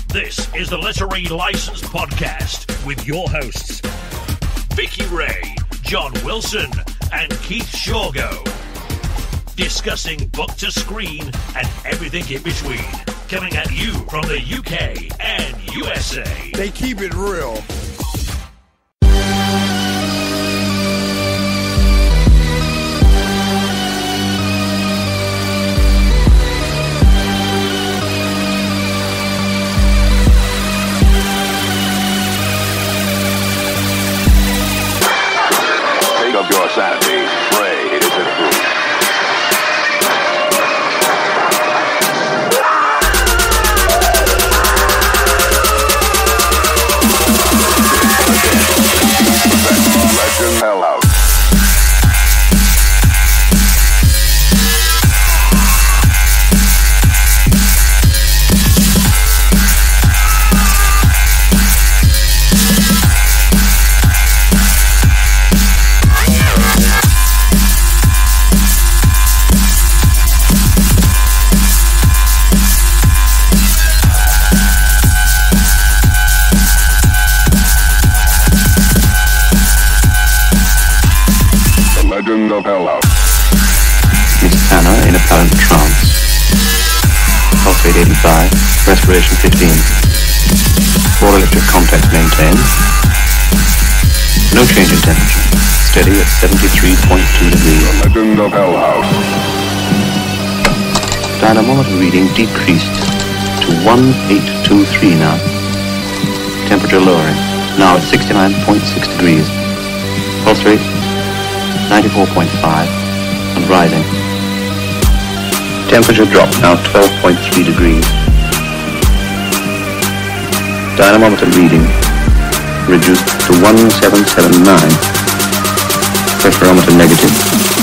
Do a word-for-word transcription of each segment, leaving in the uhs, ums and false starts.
This is the Literary License Podcast with your hosts, Vicky Ray, John Wilson, and Keith Shorgo. Discussing book to screen and everything in between. Coming at you from the U K and U S A. They keep it real. Take up your sanity. Pray it is improved. Legend Hell House. Legend of Hell House. Miss Anna in apparent trance. Pulse rate eighty-five, respiration fifteen. All electric contact maintained. No change in temperature. Steady at seventy-three point two degrees. The Legend of Hell House. Dynamometer reading decreased to one eight two three now. Temperature lowering. Now at sixty-nine point six degrees. Pulse rate ninety-four point five and rising. Temperature dropped now twelve point three degrees. Dynamometer reading reduced to one seven seven nine. Pressurometer negative.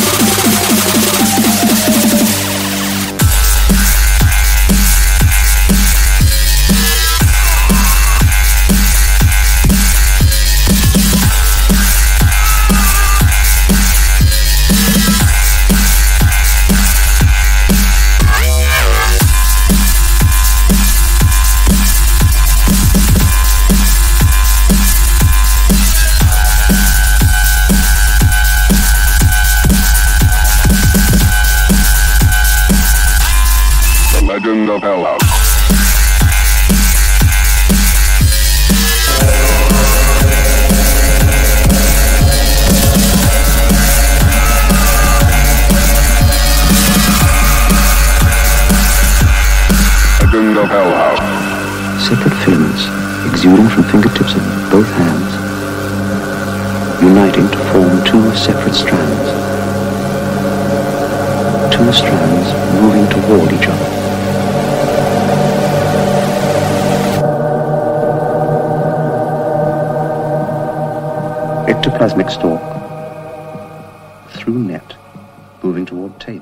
Legend of Hell House. Legend of Hell House. Separate filaments exuding from fingertips of both hands, uniting to form two separate strands. Two strands moving toward each other. Ectoplasmic stalk, through net, moving toward table.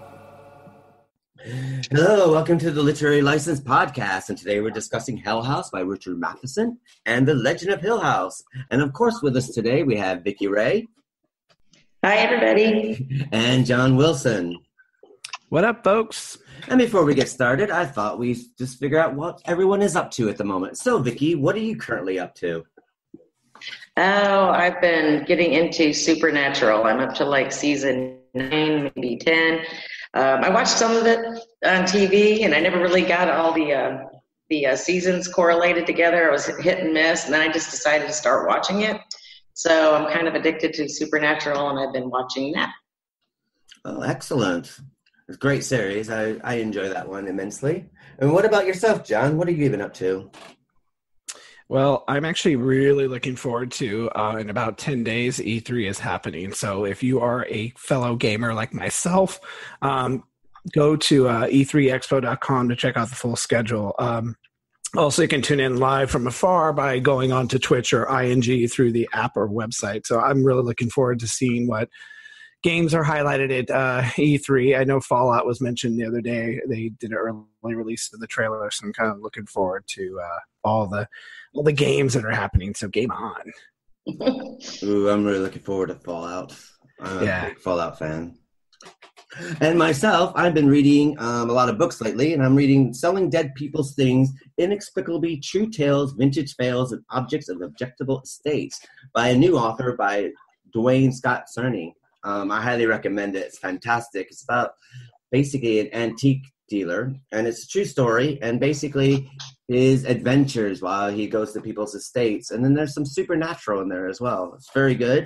Hello, welcome to the Literary License Podcast, and today we're discussing Hell House by Richard Matheson and The Legend of Hill House. And of course, with us today we have Vicky Ray. Hi, everybody. And John Wilson. What up, folks? And before we get started, I thought we'd just figure out what everyone is up to at the moment. So, Vicky, what are you currently up to? Oh, I've been getting into Supernatural. I'm up to like season nine, maybe ten. Um, I watched some of it on T V, and I never really got all the uh, the uh, seasons correlated together. I was hit and miss, and then I just decided to start watching it. So I'm kind of addicted to Supernatural, and I've been watching that. Oh, excellent. It's a great series. I, I enjoy that one immensely. And what about yourself, John? What are you even up to? Well, I'm actually really looking forward to, uh, in about ten days, E three is happening. So if you are a fellow gamer like myself, um, go to uh, e three expo dot com to check out the full schedule. Um, also, you can tune in live from afar by going on to Twitch or I N G through the app or website. So I'm really looking forward to seeing what games are highlighted at uh, E three. I know Fallout was mentioned the other day. They did an early release of the trailer, so I'm kind of looking forward to uh, all the all the games that are happening. So game on. Ooh, I'm really looking forward to Fallout. I'm a yeah. big Fallout fan. And myself, I've been reading um, a lot of books lately, and I'm reading Selling Dead People's Things, Inexplicably True Tales, Vintage Fails, and Objects of Objectable Estates by a new author by Dwayne Scott Cerny. Um, I highly recommend it. It's fantastic. It's about basically an antique dealer, and it's a true story, and basically his adventures while he goes to people's estates. And then there's some supernatural in there as well. It's very good.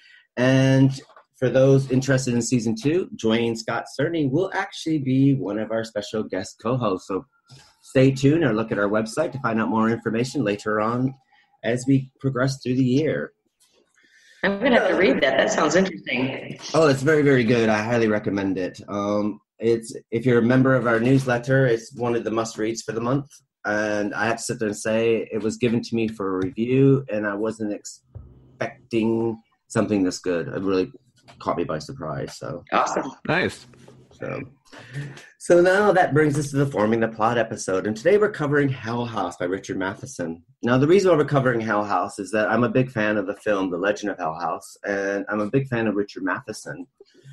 And for those interested in season two, Dwayne Scott Cerny will actually be one of our special guest co-hosts. So stay tuned or look at our website to find out more information later on as we progress through the year. I'm going to have to read that. That sounds interesting. Oh, it's very, very good. I highly recommend it. Um, it's if you're a member of our newsletter, it's one of the must-reads for the month. And I have to sit there and say it was given to me for a review, and I wasn't expecting something this good. It really caught me by surprise. So awesome. Nice. So, so now that brings us to the Forming the Plot episode. And today we're covering Hell House by Richard Matheson. Now, the reason why we're covering Hell House is that I'm a big fan of the film The Legend of Hell House, and I'm a big fan of Richard Matheson.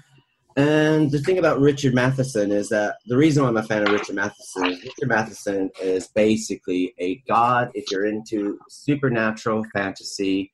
And the thing about Richard Matheson is that the reason why I'm a fan of Richard Matheson is Richard Matheson is basically a god if you're into supernatural fantasy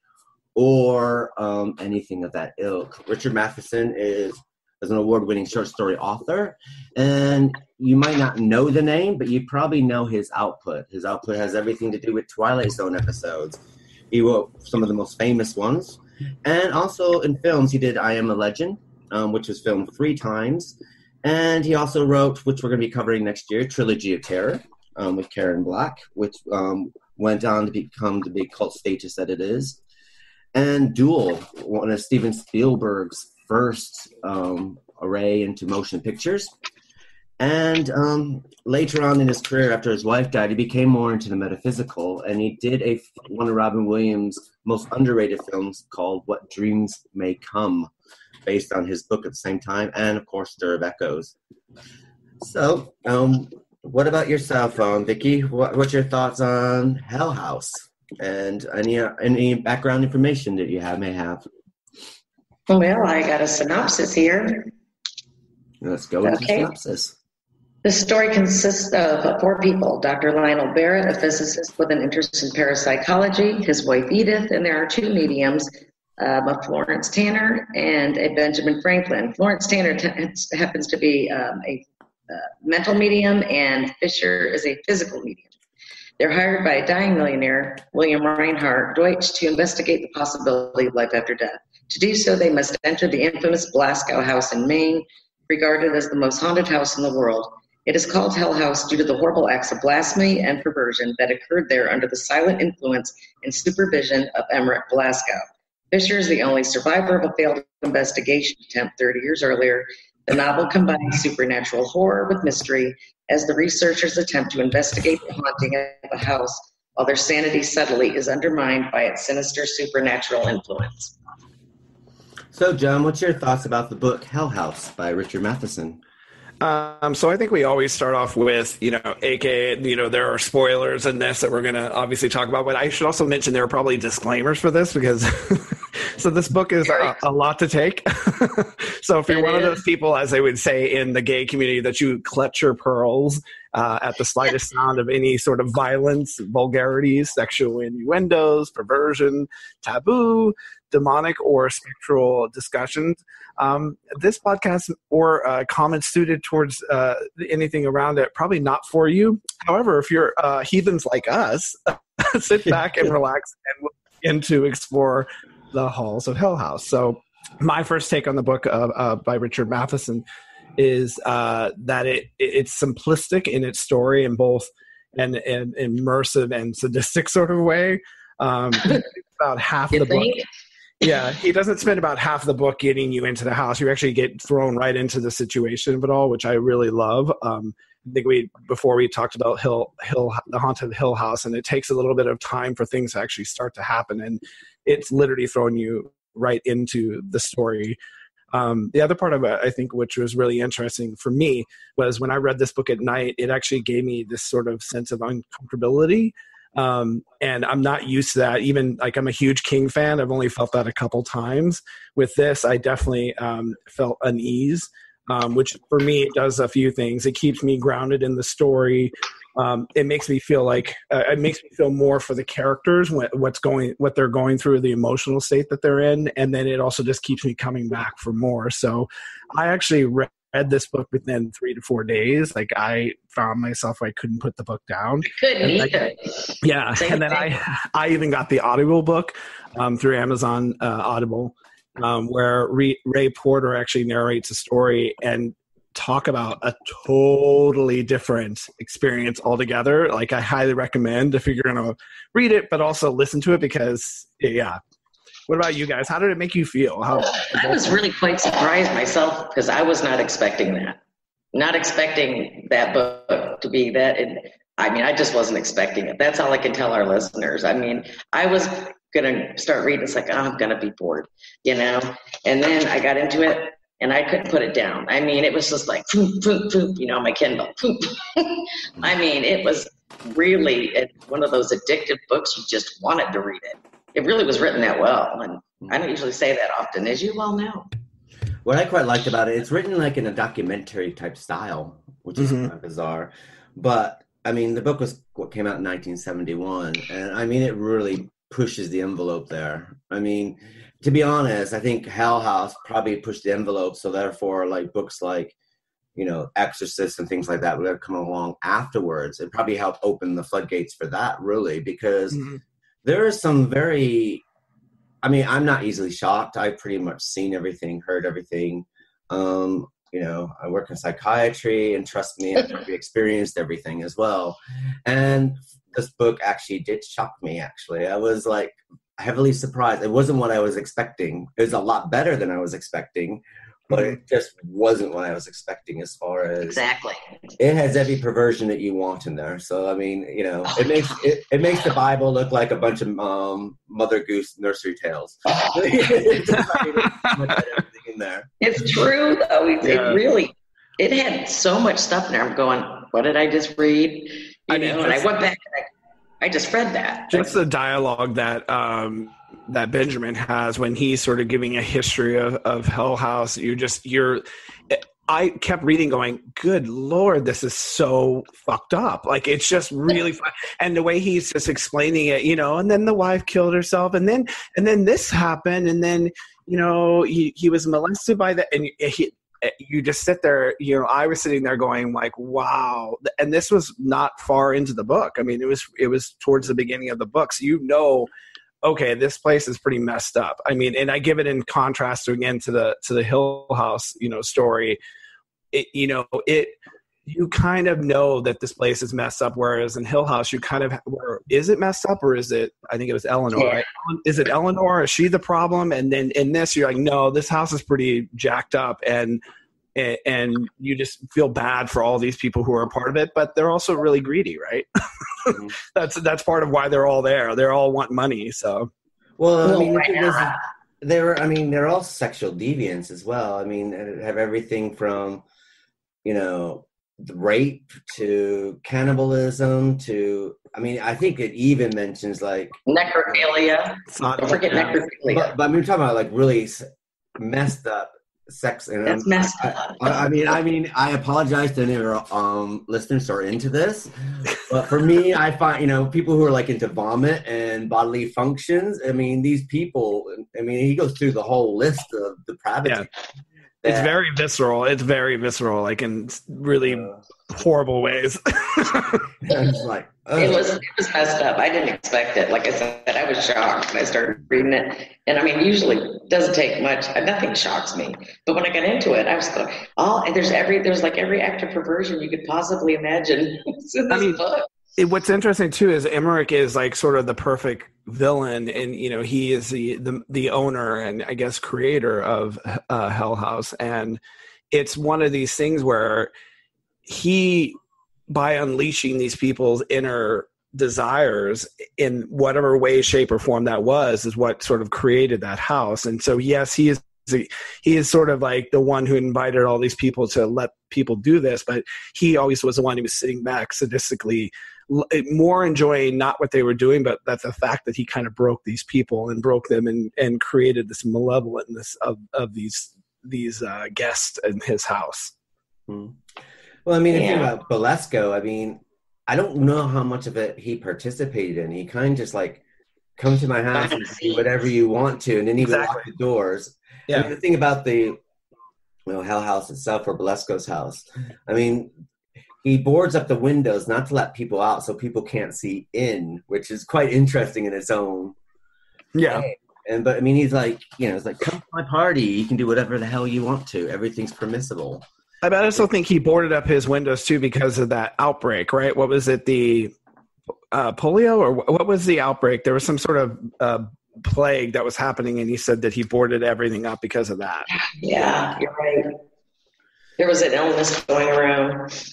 or um, anything of that ilk. Richard Matheson is, is an award-winning short story author, and you might not know the name, but you probably know his output. His output has everything to do with Twilight Zone episodes. He wrote some of the most famous ones. And also in films, he did I Am a Legend, um, which was filmed three times. And he also wrote, which we're going to be covering next year, Trilogy of Terror um, with Karen Black, which um, went on to become the big cult status that it is. And Duel, one of Steven Spielberg's first um, array into motion pictures. And um, later on in his career, after his wife died, he became more into the metaphysical, and he did a one of Robin Williams' most underrated films called What Dreams May Come, based on his book at the same time, and of course, Stir of Echoes. So, um, what about yourself, um, Vicky? What, what's your thoughts on Hell House? And any uh, any background information that you have may have. Well, I got a synopsis here. Let's go with Okay. the synopsis. The story consists of four people: Doctor Lionel Barrett, a physicist with an interest in parapsychology, his wife Edith, and there are two mediums, um, a Florence Tanner and a Benjamin Franklin. Florence Tanner t- happens to be um, a uh, mental medium, and Fisher is a physical medium. They're hired by a dying millionaire, William Reinhard Deutsch, to investigate the possibility of life after death. To do so, they must enter the infamous Blascow House in Maine, regarded as the most haunted house in the world. It is called Hell House due to the horrible acts of blasphemy and perversion that occurred there under the silent influence and supervision of Emmerich Blascow. Fisher is the only survivor of a failed investigation attempt thirty years earlier. The novel combines supernatural horror with mystery as the researchers attempt to investigate the haunting of the house while their sanity subtly is undermined by its sinister supernatural influence. So, John, what's your thoughts about the book Hell House by Richard Matheson? Um, so I think we always start off with, you know, A K A, you know, there are spoilers in this that we're going to obviously talk about, but I should also mention there are probably disclaimers for this because, so this book is a, a lot to take. So if you're one of those people, as they would say in the gay community, that you clutch your pearls uh, at the slightest sound of any sort of violence, vulgarities, sexual innuendos, perversion, taboo, demonic or spectral discussions, um, this podcast or uh, comments suited towards uh, anything around it, probably not for you. However, if you're uh, heathens like us, sit back and relax and begin to explore the halls of Hell House. So my first take on the book uh, uh, by Richard Matheson is uh, that it, it it's simplistic in its story in both an, an immersive and sadistic sort of way. Um, about half You the book. think? Yeah, he doesn't spend about half the book getting you into the house. You actually get thrown right into the situation of it all, which I really love. Um, I think we before we talked about Hill, Hill, the Haunted Hill House, and it takes a little bit of time for things to actually start to happen, and it's literally throwing you right into the story. Um, the other part of it, I think, which was really interesting for me, was when I read this book at night, it actually gave me this sort of sense of uncomfortability. Um, and I'm not used to that. Even like I'm a huge King fan. I've only felt that a couple times. With this, I definitely um, felt unease. um, which for me it does a few things. It keeps me grounded in the story. Um, it makes me feel like uh, it makes me feel more for the characters, what, what's going, what they're going through, the emotional state that they're in, and then it also just keeps me coming back for more. So, I actually read, read this book within three to four days. Like I found myself, I couldn't put the book down. I couldn't either. Yeah, Same and then thing. I, I even got the Audible book um, through Amazon uh, Audible, um, where Ray, Ray Porter actually narrates a story and talk about a totally different experience altogether. Like I highly recommend if you're going to read it, but also listen to it because, yeah. What about you guys? How did it make you feel? How I was really quite surprised myself because I was not expecting that. Not expecting that book to be that. And I mean, I just wasn't expecting it. That's all I can tell our listeners. I mean, I was going to start reading. It's like, oh, I'm going to be bored, you know? And then I got into it. And I couldn't put it down. I mean, it was just like, poop, poop, poop, you know, my Kindle. Poop. I mean, it was really one of those addictive books. You just wanted to read it. It really was written that well. And I don't usually say that often, as you well know. What I quite liked about it, it's written like in a documentary type style, which is mm-hmm. kind of bizarre. But, I mean, the book was what came out in nineteen seventy-one. And, I mean, it really pushes the envelope there. I mean, to be honest, I think Hell House probably pushed the envelope, so therefore, like books like, you know, Exorcist and things like that would have come along afterwards. It probably helped open the floodgates for that, really, because mm-hmm. there are some very, I mean, I'm not easily shocked. I've pretty much seen everything, heard everything. Um, you know, I work in psychiatry, and trust me, I've probably experienced everything as well. And this book actually did shock me, actually. I was like, heavily surprised. It wasn't what I was expecting. It was a lot better than I was expecting, but it just wasn't what I was expecting as far as exactly. It has every perversion that you want in there. So I mean, you know, it makes it, it makes the Bible look like a bunch of um, Mother Goose nursery tales. It's everything in there. It's true though. It, Yeah. it really it had so much stuff in there. I'm going, what did I just read? You I know, mean, and I just- went back and I I just read that. Just the dialogue that um, that Benjamin has when he's sort of giving a history of, of Hell House. You just you're. I kept reading, going, "Good Lord, this is so fucked up!" Like it's just really fun, and the way he's just explaining it, you know. And then the wife killed herself, and then and then this happened, and then you know he he was molested by that, and he. You just sit there, you know, I was sitting there going like, wow. And this was not far into the book. I mean, it was, it was towards the beginning of the book. So, you know, okay, this place is pretty messed up. I mean, and I give it in contrast to, again, to the, to the Hill House, you know, story. It, you know, it, you kind of know that this place is messed up. Whereas in Hill House, you kind of, or is it messed up or is it, I think it was Eleanor, yeah. right? Is it Eleanor? Is she the problem? And then in this, you're like, no, this house is pretty jacked up. And, and you just feel bad for all these people who are a part of it, but they're also really greedy, right? Mm-hmm. that's, that's part of why they're all there. They're all want money. So, well, I mean, right it was, they were, I mean, they're all sexual deviants as well. I mean, have everything from, you know, the rape to cannibalism to, I mean, I think it even mentions like necrophilia. Not, Don't forget yeah. necrophilia. But, but I mean, we're talking about like really messed up sex. And That's um, messed I, up. I, I mean, I mean, I apologize to any of our um, listeners who are into this, but for me, I find, you know, people who are like into vomit and bodily functions. I mean, these people. I mean, he goes through the whole list of depravity. Yeah. It's very visceral. It's very visceral, like in really uh, horrible ways. It's like, oh. It was it was messed up. I didn't expect it. Like I said, I was shocked when I started reading it. And I mean, usually it doesn't take much. Nothing shocks me. But when I got into it, I was going, oh, and there's every there's like every active perversion you could possibly imagine in this I mean, book. It, what's interesting too is Emmerich is like sort of the perfect villain, and you know he is the the, the owner and I guess creator of uh, Hell House, and it's one of these things where he, by unleashing these people's inner desires in whatever way, shape, or form that was, is what sort of created that house. And so, yes, he is he is sort of like the one who invited all these people to let people do this, but he always was the one who was sitting back sadistically, more enjoying not what they were doing, but that the fact that he kind of broke these people and broke them and, and created this malevolentness of, of these these uh, guests in his house. Hmm. Well, I mean, if Yeah. you think about Belasco, I mean, I don't know how much of it he participated in. He kind of just like, come to my house and do whatever you want to, and then he would lock Exactly. the doors. Yeah. I mean, the thing about the you know, Hell House itself, or Belasco's house, I mean, he boards up the windows not to let people out so people can't see in, which is quite interesting in its own Yeah. way. And but I mean, he's like, you know, it's like, come to my party. You can do whatever the hell you want to. Everything's permissible. I also think he boarded up his windows too because of that outbreak, right? What was it, the uh, polio, or what was the outbreak? There was some sort of uh, plague that was happening, and he said that he boarded everything up because of that. Yeah, you're right. There was an illness going around.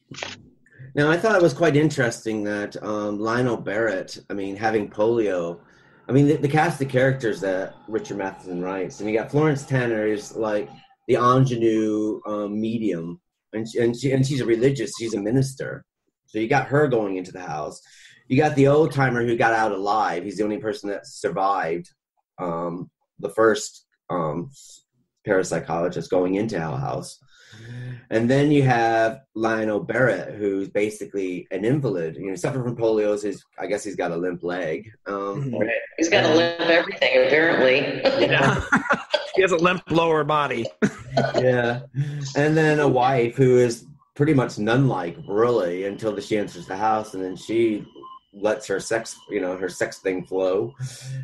Now, I thought it was quite interesting that um, Lionel Barrett, I mean, having polio, I mean, the, the cast of characters that Richard Matheson writes, and you got Florence Tanner is like the ingenue um, medium, and she, and, she, and she's a religious, she's a minister. So you got her going into the house. You got the old timer who got out alive. He's the only person that survived um, the first um, parapsychologist going into Hell House. And then you have Lionel Barrett, who's basically an invalid. You know, suffering from polio. His, I guess he's got a limp leg. Um, Right. He's got to limp everything, apparently. Yeah. He has a limp lower body. Yeah. And then a wife who is pretty much nun-like, really, until she enters the house, and then she lets her sex, you know, her sex thing flow.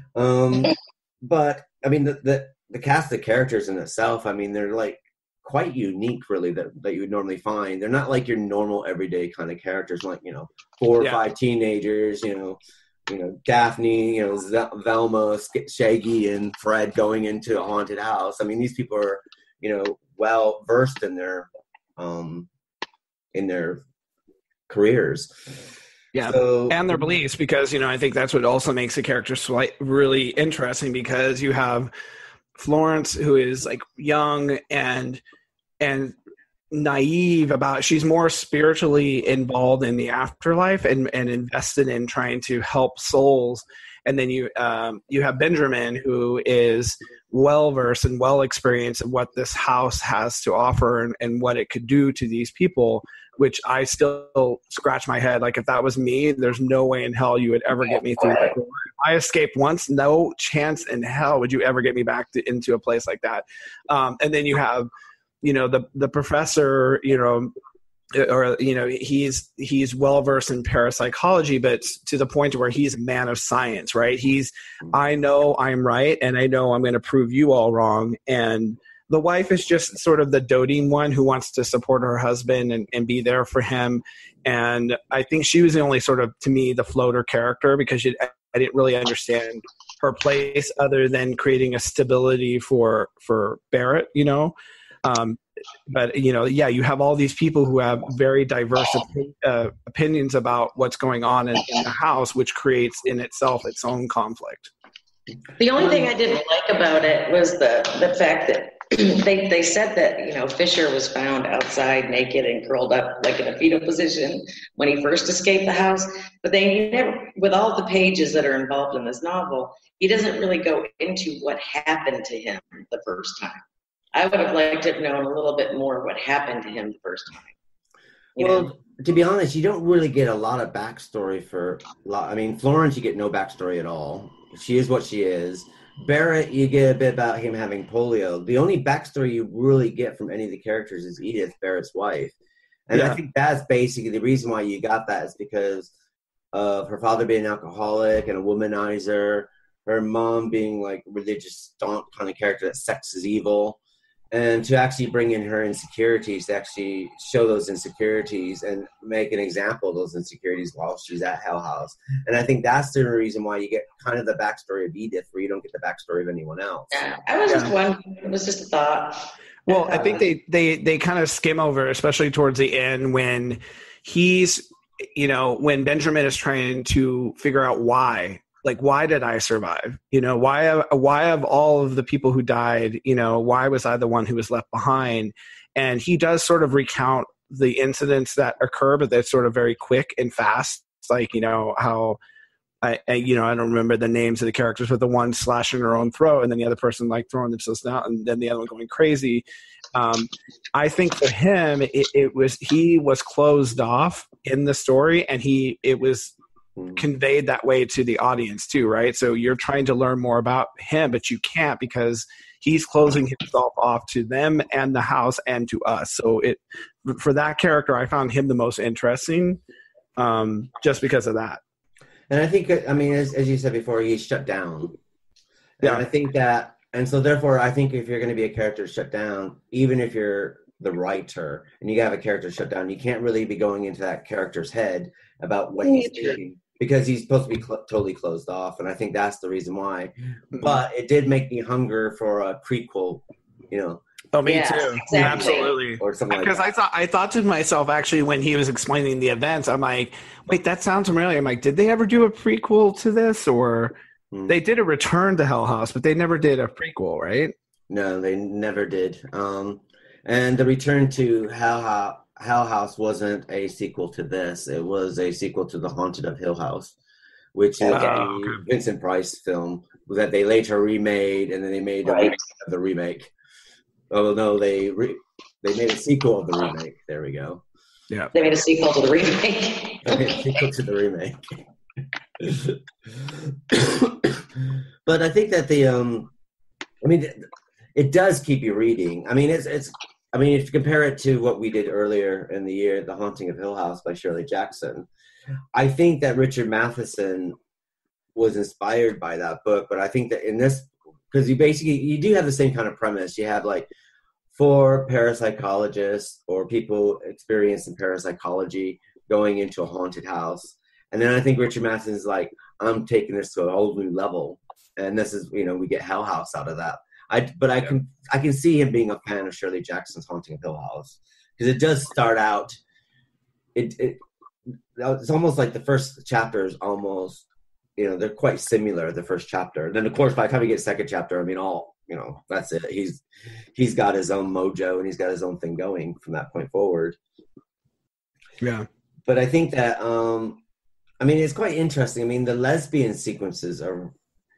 Um, but, I mean, the, the, the cast of characters in itself, I mean, they're like, quite unique, really, that, that you would normally find. They're not like your normal everyday kind of characters, like, you know, four or Yeah. five teenagers, you know, you know, Daphne, you know, Z- Velma, Shaggy, and Fred going into a haunted house. I mean, these people are, you know, well versed in their, um, in their careers. Yeah, So, and their beliefs, because, you know, I think that's what also makes the character slight, really interesting, because you have Florence, who is like young and and naive about, she's more spiritually involved in the afterlife and, and invested in trying to help souls. And then you um, you have Benjamin, who is well versed and well experienced in what this house has to offer and, and what it could do to these people, which I still scratch my head. Like, if that was me, there's no way in hell you would ever get me through that door. If I escaped once, no chance in hell would you ever get me back to, into a place like that. Um, and then you have, you know, the the professor, you know, or, you know, he's he's well versed in parapsychology, but to the point where he's a man of science, right? He's, I know I'm right, and I know I'm going to prove you all wrong. And the wife is just sort of the doting one who wants to support her husband and, and be there for him. And I think she was the only sort of, to me, the floater character, because she, I didn't really understand her place other than creating a stability for for Barrett, you know. Um, but, you know, yeah, you have all these people who have very diverse op- uh, opinions about what's going on in, in the house, which creates in itself its own conflict. The only thing I didn't like about it was the the fact that they they said that, you know, Fisher was found outside naked and curled up like in a fetal position when he first escaped the house. But they never, with all the pages that are involved in this novel, he doesn't really go into what happened to him the first time. I would have liked to have known a little bit more what happened to him the first time. You well, know? to be honest, you don't really get a lot of backstory for, I mean, Florence, you get no backstory at all. She is what she is. Barrett, you get a bit about him having polio. The only backstory you really get from any of the characters is Edith, Barrett's wife. And Yeah. I think that's basically the reason why you got that, is because of her father being an alcoholic and a womanizer, her mom being like religious, staunch kind of character that sex is evil. And to actually bring in her insecurities, to actually show those insecurities and make an example of those insecurities while she's at Hell House. And I think that's the reason why you get kind of the backstory of Edith, where you don't get the backstory of anyone else. Yeah, I was just wondering. It was just a thought. Well, I think they, they, they kind of skim over, especially towards the end, when he's, you know, when Benjamin is trying to figure out why, like, why did I survive? You know, why, why of all of the people who died, you know, why was I the one who was left behind? And he does sort of recount the incidents that occur, but they're sort of very quick and fast. It's like, you know, how I, I, you know, I don't remember the names of the characters, but the one slashing her own throat and then the other person like throwing themselves down and then the other one going crazy. Um, I think for him, it, it was, he was closed off in the story and he, it was conveyed that way to the audience too, right? So you're trying to learn more about him, but you can't because he's closing himself off to them and the house and to us. So it, for that character, I found him the most interesting um, just because of that. And I think, I mean, as, as you said before, he's shut down. And Yeah. I think that, and so therefore, I think if you're going to be a character shut down, even if you're the writer and you have a character shut down, you can't really be going into that character's head about what he's thinking because he's supposed to be cl- totally closed off. And I think that's the reason why. But it did make me hunger for a prequel, you know. Oh, me Yeah, too. exactly. Absolutely. Or something like Because that. I thought I thought to myself actually when he was explaining the events, I'm like, wait, that sounds familiar. I'm like, did they ever do a prequel to this? Or Hmm. they did a Return to Hell House, but they never did a prequel, right? No, they never did. Um, and the Return to Hell, Ho- Hell House wasn't a sequel to this. It was a sequel to The Haunted of Hill House, which is Okay. the Oh, okay. Vincent Price film that they later remade, and then they made a Right. remake of the remake. Oh no, they re- they made a sequel of the remake. There we go. Yeah. They made a sequel to the remake. They made a sequel to the remake. But I think that the um, I mean, it does keep you reading. I mean, it's it's. I mean, if you compare it to what we did earlier in the year, The Haunting of Hill House by Shirley Jackson, I think that Richard Matheson was inspired by that book. But I think that in this, because you basically you do have the same kind of premise. You have like four parapsychologists or people experienced in parapsychology going into a haunted house. And then I think Richard Matheson is like, I'm taking this to a whole new level. And this is, you know, we get Hell House out of that. I, but I can I can see him being a fan of Shirley Jackson's Haunting of Hill House. Because it does start out, it, it it's almost like the first chapter is almost, you know, they're quite similar, the first chapter. And then, of course, by the time you get second chapter, I mean, all, you know, that's it. He's He's got his own mojo and he's got his own thing going from that point forward. Yeah. But I think that, um, I mean, it's quite interesting. I mean, the lesbian sequences are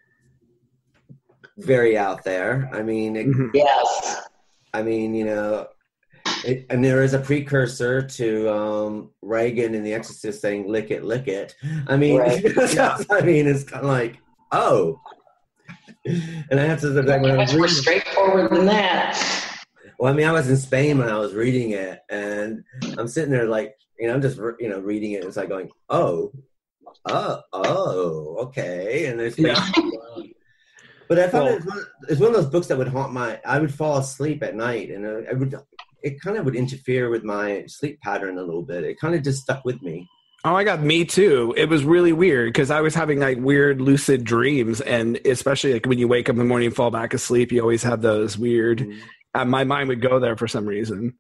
very out there. I mean, it, Mhm. Yes. I mean, you know, it, and there is a precursor to um, Reagan in The Exorcist saying "lick it, lick it." I mean, Right. I mean, it's kind of like, oh, and I have to like, when I Much was more reading, straightforward than that. well, I mean, I was in Spain when I was reading it, and I'm sitting there like, you know, I'm just you know reading it. It's like going, oh, oh, oh, okay, and there's. Yeah. But I found Well- it it's one, it's one of those books that would haunt my. I would fall asleep at night, and I, I would. It kind of would interfere with my sleep pattern a little bit. It kind of just stuck with me. Oh my God, me too. It was really weird because I was having like weird lucid dreams, and especially like when you wake up in the morning and fall back asleep, you always have those weird. Mm-hmm. Uh, my mind would go there for some reason.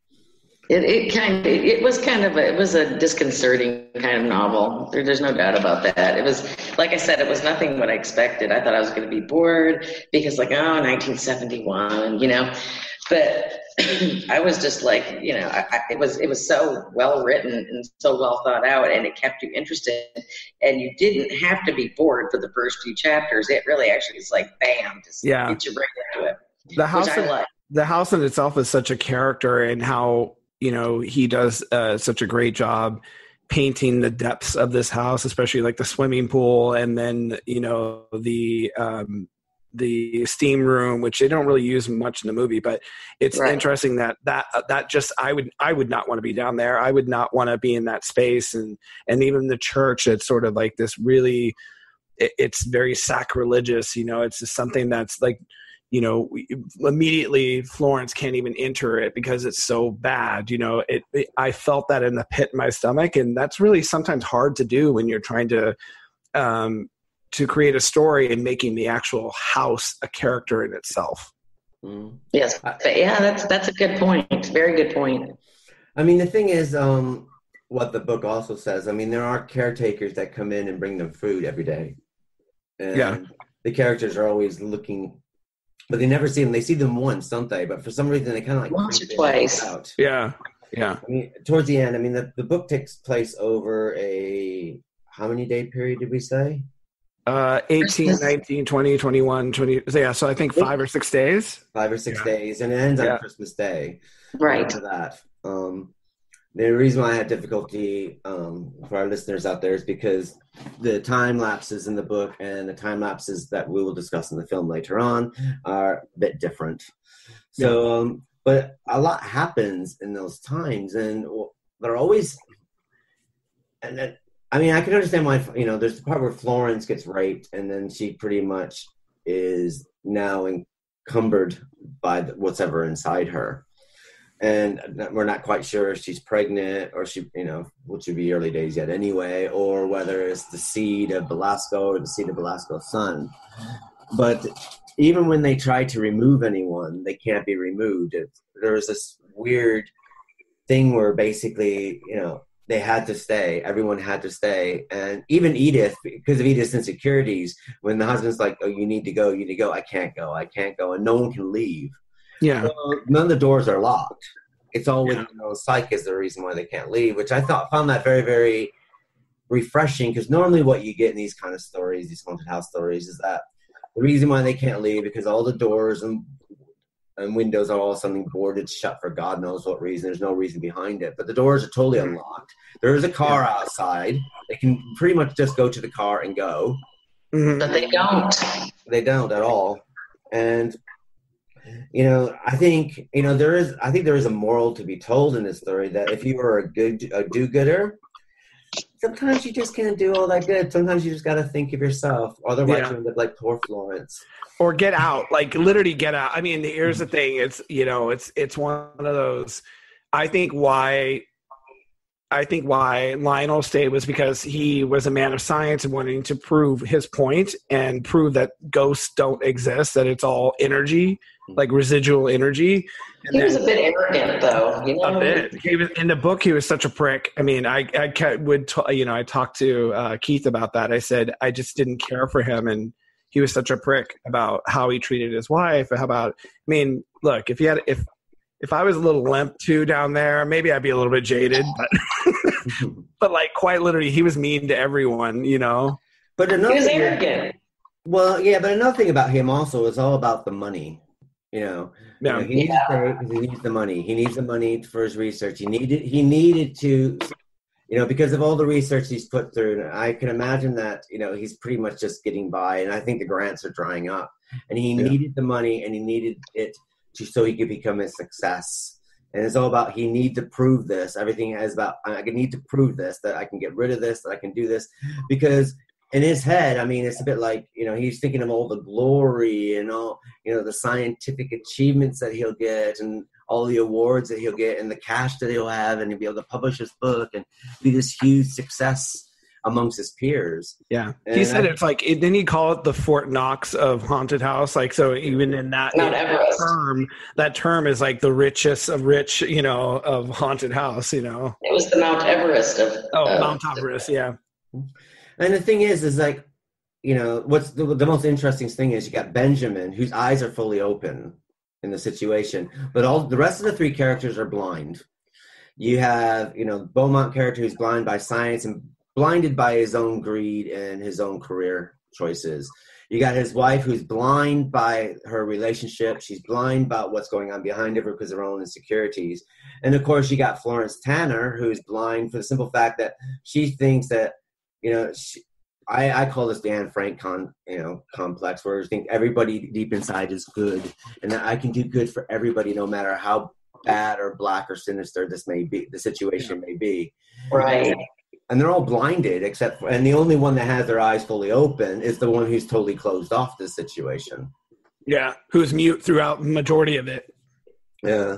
It, it kind of, it, it was kind of a, it was a disconcerting kind of novel. There, there's no doubt about that. It was, like I said, it was nothing what I expected. I thought I was going to be bored because like, oh, nineteen seventy-one, you know, but I was just like, you know, I, I, it was, it was so well written and so well thought out, and it kept you interested, and you didn't have to be bored for the first few chapters. It really actually is like, bam, just Yeah. get you right into it, The house, which I like. the house in itself is such a character, and how, you know, he does uh, such a great job painting the depths of this house, especially like the swimming pool, and then, you know, the um, the steam room, which they don't really use much in the movie, but it's Right. interesting that that that just I would I would not want to be down there. I would not want to be in that space, and and even the church. It's sort of like this really, it, it's very sacrilegious. You know, it's just something that's like, you know, immediately Florence can't even enter it because it's so bad. You know, it, it, I felt that in the pit in my stomach, and that's really sometimes hard to do when you're trying to um, to create a story and making the actual house a character in itself. Mm. Yes, but yeah, that's that's a good point. Very good point. I mean, the thing is, um, what the book also says. I mean, there are caretakers that come in and bring them food every day, and Yeah. the characters are always looking. But they never see them. They see them once, don't they? But for some reason, they kind of like Once or creep in twice. and out. Yeah, yeah, I mean, towards the end, I mean, the, the book takes place over a how many day period did we say? Uh, eighteen, nineteen, twenty, twenty-one, twenty. So yeah, so I think five or six days. Five or six yeah. days, and it ends yeah. on Christmas Day. Right. After that. Um, the reason why I had difficulty um, for our listeners out there is because the time lapses in the book and the time lapses that we will discuss in the film later on are a bit different. So, yeah. um, but a lot happens in those times, and they're always, and then, I mean, I can understand why, you know, there's the part where Florence gets raped, and then she pretty much is now encumbered by the, what's ever inside her. And we're not quite sure if she's pregnant or she, you know, which would be early days yet anyway, or whether it's the seed of Belasco or the seed of Belasco's son. But even when they try to remove anyone, they can't be removed. It, there was this weird thing where basically, you know, they had to stay. Everyone had to stay. And even Edith, because of Edith's insecurities, when the husband's like, oh, you need to go, you need to go, I can't go, I can't go. And no one can leave. Yeah. So none of the doors are locked. It's all within yeah. their own psyche is the reason why they can't leave, which I thought found that very, very refreshing, because normally what you get in these kind of stories, these haunted house stories, is that the reason why they can't leave because all the doors and and windows are all something boarded shut for God knows what reason. There's no reason behind it. But the doors are totally unlocked. There is a car yeah. outside. They can pretty much just go to the car and go. Mm-hmm. But they don't. They don't at all. And, you know, I think, you know, there is, I think there is a moral to be told in this story that if you are a good, a do-gooder, sometimes you just can't do all that good. Sometimes you just got to think of yourself. Otherwise, yeah. you end up like poor Florence. Or get out, like literally get out. I mean, here's the thing. It's, you know, it's, it's one of those, I think why, I think why Lionel stayed was because he was a man of science and wanting to prove his point and prove that ghosts don't exist, that it's all energy, like residual energy. And he then, was a bit arrogant, though. You know? A bit. He was, in the book, he was such a prick. I mean, I, I would, t- you know, I talked to uh, Keith about that. I said I just didn't care for him, and he was such a prick about how he treated his wife. How about, I mean, look, if he had, if, if I was a little limp too down there, maybe I'd be a little bit jaded, but, but like quite literally, he was mean to everyone, you know. But another he was thing, arrogant. Well, yeah, but another thing about him also is all about the money. You know, yeah. you know he needs yeah. to pay because he needs the money. He needs the money for his research. He needed, he needed to. You know, because of all the research he's put through, I can imagine that, you know, he's pretty much just getting by. And I think the grants are drying up. And he yeah. needed the money, and he needed it to so he could become a success. And it's all about he need to prove this. Everything is about, I need to prove this, that I can get rid of this, that I can do this. Because in his head, I mean, it's a bit like, you know, he's thinking of all the glory and all, you know, the scientific achievements that he'll get and all the awards that he'll get and the cash that he'll have, and he'll be able to publish his book and be this huge success amongst his peers. Yeah. And he said I, it's like, didn't he call it the Fort Knox of haunted house? Like, so even in that, in that term, that term is like the richest of rich, you know, of haunted house, you know. It was the Mount Everest of. Oh, uh, Mount Everest, yeah. And the thing is, is like, you know, what's the, the most interesting thing is you got Benjamin, whose eyes are fully open in the situation, but all the rest of the three characters are blind. You have, you know, Beaumont character who's blind by science and blinded by his own greed and his own career choices. You got his wife who's blind by her relationship. She's blind about what's going on behind her because of her own insecurities. And of course, you got Florence Tanner, who's blind for the simple fact that she thinks that, you know, she, I, I call this the Anne Frank con, you know, complex, where I think everybody deep inside is good, and that I can do good for everybody, no matter how bad or black or sinister this may be, the situation may be. Right. And they're all blinded, except for, and the only one that has their eyes fully open is the one who's totally closed off this situation. Yeah, who's mute throughout the majority of it. Yeah,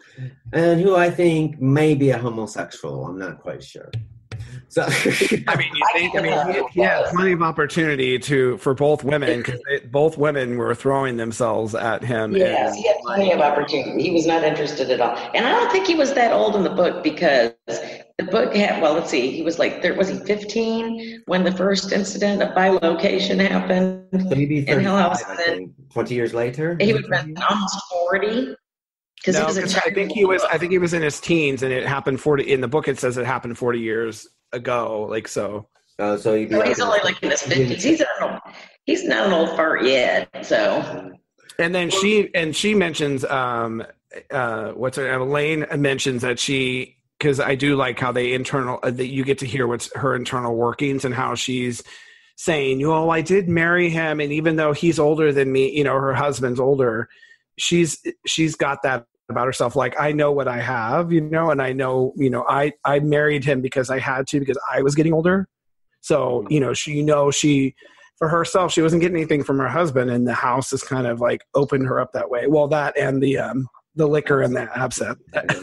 and who I think may be a homosexual. I'm not quite sure. So, I mean, you think, I mean, he, he had plenty of opportunity to for both women, because both women were throwing themselves at him. Yes, and, he had plenty of opportunity. He was not interested at all. And I don't think he was that old in the book, because the book had, well, let's see, he was like, was he fifteen when the first incident of bilocation happened maybe in Hill House? I think, twenty years later? He would have been almost forty. No, he was a I think he was. I think he was in his teens, and it happened forty. In the book, it says it happened forty years ago. Like so. Uh, so he'd be So like he's in only his- like in his fifties. He's not, an old, he's not an old fart yet. So, And then she and she mentions um uh what's her Elaine mentions that she, because I do like how they internal uh, that you get to hear what's her internal workings and how she's saying, oh, I did marry him, and even though he's older than me, you know, her husband's older, she's she's got that about herself, like, I know what I have, you know, and I know, you know, I I married him because I had to, because I was getting older. So, you know, she, you know, she, for herself, she wasn't getting anything from her husband, and the house has kind of like opened her up that way. Well, that and the um the liquor and the absinthe.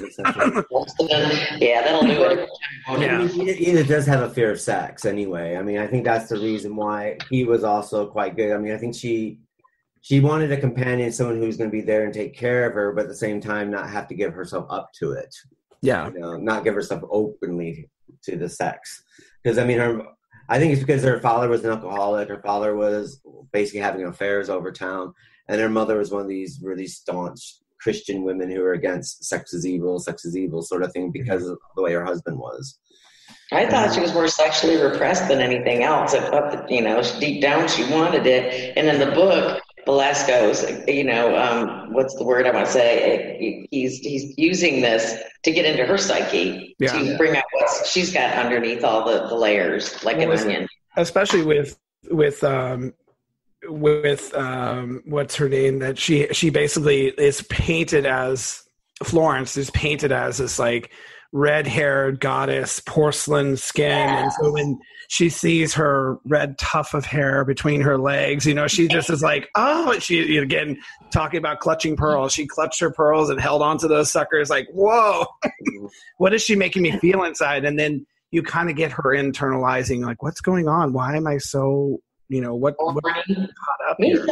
yeah, that'll do it. I mean, Edith, Edith does have a fear of sex anyway. I mean, I think that's the reason why he was also quite good. I mean, I think she she wanted a companion, someone who's going to be there and take care of her, but at the same time not have to give herself up to it. Yeah, you know, not give herself openly to the sex. Because I mean, her. I think it's because her father was an alcoholic. Her father was basically having affairs over town, and her mother was one of these really staunch Christian women who were against sex is evil, sex is evil sort of thing, because of the way her husband was. I thought she was more sexually repressed than anything else. I thought that, you know, deep down she wanted it. And in the book, Velasco's, you know, um, what's the word I want to say? He's he's using this to get into her psyche, yeah. to bring out what she's got underneath all the, the layers, like well, an onion. Especially with with um, with um, what's her name? That she she basically is painted as Florence is painted as this like red-haired goddess, porcelain skin, yeah. And so when she sees her red tuft of hair between her legs, you know, she just is like, oh, she again talking about clutching pearls. She clutched her pearls and held onto those suckers, like, whoa, what is she making me feel inside? And then you kind of get her internalizing, like, what's going on? Why am I so, you know, what, what caught up here?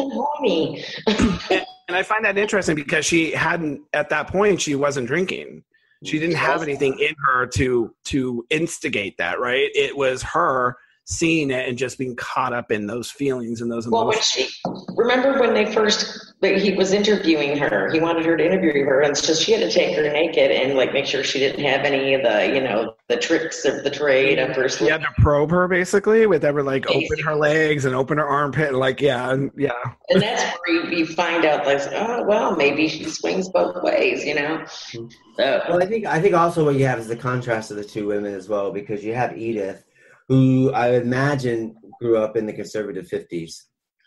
and, and I find that interesting because she hadn't, at that point, she wasn't drinking. She didn't have anything in her to to instigate that, right? It was her seeing it and just being caught up in those feelings and those emotions. Well, when she, remember when they first, he was interviewing her, he wanted her to interview her, and so she had to take her naked and like make sure she didn't have any of the, you know, the tricks of the trade of her. She had to probe her basically with ever like basically. Open her legs and open her armpit, and like, yeah, and yeah. And that's where you, you find out, like, oh, well, maybe she swings both ways, you know? So. Well, I think, I think also what you have is the contrast of the two women as well, because you have Edith, who I imagine grew up in the conservative fifties.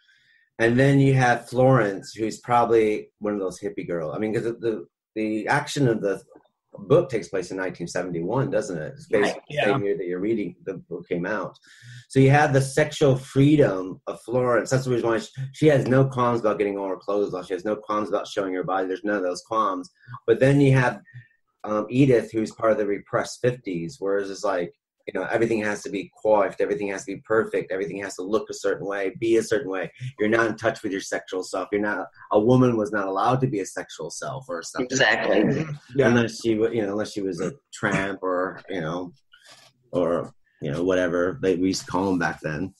And then you have Florence, who's probably one of those hippie girls. I mean, because the, the the action of the book takes place in nineteen seventy-one, doesn't it? It's basically yeah. the same year that you're reading the book came out. So you have the sexual freedom of Florence. That's the reason why she, she has no qualms about getting all her clothes off. She has no qualms about showing her body. There's none of those qualms. But then you have um, Edith, who's part of the repressed fifties, whereas it's like, you know, everything has to be coiffed, everything has to be perfect, everything has to look a certain way, be a certain way. You're not in touch with your sexual self. You're not, a woman was not allowed to be a sexual self or something. Exactly. Yeah. Unless she, you know, unless she was a tramp or, you know, or, you know, whatever they, we used to call them back then.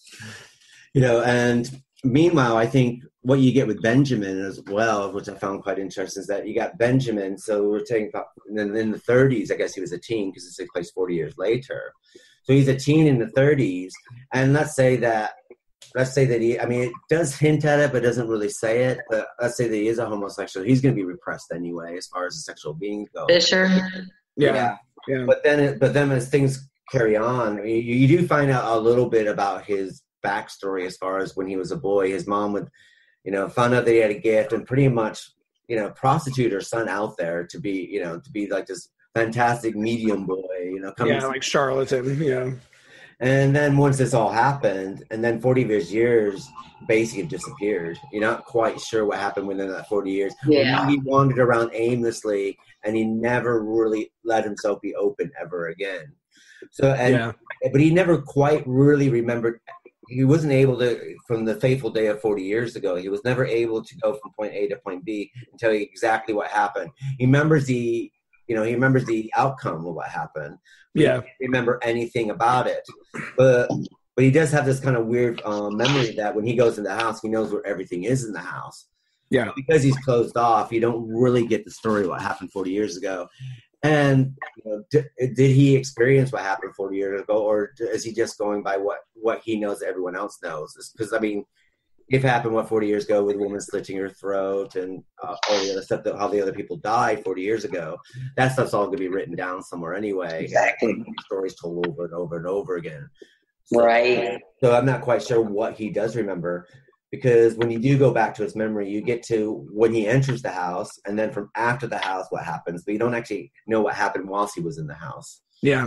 You know, and meanwhile, I think what you get with Benjamin as well, which I found quite interesting, is that you got Benjamin. So we're taking about in, in the thirties, I guess he was a teen because it took place forty years later. So he's a teen in the thirties. And let's say that, let's say that he, I mean, it does hint at it, but doesn't really say it. But let's say that he is a homosexual. He's going to be repressed anyway, as far as the sexual being goes. Fisher. Yeah. yeah. yeah. But then, but then as things carry on, you, you do find out a little bit about his backstory as far as when he was a boy. His mom would, you know, found out that he had a gift and pretty much, you know, prostitute her son out there to be, you know, to be like this fantastic medium boy, you know. Coming yeah, like charlatan, yeah. And then once this all happened, and then forty of his years basically disappeared. You're not quite sure what happened within that forty years. Yeah. He wandered around aimlessly, and he never really let himself be open ever again. So, and yeah. but he never quite really remembered. He wasn't able to, from the fateful day of forty years ago, he was never able to go from point A to point B and tell you exactly what happened. He remembers the, you know, he remembers the outcome of what happened. Yeah. He can't remember anything about it. But but he does have this kind of weird um, memory that when he goes in the house, he knows where everything is in the house. Yeah. Because he's closed off, you don't really get the story of what happened forty years ago. And you know, did, did he experience what happened forty years ago, or is he just going by what, what he knows that everyone else knows? Because, I mean, if it happened, what, forty years ago with a woman slitting her throat and uh, all the other stuff, that how the other people died forty years ago, that stuff's all going to be written down somewhere anyway. Exactly. Stories told over and over and over again. So, Right. So I'm not quite sure what he does remember. Because when you do go back to his memory, you get to when he enters the house, and then from after the house, what happens. But you don't actually know what happened whilst he was in the house. Yeah.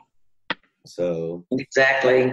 So. Exactly.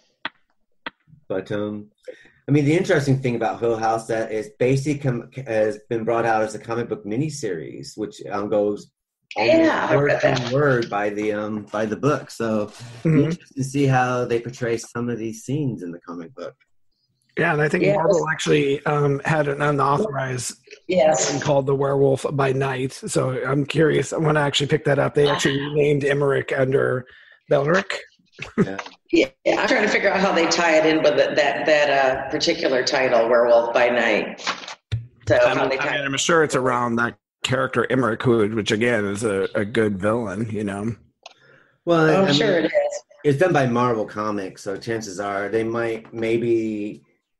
But, um, I mean, the interesting thing about Hill House that is basically com- has been brought out as a comic book miniseries, which um, goes Yeah, word for word by the um by the book. So Mm-hmm. interesting to see how they portray some of these scenes in the comic book. Yeah, and I think Yeah, Marvel actually um, had an unauthorized Yes. thing called The Werewolf by Night. So I'm curious. I want to actually pick that up. They actually named Emmerich under Belric. Yeah. Yeah, I'm trying to figure out how they tie it in with that that, that uh, particular title, Werewolf by Night. So I how mean, they I tie mean, I'm sure it's around that character Emmerich, who, which again is a, a good villain, you know. Well, Oh, I I'm mean, sure it is. it's done by Marvel Comics, so chances are they might maybe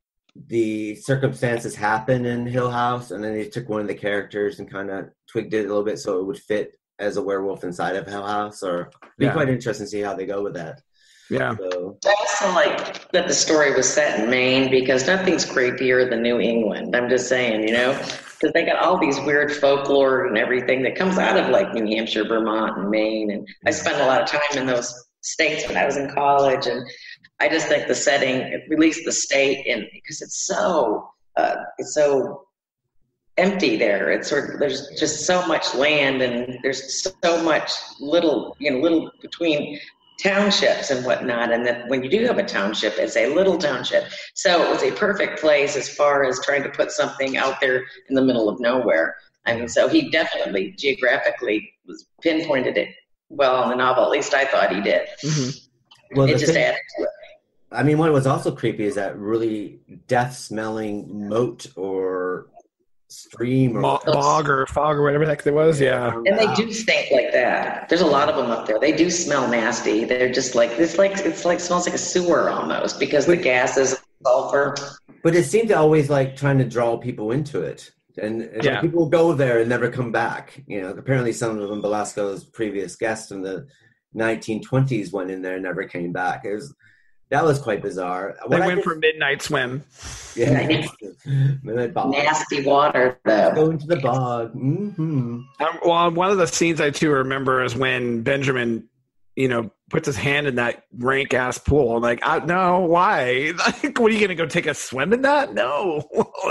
the circumstances happen in Hill House, and then they took one of the characters and kind of tweaked it a little bit so it would fit as a werewolf inside of Hill House. Or it'd be Yeah. quite interesting to see how they go with that. Yeah. So, I also like that the story was set in Maine because nothing's creepier than New England. I'm just saying, you know, because they got all these weird folklore and everything that comes out of like New Hampshire, Vermont, and Maine. And I spent a lot of time in those states when I was in college, and I just think the setting, at least the state, and because it's so uh, it's so empty there. It's sort of, there's just so much land, and there's so much little, you know, little between townships and whatnot. And that when you do have a township, it's a little township. So it was a perfect place as far as trying to put something out there in the middle of nowhere. I mean, so he definitely geographically was pinpointed it well in the novel. At least I thought he did. Mm-hmm. well, It the just thing- added to it. I mean, what was also creepy is that really death-smelling moat or stream or Mo- bog or fog or whatever the heck it was. Yeah. And they do stink like that. There's a lot of them up there. They do smell nasty. They're just like it's like it's like smells like a sewer almost because the gases, sulfur. But it seemed to always like trying to draw people into it. And, and Yeah. people go there and never come back. You know, apparently some of them, Belasco's previous guests in the nineteen twenties went in there and never came back. It was, that was quite bizarre. They What I went did- for midnight swim. yeah, midnight bog. Nasty water though. Go into the bog. Mm-hmm. Um, well, one of the scenes I too remember is when Benjamin, you know, puts his hand in that rank ass pool. I'm like, I, no, why? Like, what are you going to go take a swim in that? No.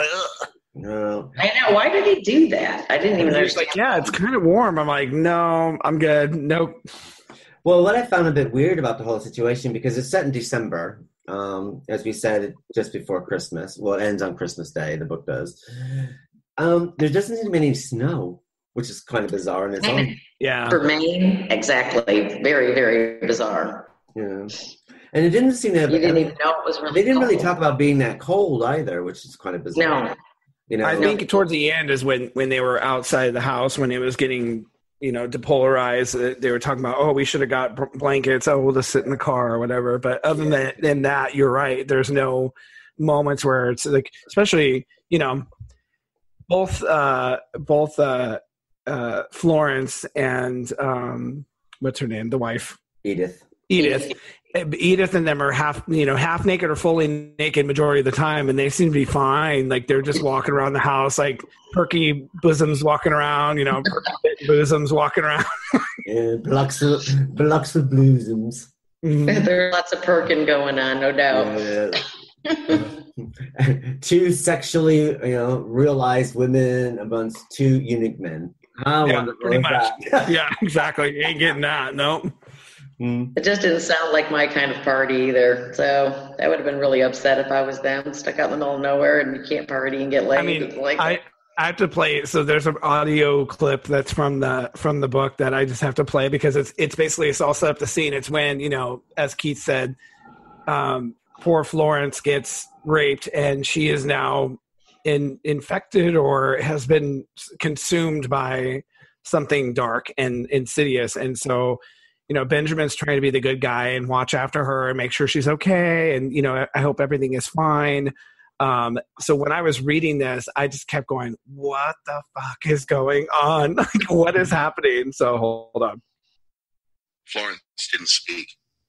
No. I know. Why did he do that? I didn't even He was understand. like, yeah, it's kind of warm. I'm like, no, I'm good. Nope. Well, what I found a bit weird about the whole situation, because it's set in December, um, as we said, just before Christmas. Well, it ends on Christmas Day, the book does. Um, there doesn't seem to be any snow, which is kind of bizarre in its own. Yeah. For Maine, exactly. Very, very bizarre. Yeah. And it didn't seem to have, You didn't I mean, even know it was really they didn't really cold. talk about being that cold either, which is kind of bizarre. No. You know, I think towards the end is when, when they were outside the house, when it was getting, you know, depolarized. uh, They were talking about, oh, we should have got br- blankets. Oh, we'll just sit in the car or whatever. But other than, than that, you're right. There's no moments where it's like, especially, you know, both uh, both uh, uh, Florence and um, what's her name, the wife, Edith. Edith. Edith and them are half, you know, half naked or fully naked majority of the time, and they seem to be fine. Like they're just walking around the house, like perky bosoms walking around, you know, perky bosoms walking around. Yeah, blocks of, blocks of bluesums. Mhm. There's lots of perking going on, no doubt. Yeah. Two sexually, you know, realized women amongst two eunuch men. How Yeah, wonderful pretty is much. that? Yeah, exactly. You ain't getting that. No. Mm. It just didn't sound like my kind of party either. So I would have been really upset if I was them, stuck out in the middle of nowhere, and you can't party and get laid. I mean, It's like, I, I have to play. So there's an audio clip that's from the from the book that I just have to play because it's it's basically it's all set up the scene. It's when, you know, as Keith said, um, poor Florence gets raped and she is now in infected or has been consumed by something dark and insidious. And so, you know, Benjamin's trying to be the good guy and watch after her and make sure she's okay. And, you know, I hope everything is fine. Um, so when I was reading this, I just kept going, what the fuck is going on? Like, what is happening? So hold on. Florence didn't speak.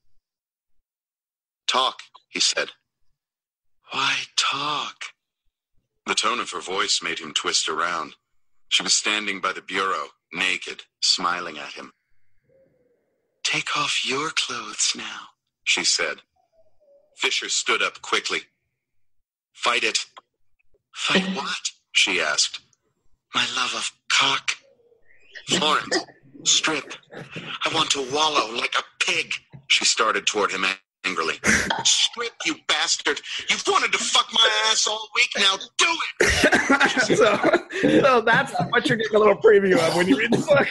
Talk, he said. Why talk? The tone of her voice made him twist around. She was standing by the bureau, naked, smiling at him. Take off your clothes now, she said. Fisher stood up quickly. Fight it. Fight what? She asked. My love of cock. Florence, strip. I want to wallow like a pig. She started toward him angrily. Strip, you bastard. You've wanted to fuck my ass all week. Now do it. so, so that's what you're getting a little preview of when you read the book.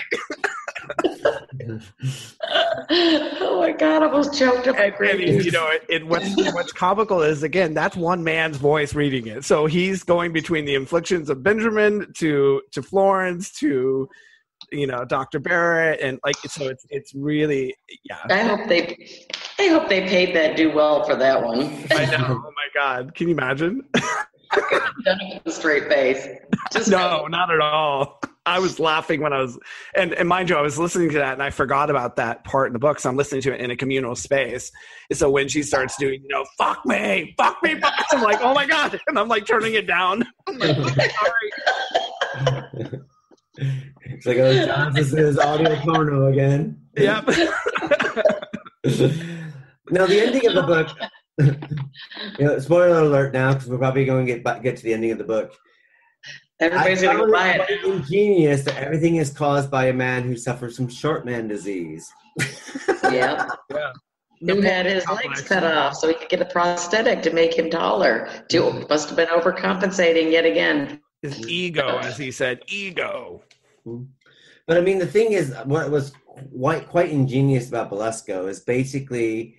Oh my God, I almost choked up. And, and, you know, it, it, what's, what's comical is, again, that's one man's voice reading it. So he's going between the inflictions of Benjamin to to Florence to, you know, Doctor Barrett, and like, so it's it's really, yeah. I hope they, I hope they paid that due well for that one. I know. Oh my God, can you imagine? I could have done it with a straight face. Just no, not at all. I was laughing when I was, and, and mind you, I was listening to that and I forgot about that part in the book. So I'm listening to it in a communal space. And so when she starts doing, you know, fuck me, fuck me, fuck me, I'm like, oh my God. And I'm like turning it down. I'm like, sorry. It's like, oh, John, this is audio porno again. Yep. Now, the ending of the book, you know, spoiler alert now, because we're probably going to get back, get to the ending of the book. Everybody's going to go buy it. It's ingenious that everything is caused by a man who suffers from short man disease. Yeah. Yeah. Who had his legs cut off so he could get a prosthetic to make him taller. Too, must have been overcompensating yet again. His ego, as he said, ego. But I mean, the thing is, what was quite, quite ingenious about Belasco is basically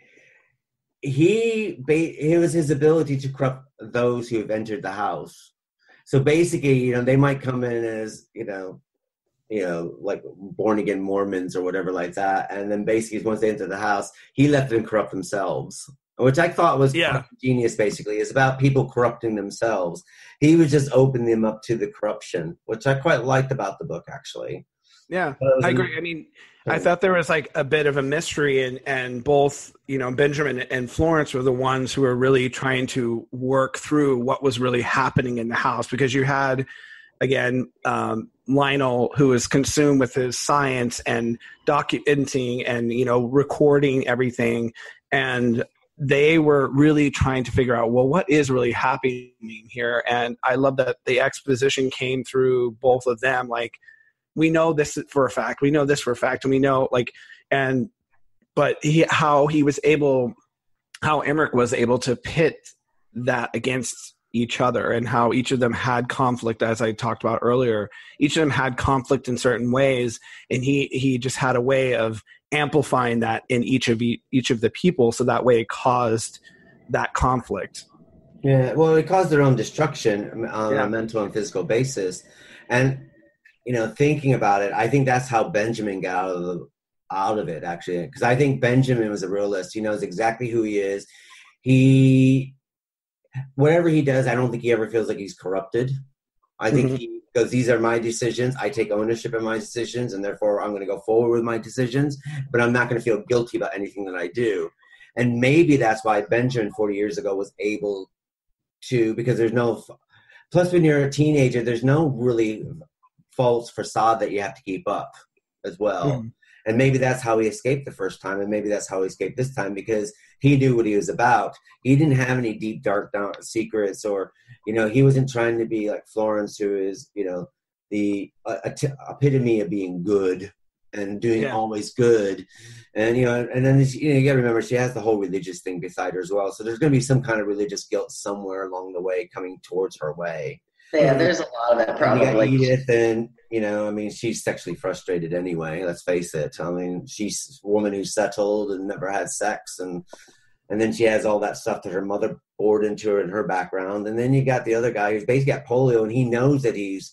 he, it was his ability to corrupt those who have entered the house. So basically, you know, they might come in as, you know, you know, like born again Mormons or whatever like that. And then basically once they enter the house, he let them corrupt themselves, which I thought was yeah. genius, basically. It's about people corrupting themselves. He would just open them up to the corruption, which I quite liked about the book, actually. Yeah, I agree. I mean, I thought there was like a bit of a mystery, and, and both, you know, Benjamin and Florence were the ones who were really trying to work through what was really happening in the house, because you had, again, um, Lionel, who was consumed with his science and documenting and, you know, recording everything. And they were really trying to figure out, well, what is really happening here? And I love that the exposition came through both of them. Like, we know this for a fact. We know this for a fact. And we know, like, and, but he, how he was able, how Emmerich was able to pit that against each other, and how each of them had conflict, as I talked about earlier. Each of them had conflict in certain ways, and he, he just had a way of amplifying that in each of each of the people, so that way it caused that conflict. Yeah, well, it caused their own destruction on yeah. a mental and physical basis. And, you know, thinking about it, I think that's how Benjamin got out of the, out of it, actually, because I think Benjamin was a realist. He knows exactly who he is. He, whatever he does, I don't think he ever feels like he's corrupted. I think mm-hmm. he goes, these are my decisions. I take ownership of my decisions, and therefore I'm going to go forward with my decisions, but I'm not going to feel guilty about anything that I do. And maybe that's why Benjamin forty years ago was able to, because there's no, plus when you're a teenager, there's no really false facade that you have to keep up as well. Mm. And maybe that's how he escaped the first time, and maybe that's how he escaped this time, because he knew what he was about. He didn't have any deep, dark down secrets, or, you know, he wasn't trying to be like Florence, who is, you know, the uh, epitome of being good and doing yeah. always good. And, you know, and then, you know, you got to remember, she has the whole religious thing beside her as well. So there's going to be some kind of religious guilt somewhere along the way coming towards her way. Yeah, there's a lot of that probably. And you got Edith, and, you know, I mean, she's sexually frustrated anyway, let's face it. I mean, she's a woman who's settled and never had sex, and and then she has all that stuff that her mother poured into her in her background. And then you got the other guy who's basically got polio, and he knows that he's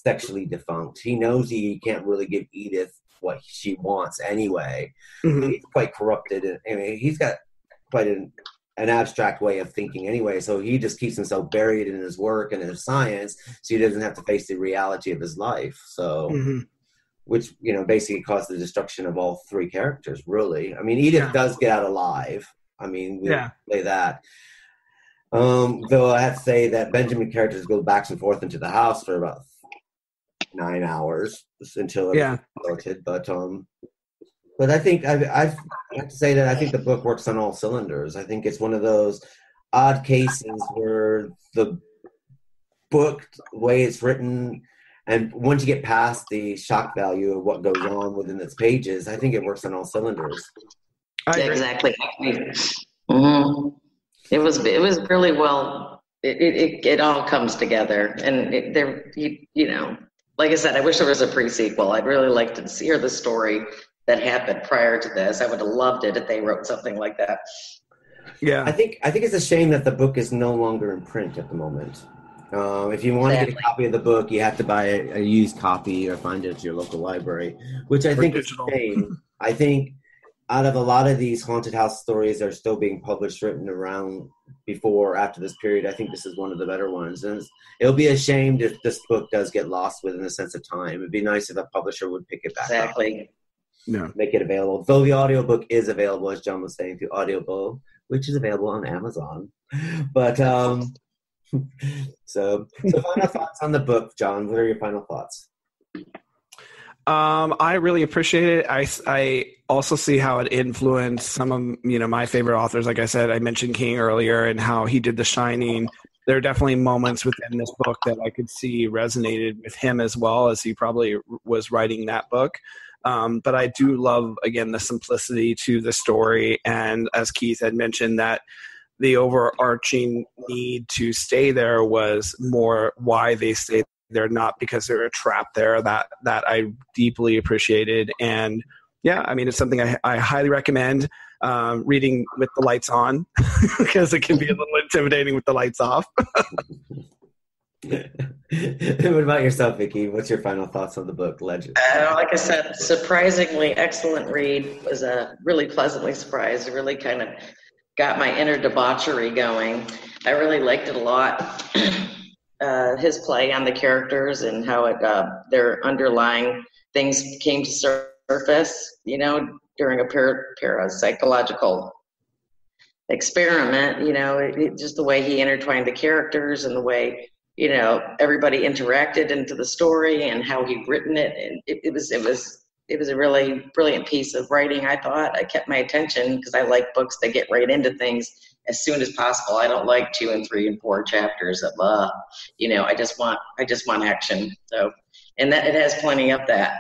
sexually defunct. He knows he can't really give Edith what she wants anyway. Mm-hmm. He's quite corrupted. And, I mean, he's got quite an, an abstract way of thinking anyway, so he just keeps himself buried in his work and his science, so he doesn't have to face the reality of his life. So, mm-hmm. which, you know, basically caused the destruction of all three characters, really. I mean, Edith yeah. does get out alive. I mean, we yeah. say that. Um, though I have to say that Benjamin characters go back and forth into the house for about nine hours until it yeah. started. But um, but I think I, I have to say that I think the book works on all cylinders. I think it's one of those odd cases where the book, the way it's written, and once you get past the shock value of what goes on within its pages, I think it works on all cylinders. Exactly. Mm-hmm. It was it was really well. It it, it all comes together, and it, there you, you know, like I said, I wish there was a pre-sequel. I'd really like to hear the story that happened prior to this. I would have loved it if they wrote something like that. Yeah, I think I think it's a shame that the book is no longer in print at the moment. Um, if you want exactly. to get a copy of the book, you have to buy a, a used copy or find it at your local library, which I or think digital. is a shame. I think out of a lot of these haunted house stories that are still being published, written around before or after this period, I think this is one of the better ones. And it'll be a shame if this book does get lost within a sense of time. It'd be nice if a publisher would pick it back exactly. up. No. Make it available. Though the audiobook is available, as John was saying, through Audible, which is available on Amazon. But, um, so, so final thoughts on the book, John. What are your final thoughts? Um, I really appreciate it. I, I also see how it influenced some of, you know, my favorite authors. Like I said, I mentioned King earlier and how he did The Shining. There are definitely moments within this book that I could see resonated with him as well, as he probably was writing that book. Um, but I do love, again, the simplicity to the story. And as Keith had mentioned, that the overarching need to stay there was more why they stayed there, not because they're trapped there. That that I deeply appreciated. And yeah, I mean, it's something I, I highly recommend um, reading with the lights on because it can be a little intimidating with the lights off. What about yourself, Vicky? What's your final thoughts on the book, Legend? Uh, like I said, surprisingly excellent read. It was a really pleasantly surprised. It really kind of got my inner debauchery going. I really liked it a lot. Uh, his play on the characters and how it uh, their underlying things came to surface, you know, during a par- parapsychological experiment. You know, it, it, just the way he intertwined the characters and the way, you know, everybody interacted into the story and how he'd written it, and it, it was it was it was a really brilliant piece of writing. I thought I kept my attention because I like books that get right into things as soon as possible. I don't like two and three and four chapters of, uh, you know, I just want, I just want action. So, and that it has plenty of that.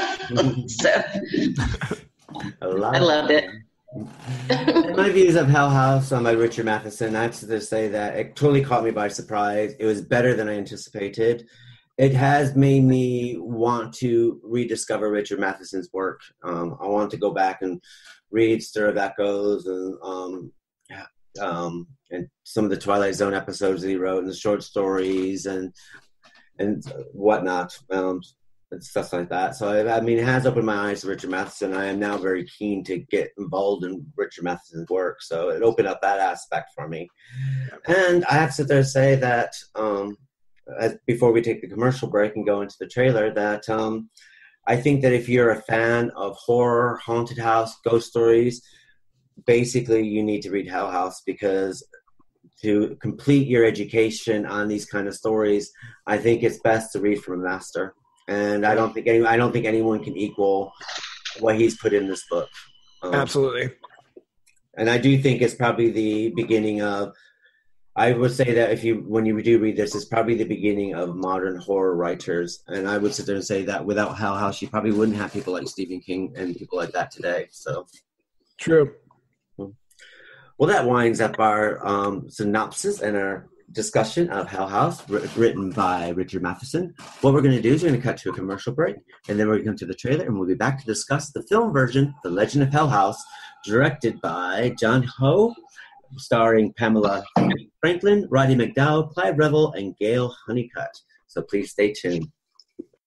So, I loved it. In my views of Hell House um, by Richard Matheson, I have to say that it totally caught me by surprise. It was better than I anticipated. It has made me want to rediscover Richard Matheson's work. Um, I want to go back and read Stir of Echoes and, um, yeah. Um, and some of the Twilight Zone episodes that he wrote and the short stories and and whatnot, um, and stuff like that. So, I, I mean, it has opened my eyes to Richard Matheson. I am now very keen to get involved in Richard Matheson's work. So it opened up that aspect for me. And I have to sit there and say that um, as, before we take the commercial break and go into the trailer, that um, I think that if you're a fan of horror, haunted house, ghost stories, basically you need to read Hell House, because to complete your education on these kind of stories, I think it's best to read from a master. And I don't think any, I don't think anyone can equal what he's put in this book. Um, Absolutely. And I do think it's probably the beginning of, I would say that if you, when you do read this, it's probably the beginning of modern horror writers. And I would sit there and say that without Hell House, you probably wouldn't have people like Stephen King and people like that today. So true. Well, that winds up our um, synopsis and our discussion of Hell House, r- written by Richard Matheson. What we're going to do is we're going to cut to a commercial break, and then we're going to come to the trailer, and we'll be back to discuss the film version, The Legend of Hell House, directed by John Hough, starring Pamela Franklin, Roddy McDowall, Clive Revill, and Gail Hunnicutt. So please stay tuned.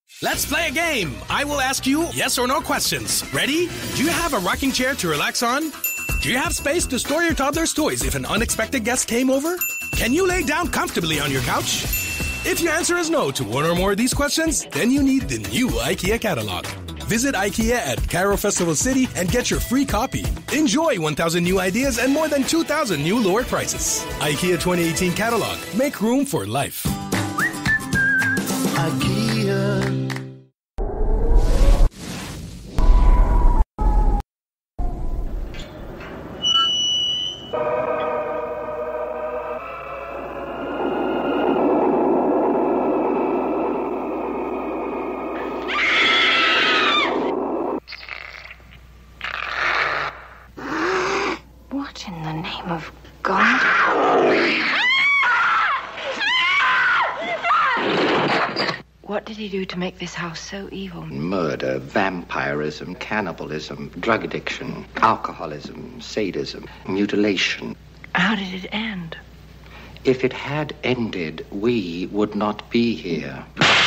Let's play a game. I will ask you yes or no questions. Ready? Do you have a rocking chair to relax on? Do you have space to store your toddler's toys if an unexpected guest came over? Can you lay down comfortably on your couch? If your answer is no to one or more of these questions, then you need the new IKEA catalog. Visit IKEA at Cairo Festival City and get your free copy. Enjoy one thousand new ideas and more than two thousand new lower prices. IKEA twenty eighteen catalog. Make room for life. IKEA. What in the name of God? What did he do to make this house so evil? Murder, vampirism, cannibalism, drug addiction, alcoholism, sadism, mutilation. How did it end? If it had ended, we would not be here.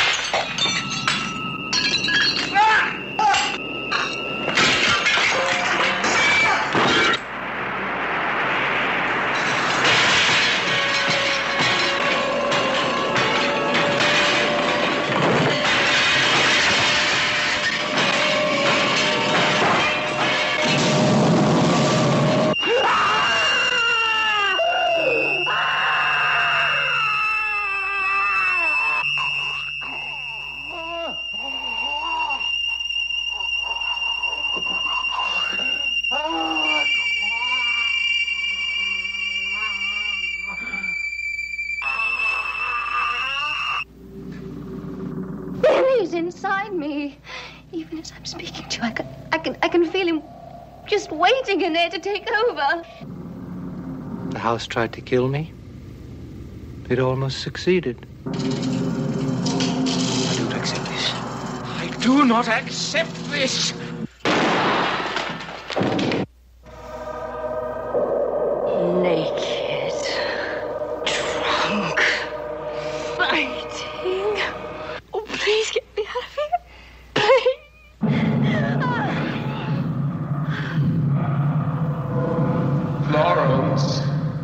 Inside me, even as I'm speaking to you, I can, I can, I can feel him just waiting in there to take over. The house tried to kill me. It almost succeeded. I don't accept this. I do not accept this. Naked, drunk, fighting. Oh, please get me out of here. Please. Florence.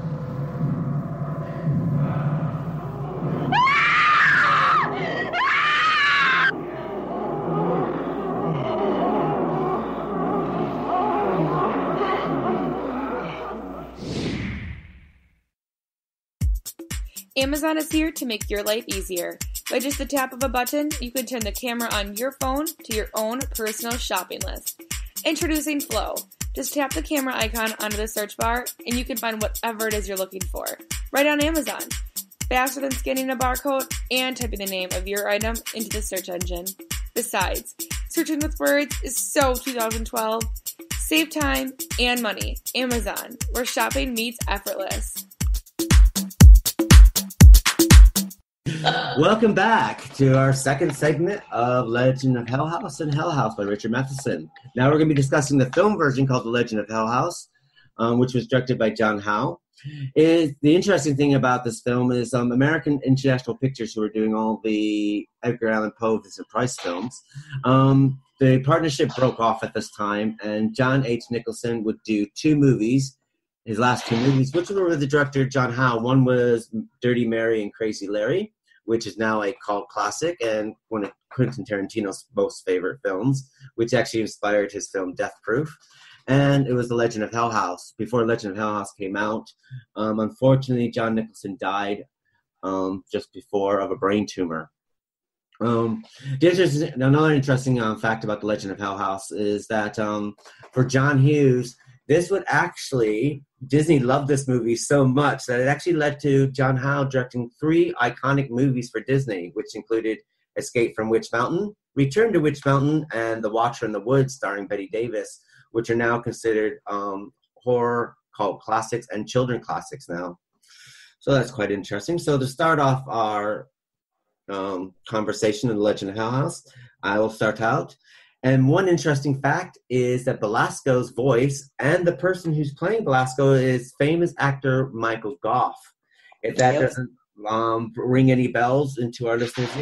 Amazon is here to make your life easier. By just the tap of a button, you can turn the camera on your phone to your own personal shopping list. Introducing Flow. Just tap the camera icon onto the search bar, and you can find whatever it is you're looking for, right on Amazon. Faster than scanning a barcode and typing the name of your item into the search engine. Besides, searching with words is so two thousand twelve. Save time and money. Amazon, where shopping meets effortless. Welcome back to our second segment of Legend of Hell House and Hell House by Richard Matheson. Now we're going to be discussing the film version called The Legend of Hell House, um, which was directed by John Hough. It, the interesting thing about this film is um, American International Pictures, who are doing all the Edgar Allan Poe, Vincent Price films, um, the partnership broke off at this time, and John H. Nicholson would do two movies, his last two movies, which were with the director John Hough. One was Dirty Mary and Crazy Larry, which is now a cult classic and one of Quentin Tarantino's most favorite films, which actually inspired his film Death Proof. And it was The Legend of Hell House. Before Legend of Hell House came out, um, unfortunately, John Nicholson died um, just before of a brain tumor. Um, another interesting um, fact about The Legend of Hell House is that um, for John Hughes, this would actually, Disney loved this movie so much that it actually led to John Hough directing three iconic movies for Disney, which included Escape from Witch Mountain, Return to Witch Mountain, and The Watcher in the Woods starring Bette Davis, which are now considered um, horror cult classics and children classics now. So that's quite interesting. So to start off our um, conversation in The Legend of Hell House, I will start out. And one interesting fact is that Belasco's voice and the person who's playing Belasco is famous actor Michael Gough. If that yep. doesn't um, ring any bells into our listeners' ears,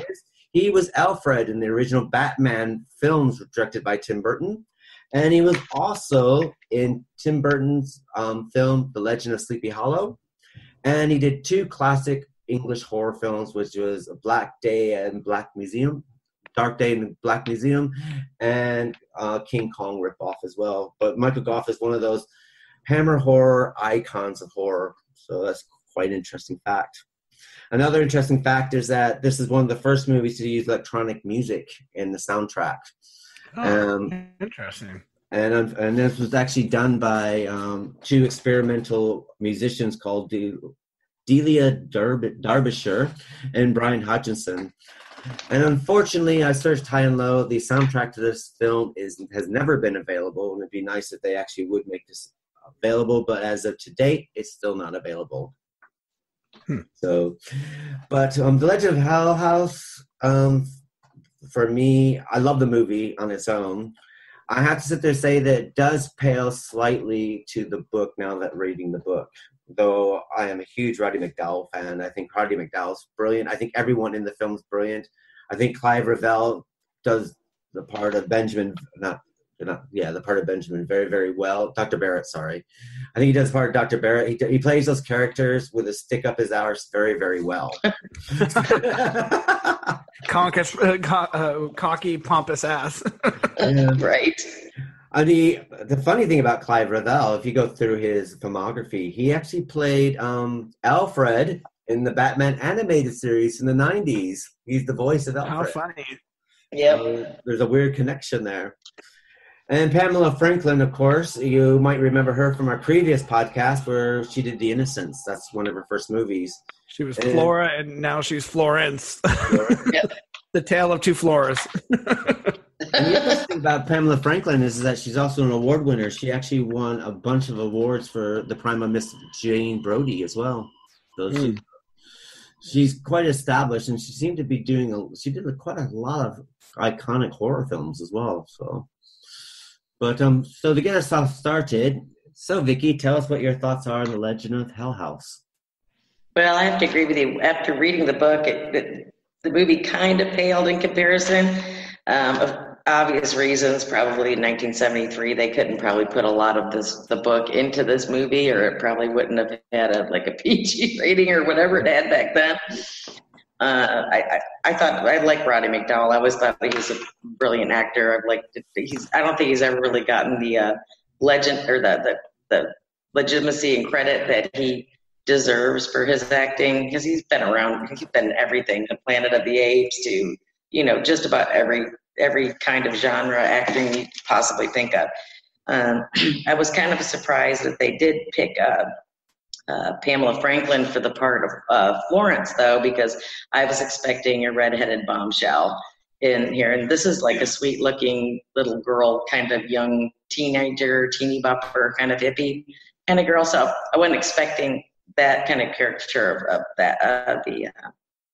He was Alfred in the original Batman films directed by Tim Burton. And he was also in Tim Burton's um, film, The Legend of Sleepy Hollow. And he did two classic English horror films, which was Black Day and Black Museum, Dark Day and Black Museum, and uh, King Kong ripoff as well. But Michael Gough is one of those Hammer horror icons of horror. So that's quite an interesting fact. Another interesting fact is that this is one of the first movies to use electronic music in the soundtrack. Oh, um, interesting. And and this was actually done by um, two experimental musicians called De- Delia Derb- Derbyshire and Brian Hutchinson. And unfortunately, I searched high and low. The soundtrack to this film is has never been available, and it'd be nice if they actually would make this available. But as of to date, it's still not available. Hmm. So, but um, The Legend of Hell House, um, for me, I love the movie on its own. I have to sit there and say that it does pale slightly to the book now that reading the book. Though I am a huge Roddy McDowall fan. I think Roddy McDowall's brilliant. I think everyone in the film is brilliant. I think Clive Revill does the part of Benjamin, not, not yeah, the part of Benjamin very, very well. Doctor Barrett, sorry. I think he does part of Doctor Barrett. He, he plays those characters with a stick up his arse very, very well. Conkus, uh, co- uh, cocky, pompous ass. Yeah. Right. Uh, the, the funny thing about Clive Revill, if you go through his filmography, he actually played um, Alfred in the Batman animated series in the nineties. He's the voice of Alfred. How funny. Yeah. Uh, there's a weird connection there. And Pamela Franklin, of course, you might remember her from our previous podcast where she did The Innocents. That's one of her first movies. She was and, Flora, and now she's Florence. Flora. Yep. The tale of two Floras. And the interesting thing about Pamela Franklin is, is that she's also an award winner. She actually won a bunch of awards for the Prime of Miss Jane Brody as well. So mm. she, she's quite established, and she seemed to be doing a, she did a, quite a lot of iconic horror films as well. So, but um, so to get us off started, so Vicky, tell us what your thoughts are on The Legend of Hell House. Well, I have to agree with you. After reading the book, it, it, the movie kind of paled in comparison. Um, of obvious reasons, probably in nineteen seventy-three, they couldn't probably put a lot of this the book into this movie, or it probably wouldn't have had a like a P G rating or whatever it had back then. Uh, I, I I thought I like Roddy McDowall. I always thought that he was a brilliant actor. I've liked he's. I don't think he's ever really gotten the uh, legend or the, the the legitimacy and credit that he deserves for his acting, because he's been around. He's been everything, the Planet of the Apes to, you know, just about every every kind of genre acting you could possibly think of. Um, I was kind of surprised that they did pick uh, uh, Pamela Franklin for the part of uh, Florence, though, because I was expecting a redheaded bombshell in here. And this is like a sweet-looking little girl, kind of young teenager, teeny bopper, kind of hippie kind of girl. So I wasn't expecting that kind of caricature of, of that uh, the uh,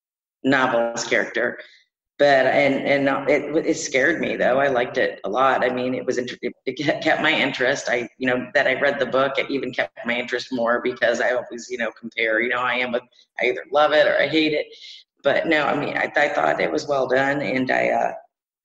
novel's character. But and and it it scared me, though. I liked it a lot. I mean, it was it, it kept my interest. I you know that I read the book, it even kept my interest more, because I always you know compare. You know, I am with I either love it or I hate it. But no, I mean, I, I thought it was well done, and I uh,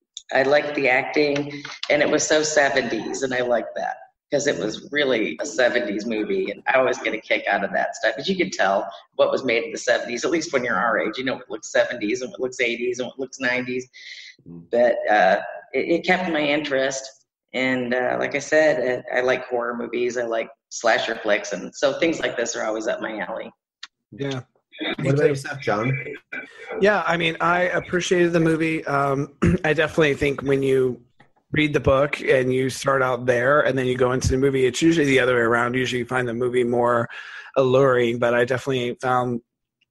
I liked the acting, and it was so seventies, and I liked that, because it was really a seventies movie, and I always get a kick out of that stuff, because you could tell what was made in the seventies, at least when you're our age. You know what looks seventies and what looks eighties and what looks nineties. But uh, it, it kept my interest, and uh, like I said, I, I like horror movies, I like slasher flicks, and so things like this are always up my alley. Yeah. What about yourself, John? Yeah, I mean, I appreciated the movie. Um, I definitely think when you read the book and you start out there and then you go into the movie, it's usually the other way around. Usually you find the movie more alluring, but I definitely found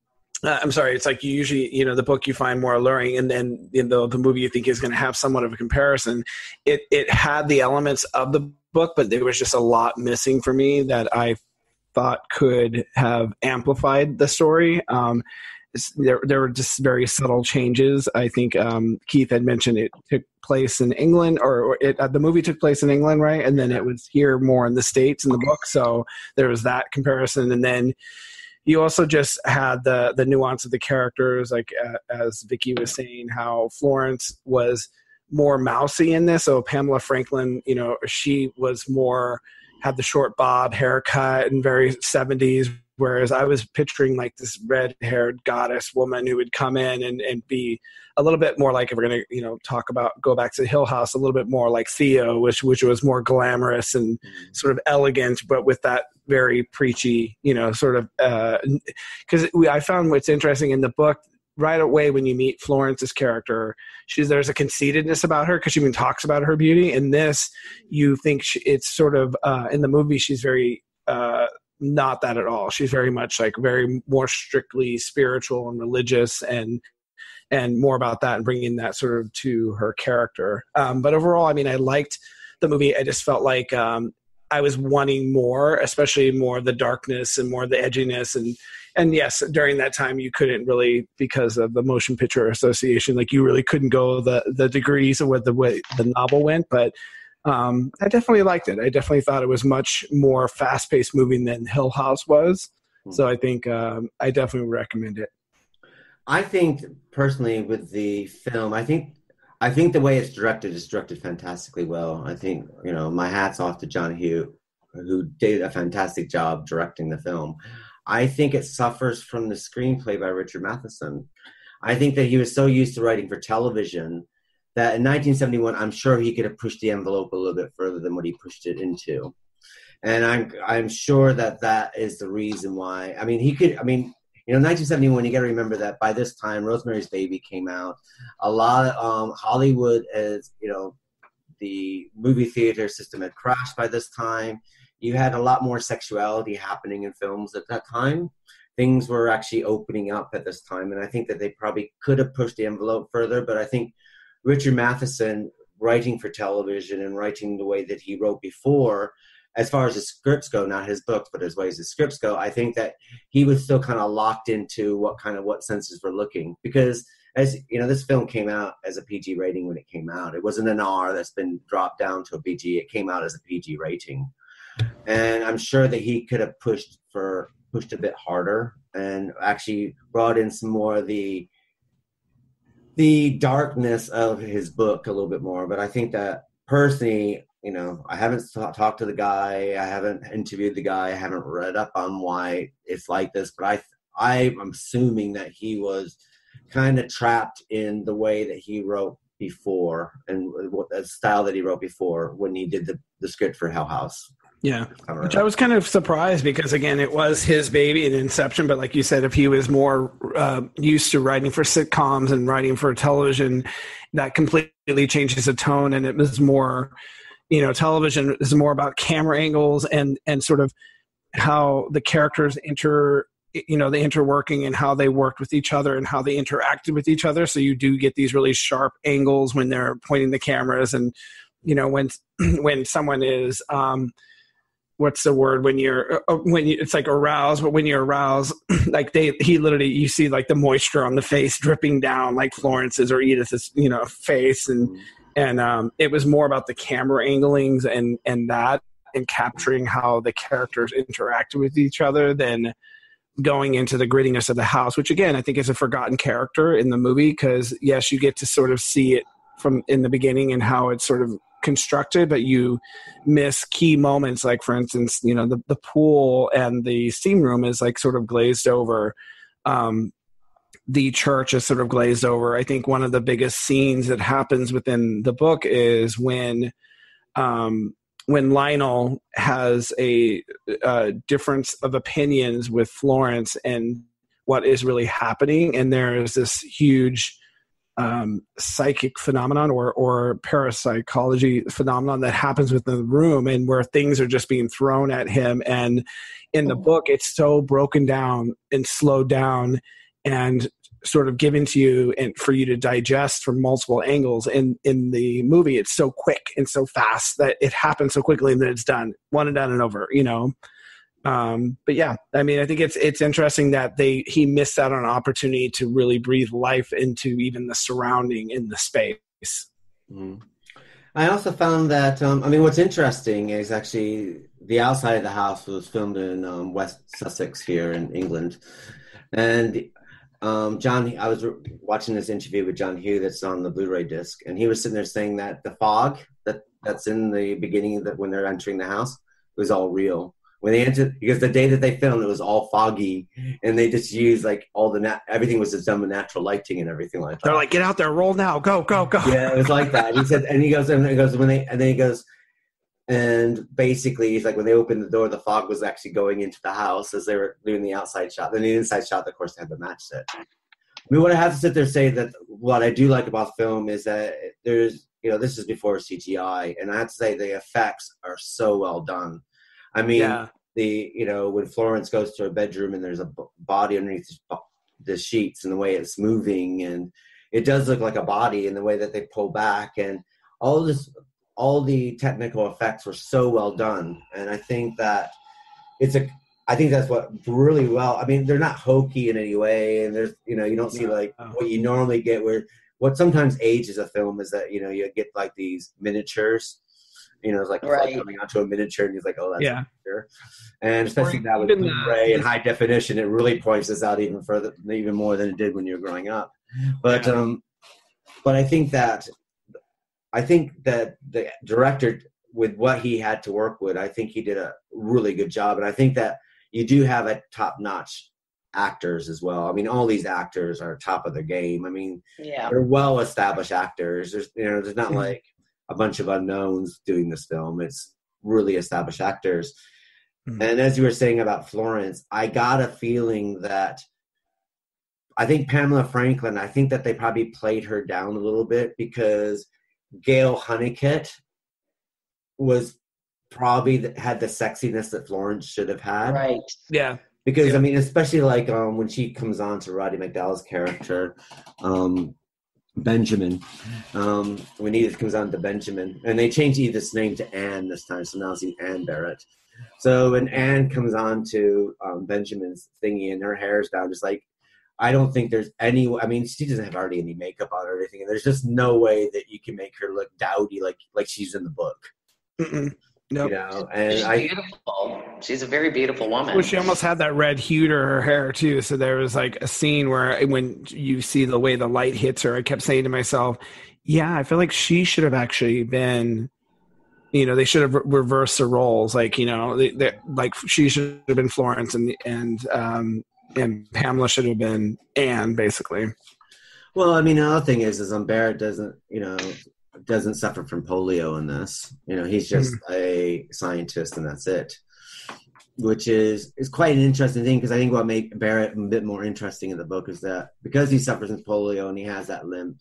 uh, I'm sorry, it's like you usually, you know, the book you find more alluring, and then you know, the movie you think is going to have somewhat of a comparison. It it had the elements of the book, but there was just a lot missing for me that I thought could have amplified the story. Um, There, there were just very subtle changes. I think um, Keith had mentioned it took place in England, or, or it, uh, the movie took place in England, right? And then it was here more in the States in the book. So there was that comparison. And then you also just had the the nuance of the characters, like uh, as Vicky was saying, how Florence was more mousy in this. So Pamela Franklin, you know, she was more, had the short bob haircut and very seventies, whereas I was picturing like this red-haired goddess woman who would come in and, and be a little bit more like, if we're going to, you know, talk about, go back to Hill House, a little bit more like Theo, which which was more glamorous and sort of elegant, but with that very preachy, you know, sort of, because uh, I found what's interesting in the book, right away when you meet Florence's character, she's there's a conceitedness about her because she even talks about her beauty. In this, you think she, it's sort of uh, in the movie she's very uh, not that at all. She's very much like very more strictly spiritual and religious, and and more about that and bringing that sort of to her character. Um, but overall, I mean, I liked the movie. I just felt like um, I was wanting more, especially more the darkness and more the edginess. And and yes, during that time you couldn't really, because of the Motion Picture Association, like you really couldn't go the the degrees of what the way the novel went. But um, I definitely liked it. I definitely thought it was much more fast-paced moving than Hill House was. So I think um, I definitely recommend it. I think personally with the film, I think I think the way it's directed is directed fantastically well. I think, you know, my hat's off to John Hough, who did a fantastic job directing the film. I think it suffers from the screenplay by Richard Matheson. I think that he was so used to writing for television that in nineteen seventy-one, I'm sure he could have pushed the envelope a little bit further than what he pushed it into. And I'm I'm sure that that is the reason why. I mean, he could, I mean, you know, nineteen seventy-one, you got to remember that by this time, Rosemary's Baby came out. A lot of um, Hollywood, as you know, the movie theater system had crashed by this time. You had a lot more sexuality happening in films at that time. Things were actually opening up at this time. And I think that they probably could have pushed the envelope further. But I think Richard Matheson, writing for television and writing the way that he wrote before, as far as the scripts go, not his books, but as ways the scripts go, I think that he was still kind of locked into what kind of what senses we're looking. Because, as you know, this film came out as a P G rating when it came out. It wasn't an R that's been dropped down to a P G. It came out as a P G rating. And I'm sure that he could have pushed for pushed a bit harder and actually brought in some more of the the darkness of his book a little bit more. But I think that personally, you know, I haven't talked to the guy, I haven't interviewed the guy, I haven't read up on why it's like this, but I I'm assuming that he was kind of trapped in the way that he wrote before and what the style that he wrote before when he did the, the script for Hell House. Yeah, which I was kind of surprised because, again, it was his baby in Inception. But like you said, if he was more uh, used to writing for sitcoms and writing for television, that completely changes the tone. And it was more, you know, television is more about camera angles and, and sort of how the characters inter, you know, the interworking and how they worked with each other and how they interacted with each other. So you do get these really sharp angles when they're pointing the cameras and, you know, when, when someone is, um, what's the word when you're uh, when you, it's like aroused, but when you're aroused, like they he literally you see like the moisture on the face dripping down like Florence's or Edith's, you know, face, and mm. and um, it was more about the camera anglings and and that and capturing how the characters interacted with each other than going into the grittiness of the house, which again I think is a forgotten character in the movie because yes, you get to sort of see it from in the beginning and how it's sort of constructed, but you miss key moments, like for instance, you know, the, the pool and the steam room is like sort of glazed over. Um, the church is sort of glazed over. I think one of the biggest scenes that happens within the book is when um, when Lionel has a, a difference of opinions with Florence and what is really happening, and there is this huge Um, psychic phenomenon or or parapsychology phenomenon that happens within the room and where things are just being thrown at him. And in the book, it's so broken down and slowed down and sort of given to you and for you to digest from multiple angles. And in the movie, it's so quick and so fast that it happens so quickly and then it's done, one and done and over, you know? Um, but yeah, I mean, I think it's it's interesting that they he missed out on an opportunity to really breathe life into even the surrounding in the space. Mm. I also found that um, I mean, what's interesting is actually the outside of the house was filmed in um, West Sussex here in England. And um, John, I was watching this interview with John Hough that's on the Blu-ray disc, and he was sitting there saying that the fog that, that's in the beginning that when they're entering the house was all real. When they entered, because the day that they filmed, it was all foggy, and they just used like all the nat- everything was just done with natural lighting and everything like that. They're like, "Get out there, roll now, go, go, go." Yeah, it was like that. He said, and he goes, and he goes when they, and then he goes, and basically he's like, when they opened the door, the fog was actually going into the house as they were doing the outside shot. Then the inside shot, of course, they had to match it. I mean, what I have to sit there and say that what I do like about film is that there's, you know, this is before C G I, and I have to say the effects are so well done. I mean, yeah. the you know when Florence goes to her bedroom and there's a b- body underneath the sheets and the way it's moving, and it does look like a body, and the way that they pull back, and all this, all the technical effects were so well done. And I think that it's a, I think that's what really well. I mean, they're not hokey in any way, and there's you know you don't see like what you normally get where what sometimes ages a film is that you know you get like these miniatures. You know, it's like, right. it's like coming onto a miniature, and he's like, "Oh, that's yeah." a miniature." And especially now with Blu-ray and high definition, it really points this out even further, even more than it did when you were growing up. But, yeah. um, but I think that, I think that the director, with what he had to work with, I think he did a really good job. And I think that you do have a top-notch actors as well. I mean, all these actors are top of their game. I mean, yeah. they're well-established actors. There's, you know, there's not like a bunch of unknowns doing this film. It's really established actors. Mm-hmm. And as you were saying about Florence, I got a feeling that I think Pamela Franklin, I think that they probably played her down a little bit because Gail Hunnicutt was probably the, had the sexiness that Florence should have had. Right. Yeah. Because, yeah. I mean, especially like um, when she comes on to Roddy McDowall's character, um, Benjamin, um, when Edith comes on to Benjamin, and they changed Edith's name to Anne this time, so now it's Anne Barrett. So when Anne comes on to um, Benjamin's thingy and her hair's down, just like, I don't think there's any, I mean, she doesn't have hardly any makeup on or anything, and there's just no way that you can make her look dowdy like like she's in the book. Mm-mm. Nope. You know, and She's I, beautiful. She's a very beautiful woman. Well, she almost had that red hue to her hair too. So there was like a scene where when you see the way the light hits her, I kept saying to myself, yeah, I feel like she should have actually been, you know, they should have re- reversed the roles. Like, you know, they, they, like she should have been Florence and, and, um, and Pamela should have been Anne, basically. Well, I mean, the other thing is, is um, Barrett doesn't, you know, doesn't suffer from polio in this. You know, he's just mm. a scientist and that's it. Which is, is quite an interesting thing because I think what made Barrett a bit more interesting in the book is that because he suffers from polio and he has that limp.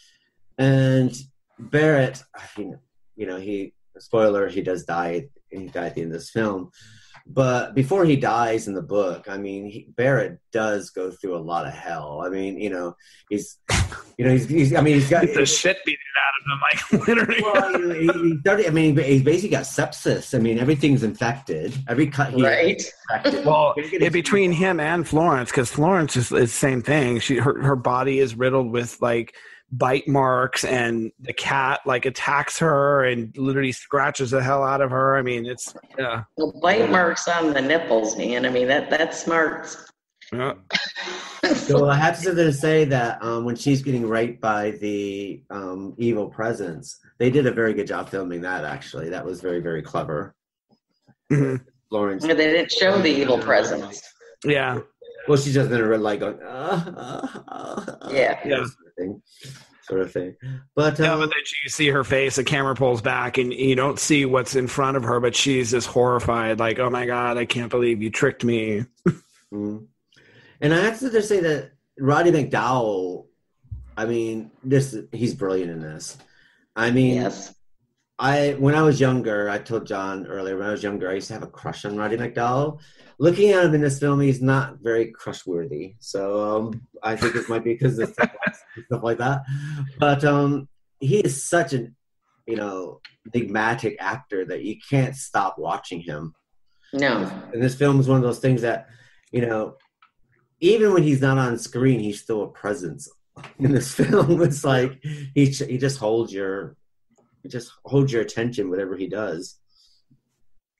And Barrett, you know, he, spoiler, he does die, he died at the end of this film. But before he dies in the book, I mean, he, Barrett does go through a lot of hell. I mean, you know, he's, you know, he's, he's I mean, he's got the shit beaten out of him, like literally. Well, he, he started, I mean, he's basically got sepsis. I mean, everything's infected. Every cut he right. is infected. Well, it, between him and Florence, because Florence is the same thing. She, her, her body is riddled with like bite marks, and the cat like attacks her and literally scratches the hell out of her. I mean, it's yeah. Well, bite marks on the nipples, man. I mean, that that's smart. Yeah. So I have to say that um, when she's getting raped by the um, evil presence, they did a very good job filming that. Actually, that was very, very clever. Mm-hmm. Florence. They didn't show the evil presence. Yeah. Well, she's just in a like going, uh, uh, uh, yeah, yeah, sort of thing. Sort of thing. But um, yeah, but then you see her face, the camera pulls back, and you don't see what's in front of her, but she's just horrified, like, "Oh my god, I can't believe you tricked me." mm-hmm. And I have to just say that Roddy McDowall, I mean, this he's brilliant in this. I mean, yes. I when I was younger, I told John earlier, when I was younger, I used to have a crush on Roddy McDowall. Looking at him in this film, he's not very crush-worthy. So um, I think it might be because of stuff like, stuff like that. But um, he is such an, you know, enigmatic actor that you can't stop watching him. No. And this film is one of those things that, you know, even when he's not on screen, he's still a presence in this film. It's like he he just holds your he just holds your attention, whatever he does.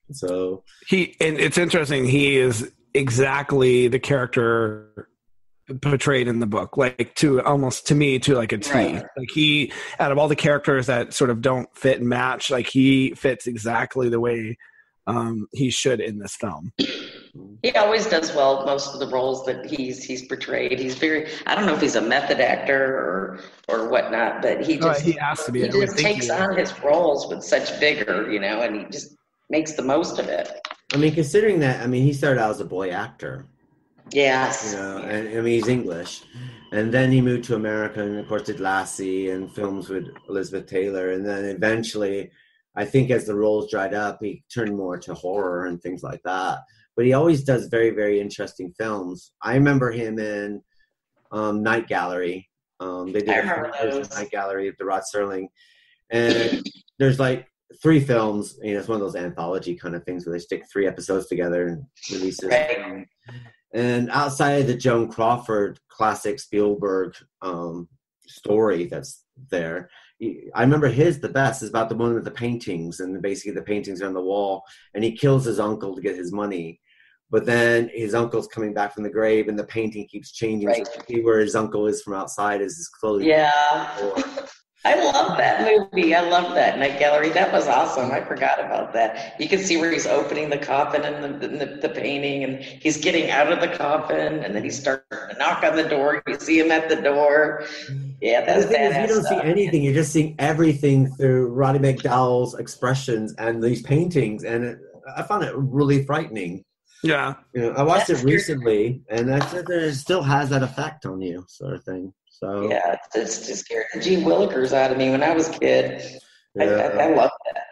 So he and it's interesting. He is exactly the character portrayed in the book, like to almost to me to like a T. Right. Like he, out of all the characters that sort of don't fit and match, like he fits exactly the way um, he should in this film. He always does well most of the roles that he's he's portrayed. He's very, I don't know if he's a method actor or or whatnot, but he just oh, he has to be. He just takes he on his roles with such vigor, you know, and he just makes the most of it. I mean, considering that, I mean, he started out as a boy actor. Yes. You know, and I mean, he's English. And then he moved to America and, of course, did Lassie and films with Elizabeth Taylor. And then eventually, I think as the roles dried up, he turned more to horror and things like that. But he always does very, very interesting films. I remember him in um, Night Gallery. Um, they did a Night Gallery of the Rod Serling. And there's like three films. You know, it's one of those anthology kind of things where they stick three episodes together and release it. Right. And outside of the Joan Crawford classic Spielberg um, story that's there, I remember his the best is about the one with the paintings, and basically the paintings are on the wall, and he kills his uncle to get his money. But then his uncle's coming back from the grave, and the painting keeps changing. Right. So see where his uncle is from outside is his clothing. Yeah. I love that movie. I love that Night Gallery. That was awesome. I forgot about that. You can see where he's opening the coffin and the, the, the painting, and he's getting out of the coffin, and then he's starting to knock on the door. You see him at the door. Yeah, that's the thing is, you don't stuff. see anything. You're just seeing everything through Roddy McDowall's expressions and these paintings, and it, I found it really frightening. Yeah. You know, I watched That's it recently, and that's, it still has that effect on you, sort of thing. So yeah, it's just scared the gee willikers out of me when I was a kid. Yeah. I, I, I love that.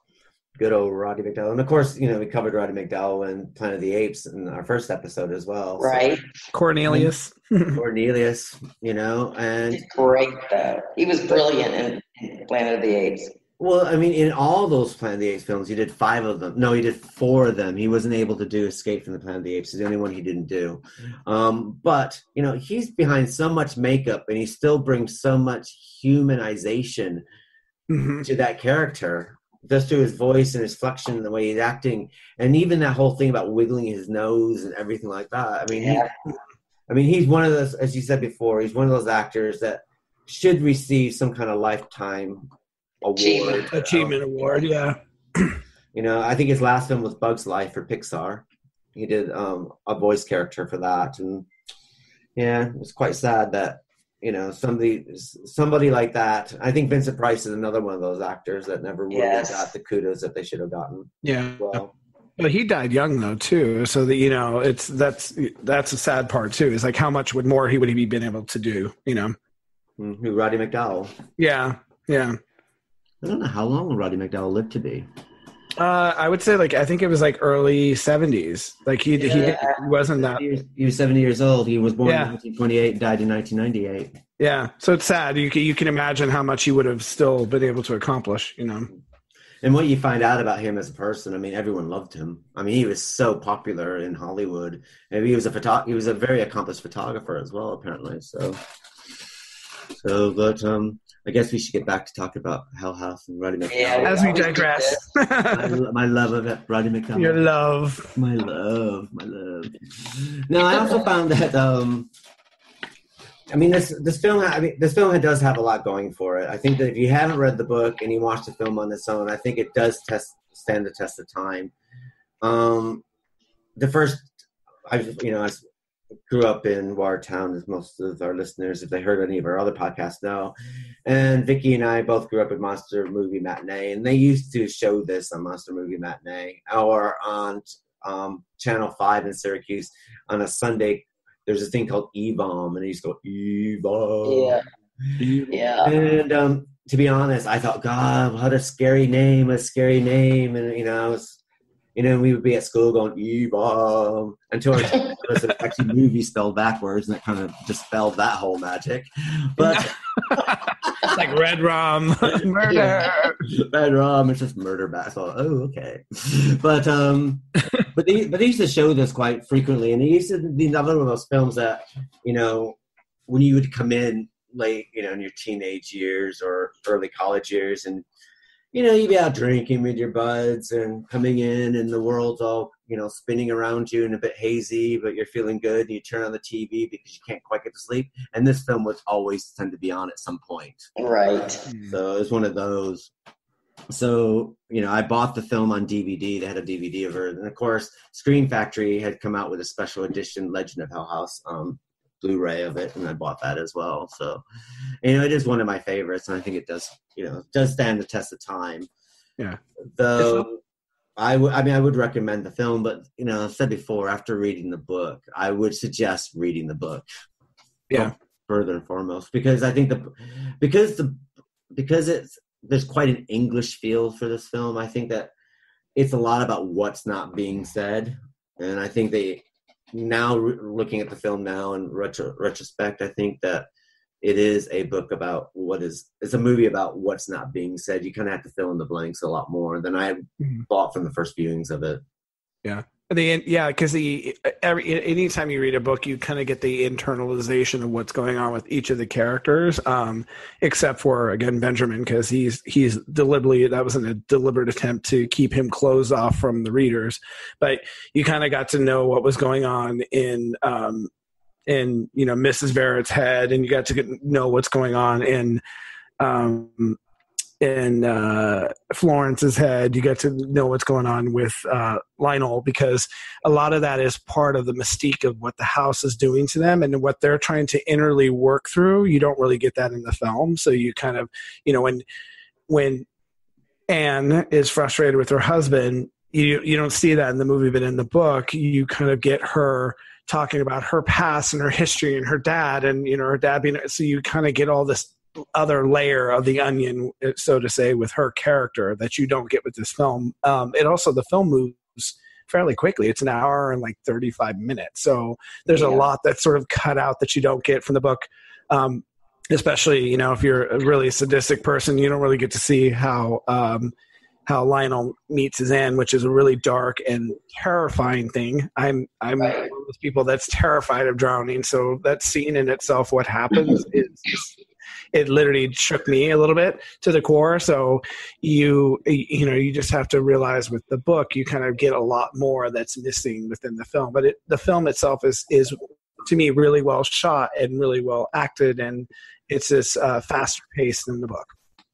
Good old Roddy McDowall. And of course, you know, we covered Roddy McDowall in Planet of the Apes in our first episode as well. Right. So. Cornelius. Cornelius, you know, and He's great though. He was brilliant in, in Planet of the Apes. Well, I mean, in all those Planet of the Apes films, he did five of them. No, he did four of them. He wasn't able to do Escape from the Planet of the Apes. It's the only one he didn't do. Um, but, you know, he's behind so much makeup, and he still brings so much humanization mm-hmm. to that character, just through his voice and his flexion and the way he's acting. And even that whole thing about wiggling his nose and everything like that. I mean, yeah. he, I mean, he's one of those, as you said before, he's one of those actors that should receive some kind of lifetime award. Achievement, Achievement award, yeah. You know, I think his last film was Bug's Life for Pixar. He did um, a voice character for that, and yeah, it was quite sad that, you know, somebody somebody like that. I think Vincent Price is another one of those actors that never really yes. got the kudos that they should have gotten. Yeah. Well, but he died young though too, so that, you know, it's that's that's a sad part too. Is like how much would more he would he been able to do? You know, who Roddy McDowall? Yeah, yeah. I don't know how long Roddy McDowall lived to be. Uh, I would say like I think it was like early seventies. Like he Yeah. he, did, he wasn't that. He was seventy years old. He was born Yeah. in nineteen twenty-eight and died in nineteen ninety-eight. Yeah, so it's sad. You can, you can imagine how much he would have still been able to accomplish. You know, and what you find out about him as a person, I mean, everyone loved him. I mean, he was so popular in Hollywood, and he was a photo- He was a very accomplished photographer as well, apparently. So, so but um. I guess we should get back to talk about Hell House and Roddy McDowall. Yeah, as we digress. my, my love of Roddy McDowall. Your love. My love. My love. Now, I also found that, um, I mean, this this film, I mean, this film does have a lot going for it. I think that if you haven't read the book and you watch the film on its own, I think it does test stand the test of time. Um, the first, I you know, I grew up in Watertown, as most of our listeners, if they heard any of our other podcasts, know. And Vicky and I both grew up in Monster Movie Matinee, and they used to show this on Monster Movie Matinee or on um, Channel five in Syracuse on a Sunday. There's a thing called E-Bomb, and they used to go, E-Bomb. Yeah. Yeah. And um, to be honest, I thought, God, what a scary name, a scary name. And, you know, it's, you know, we would be at school going, E-Bomb, until it was actually movie spelled backwards, and it kind of dispelled that whole magic. But it's like Red Rum, murder. Yeah. Red Rum, it's just murder back. So, oh, okay. But um, but they but they used to show this quite frequently, and it used to be another one of those films that, you know, when you would come in late, you know, in your teenage years or early college years, and you know, you'd be out drinking with your buds and coming in and the world's all, you know, spinning around you and a bit hazy, but you're feeling good. And you turn on the T V because you can't quite get to sleep. And this film would always tend to be on at some point. Right. So it was one of those. So, you know, I bought the film on D V D. They had a D V D of it. And, of course, Screen Factory had come out with a special edition Legend of Hell House um, Blu-ray of it, and I bought that as well. So, you know, it is one of my favorites, and I think it does, you know, does stand the test of time. Yeah. Though, I, w- I mean, I would recommend the film, but, you know, I've said before, after reading the book, I would suggest reading the book. Yeah. Further and foremost, because I think the, because the, because it's, there's quite an English feel for this film. I think that it's a lot about what's not being said. And I think they, now re- looking at the film now in retro, retrospect, I think that it is a book about what is, it's a movie about what's not being said. You kind of have to fill in the blanks a lot more than I mm-hmm. thought from the first viewings of it. Yeah. The, yeah, because the every anytime you read a book, you kind of get the internalization of what's going on with each of the characters, um, except for again Benjamin, because he's he's deliberately that was a deliberate attempt to keep him closed off from the readers. But you kind of got to know what was going on in um, in you know Missus Barrett's head, and you got to get, know what's going on in. Um, in uh, Florence's head. You get to know what's going on with uh, Lionel, because a lot of that is part of the mystique of what the house is doing to them and what they're trying to innerly work through. You don't really get that in the film. So you kind of, you know, when when Anne is frustrated with her husband, you you don't see that in the movie, but in the book, you kind of get her talking about her past and her history and her dad and, you know, her dad being, so you kind of get all this other layer of the onion, so to say, with her character that you don't get with this film. Um, it also, the film moves fairly quickly. It's an hour and like thirty-five minutes. So there's yeah. a lot that's sort of cut out that you don't get from the book. Um, especially, you know, if you're a really sadistic person, you don't really get to see how, um, how Lionel meets his end, which is a really dark and terrifying thing. I'm, I'm right. one of those people that's terrified of drowning. So that scene in itself, what happens is, it literally shook me a little bit to the core. So you, you know, you just have to realize with the book, you kind of get a lot more that's missing within the film. But it, the film itself is, is to me, really well shot and really well acted. And it's this uh, faster pace than the book.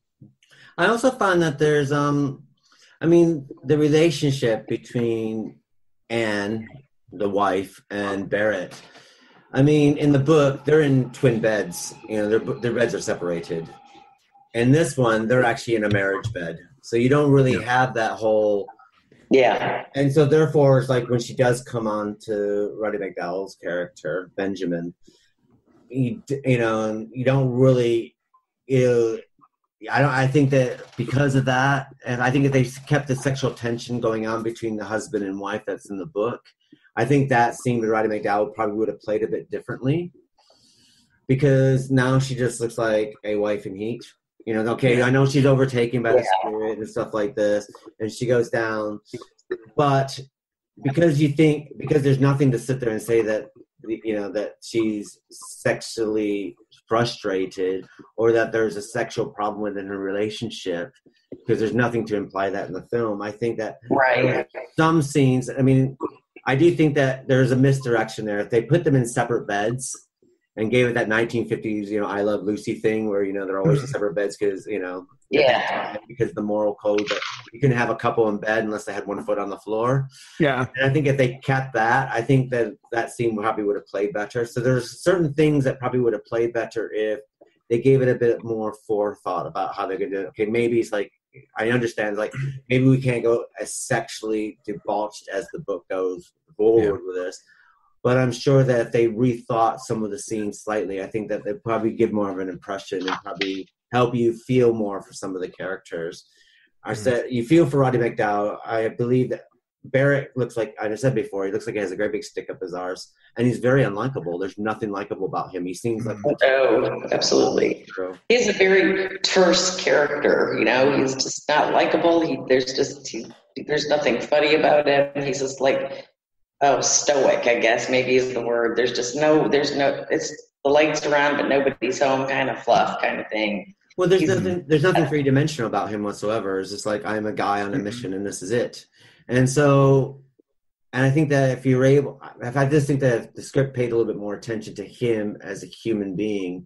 I also find that there's, um, I mean, the relationship between Anne, the wife, and Barrett. I mean, in the book, they're in twin beds. You know, their their beds are separated. In this one, they're actually in a marriage bed. So you don't really have that whole... Yeah. And so therefore, it's like when she does come on to Roddy McDowall's character, Benjamin, you, you know, you don't really... You know, I don't. I think that because of that, and I think if they kept the sexual tension going on between the husband and wife that's in the book, I think that scene with Roddy McDowall probably would have played a bit differently, because now she just looks like a wife in heat. You know, okay, I know she's overtaken by the spirit and stuff like this, and she goes down. But because you think, because there's nothing to sit there and say that, you know, that she's sexually frustrated or that there's a sexual problem within her relationship, because there's nothing to imply that in the film. I think that right. some scenes, I mean, I do think that there's a misdirection there. If they put them in separate beds and gave it that nineteen fifties, you know, I Love Lucy thing where, you know, they're always in separate beds because, you know, yeah, because the moral code that you can have a couple in bed unless they had one foot on the floor. Yeah. And I think if they kept that, I think that that scene probably would have played better. So there's certain things that probably would have played better if they gave it a bit more forethought about how they're going to do it. Okay, maybe it's like, I understand, like, maybe we can't go as sexually debauched as the book goes forward yeah. with this. But I'm sure that if they rethought some of the scenes slightly, I think that they'd probably give more of an impression and probably help you feel more for some of the characters. I mm-hmm. said, you feel for Roddy McDowall. I believe that Barrett looks like, I said before, he looks like he has a great big stick up his arse. And he's very unlikable. There's nothing likable about him. He seems like... Oh, absolutely. He's a very terse character, you know. He's just not likable. He, there's just, he, there's nothing funny about him. He's just like... Oh, stoic, I guess maybe is the word. There's just no, there's no, it's the lights around, but nobody's home kind of fluff kind of thing. Well, there's nothing there's nothing three dimensional about him whatsoever. It's just like, I'm a guy on a mission and this is it. And so, and I think that if you're able, I just think that if the script paid a little bit more attention to him as a human being,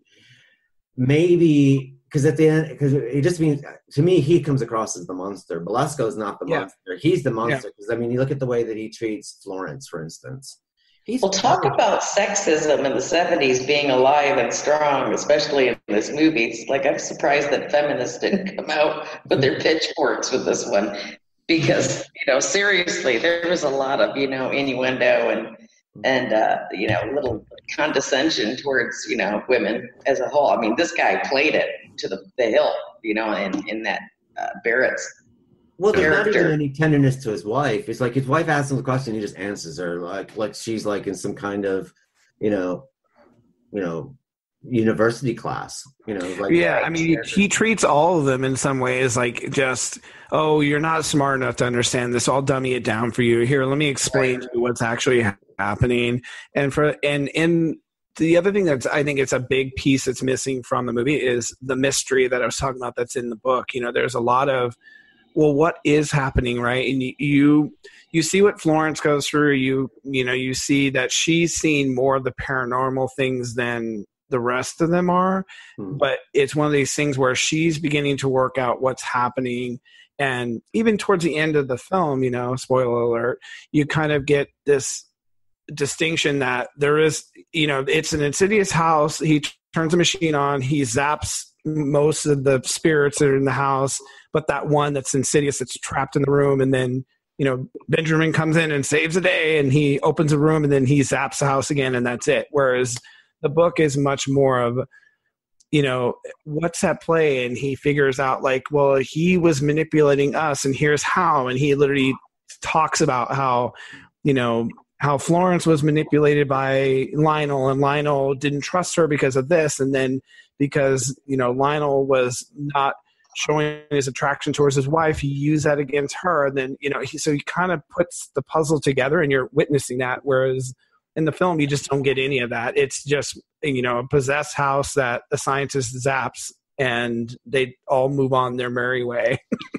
maybe, because at the end, because it just means, to me, he comes across as the monster. Belasco's not the Yeah. monster. He's the monster. Because, I mean, you look at the way that he treats Florence, for instance. He's Well, talk about sexism in the seventies being alive and strong, especially in this movie. It's like, I'm surprised that feminists didn't come out with their pitchforks with this one. Because, you know, seriously, there was a lot of, you know, innuendo and, and uh, you know, little condescension towards, you know, women as a whole. I mean, this guy played it to the, the hill, you know, in, in that uh, Barrett's Well, there's character. not even any tenderness to his wife. It's like his wife asks him the question, he just answers her like like she's like in some kind of, you know, you know, university class. You know, like yeah. I mean, he, he treats all of them in some ways like just, oh, you're not smart enough to understand this. I'll dummy it down for you. Here, let me explain to you what's actually ha- happening. And for and in the other thing that's I think it's a big piece that's missing from the movie is the mystery that I was talking about that's in the book. You know, there's a lot of, well, what is happening, right? And you, you you see what Florence goes through. You you know, you see that she's seen more of the paranormal things than the rest of them are. Hmm. But it's one of these things where she's beginning to work out what's happening. And even towards the end of the film, you know, spoiler alert, you kind of get this distinction that there is, you know, it's an insidious house. He t- turns the machine on. He zaps most of the spirits that are in the house, but that one that's insidious, that's trapped in the room. And then, you know, Benjamin comes in and saves the day and he opens a room and then he zaps the house again and that's it. Whereas the book is much more of, you know, what's at play? And he figures out like, well, he was manipulating us and here's how. And he literally talks about how, you know, how Florence was manipulated by Lionel and Lionel didn't trust her because of this. And then because, you know, Lionel was not showing his attraction towards his wife, he used that against her. And then, you know, he, so he kind of puts the puzzle together and you're witnessing that. Whereas in the film, you just don't get any of that. It's just, you know, a possessed house that the scientist zaps and they all move on their merry way.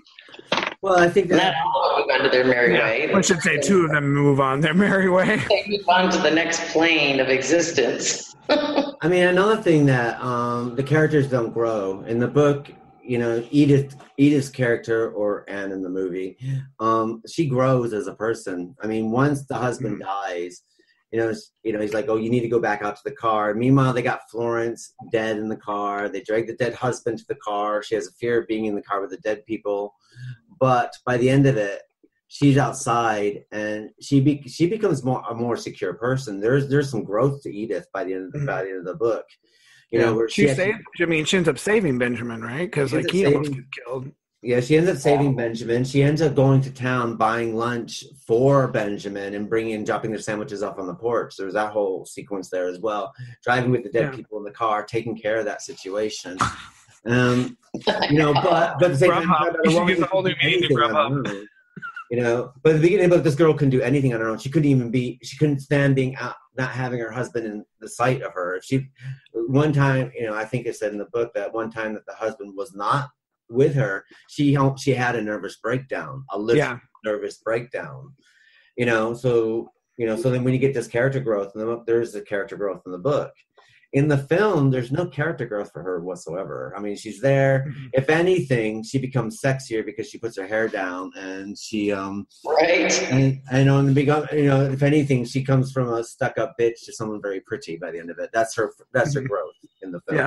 Well, I think that not all move on to their merry yeah, way. I should say two of them move on their merry way. They move on to the next plane of existence. I mean, another thing that um, the characters don't grow in the book. You know, Edith, Edith's character, or Anne in the movie, um, she grows as a person. I mean, once the husband mm-hmm. dies, you know, you know, he's like, "Oh, you need to go back out to the car." Meanwhile, they got Florence dead in the car. They drag the dead husband to the car. She has a fear of being in the car with the dead people. But by the end of it, she's outside, and she be, she becomes more a more secure person. There's there's some growth to Edith by the end of the, mm-hmm. by the end of the book. You yeah, know, where she, she saved. To, I mean, she ends up saving Benjamin, right? Because like he saving, almost gets killed. Yeah, she ends up saving Benjamin. She ends up going to town, buying lunch for Benjamin, and bringing, dropping their sandwiches off on the porch. There's that whole sequence there as well. Driving with the dead yeah. people in the car, taking care of that situation. Um, you know, but but at the same time, you should give the whole new meaning to Grubhub. You know, but at the beginning, but this girl couldn't do anything on her own. She couldn't even be. She couldn't stand being out, not having her husband in the sight of her. If she, one time, you know, I think it said in the book that one time that the husband was not with her, she she had a nervous breakdown, a literal yeah. nervous breakdown. You know, so you know, so then when you get this character growth, and there's the character growth in the book. In the film, there's no character growth for her whatsoever. I mean, she's there. Mm-hmm. If anything, she becomes sexier because she puts her hair down and she, um, right. And, and on the big, you know, if anything, she comes from a stuck-up bitch to someone very pretty by the end of it. That's her. That's mm-hmm. her growth in the film. Yeah.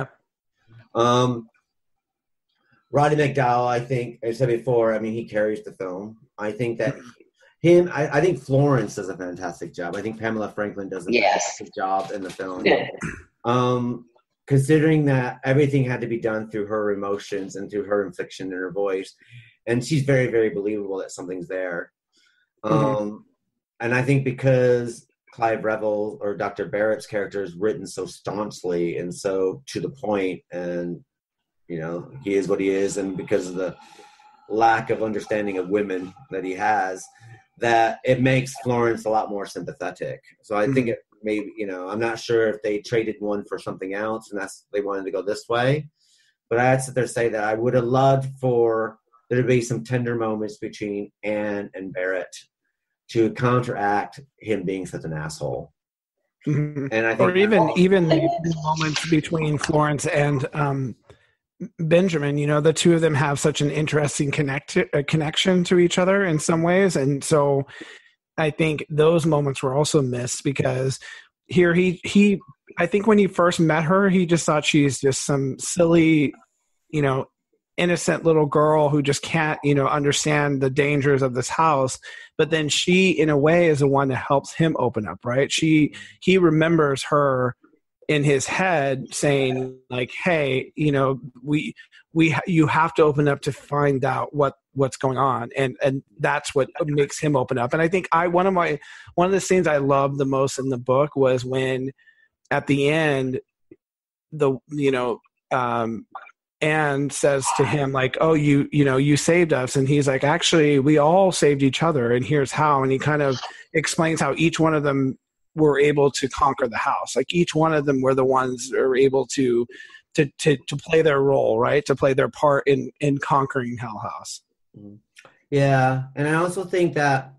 Um, Roddy McDowall, I think, I said before. I mean, he carries the film. I think that. Him, I, I think Florence does a fantastic job. I think Pamela Franklin does a yes. fantastic job in the film. Yeah. Um, considering that everything had to be done through her emotions and through her inflection in her voice. And she's very, very believable that something's there. Um, mm-hmm. And I think because Clive Revill or Doctor Barrett's character is written so staunchly and so to the point, and, you know, he is what he is, and because of the lack of understanding of women that he has, that it makes Florence a lot more sympathetic. So I mm-hmm. think it maybe, you know, I'm not sure if they traded one for something else and that's they wanted to go this way. But I had to sit there and say that I would have loved for there to be some tender moments between Anne and Barrett to counteract him being such an asshole. Mm-hmm. And I think or even that, even the moments between Florence and um, Benjamin. You know, the two of them have such an interesting connect uh, connection to each other in some ways, and so I think those moments were also missed because here he he. I think when he first met her, he just thought she's just some silly, you know, innocent little girl who just can't, you know, understand the dangers of this house. But then she, in a way, is the one that helps him open up, right? She, he remembers her in his head saying like, hey, you know, we, we, you have to open up to find out what, what's going on. And, and that's what makes him open up. And I think I, one of my, one of the scenes I loved the most in the book was when, at the end, the you know, um, Anne says to him like, "Oh, you you know, you saved us," and he's like, "Actually, we all saved each other, and here's how." And he kind of explains how each one of them were able to conquer the house. Like each one of them were the ones that were able to to to to play their role, right, to play their part in in conquering Hell House. Yeah, and I also think that.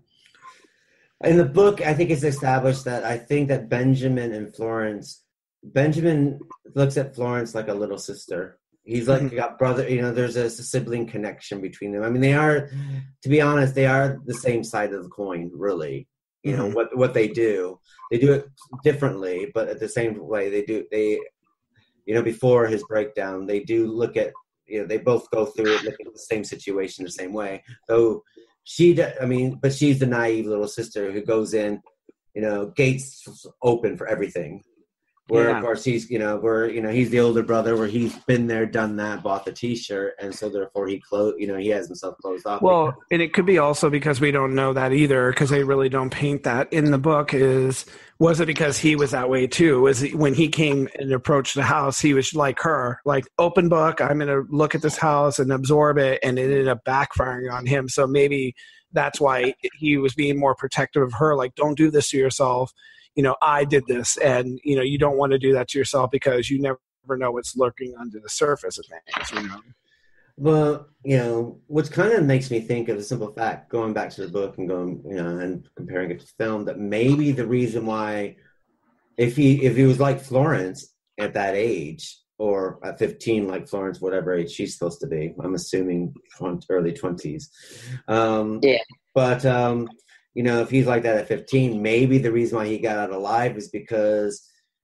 In the book, I think it's established that I think that Benjamin and Florence, Benjamin looks at Florence like a little sister. He's like mm-hmm. got brother, you know, there's a, a sibling connection between them. I mean, they are, to be honest, they are the same side of the coin, really. You mm-hmm. know, what what they do. They do it differently, but at the same way, they do, they, you know, before his breakdown, they do look at, you know, they both go through it, look at the same situation the same way. Though, She, I mean, but she's the naive little sister who goes in, you know, gates open for everything. Where, yeah. of course, he's, you know, where, you know, he's the older brother where he's been there, done that, bought the T-shirt, and so therefore he closed, you know, he has himself closed off. Well, and it could be also because we don't know that either, because they really don't paint that in the book. Is was it because he was that way too? Was it, when he came and approached the house, he was like her, like open book. I'm going to look at this house and absorb it, and it ended up backfiring on him. So maybe that's why he was being more protective of her. Like, don't do this to yourself. You know, I did this, and, you know, you don't want to do that to yourself because you never know what's lurking under the surface of things, you know? Well, you know, which kind of makes me think of the simple fact, going back to the book and going, you know, and comparing it to film, that maybe the reason why, if he if he was like Florence at that age, or at fifteen, like Florence, whatever age she's supposed to be, I'm assuming early twenties. Um, yeah. But, um, you know, if he's like that at fifteen, maybe the reason why he got out alive is because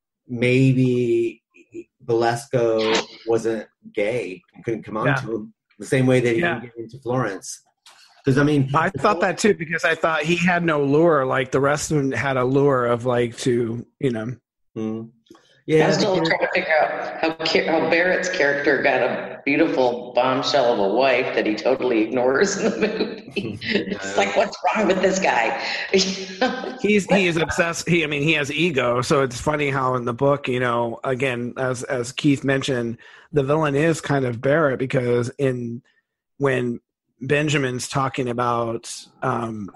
maybe Belasco wasn't gay and couldn't come on yeah. to him the same way that he yeah. didn't get into Florence. Because, I mean... I thought that, too, because I thought he had no lure. Like, the rest of them had a lure of, like, to, you know... Mm-hmm. Yeah, I'm still trying to figure out how, how Barrett's character got a beautiful bombshell of a wife that he totally ignores in the movie. It's like, what's wrong with this guy? He's he is obsessed. He, I mean, he has ego. So it's funny how in the book, you know, again, as as Keith mentioned, the villain is kind of Barrett, because in when Benjamin's talking about um,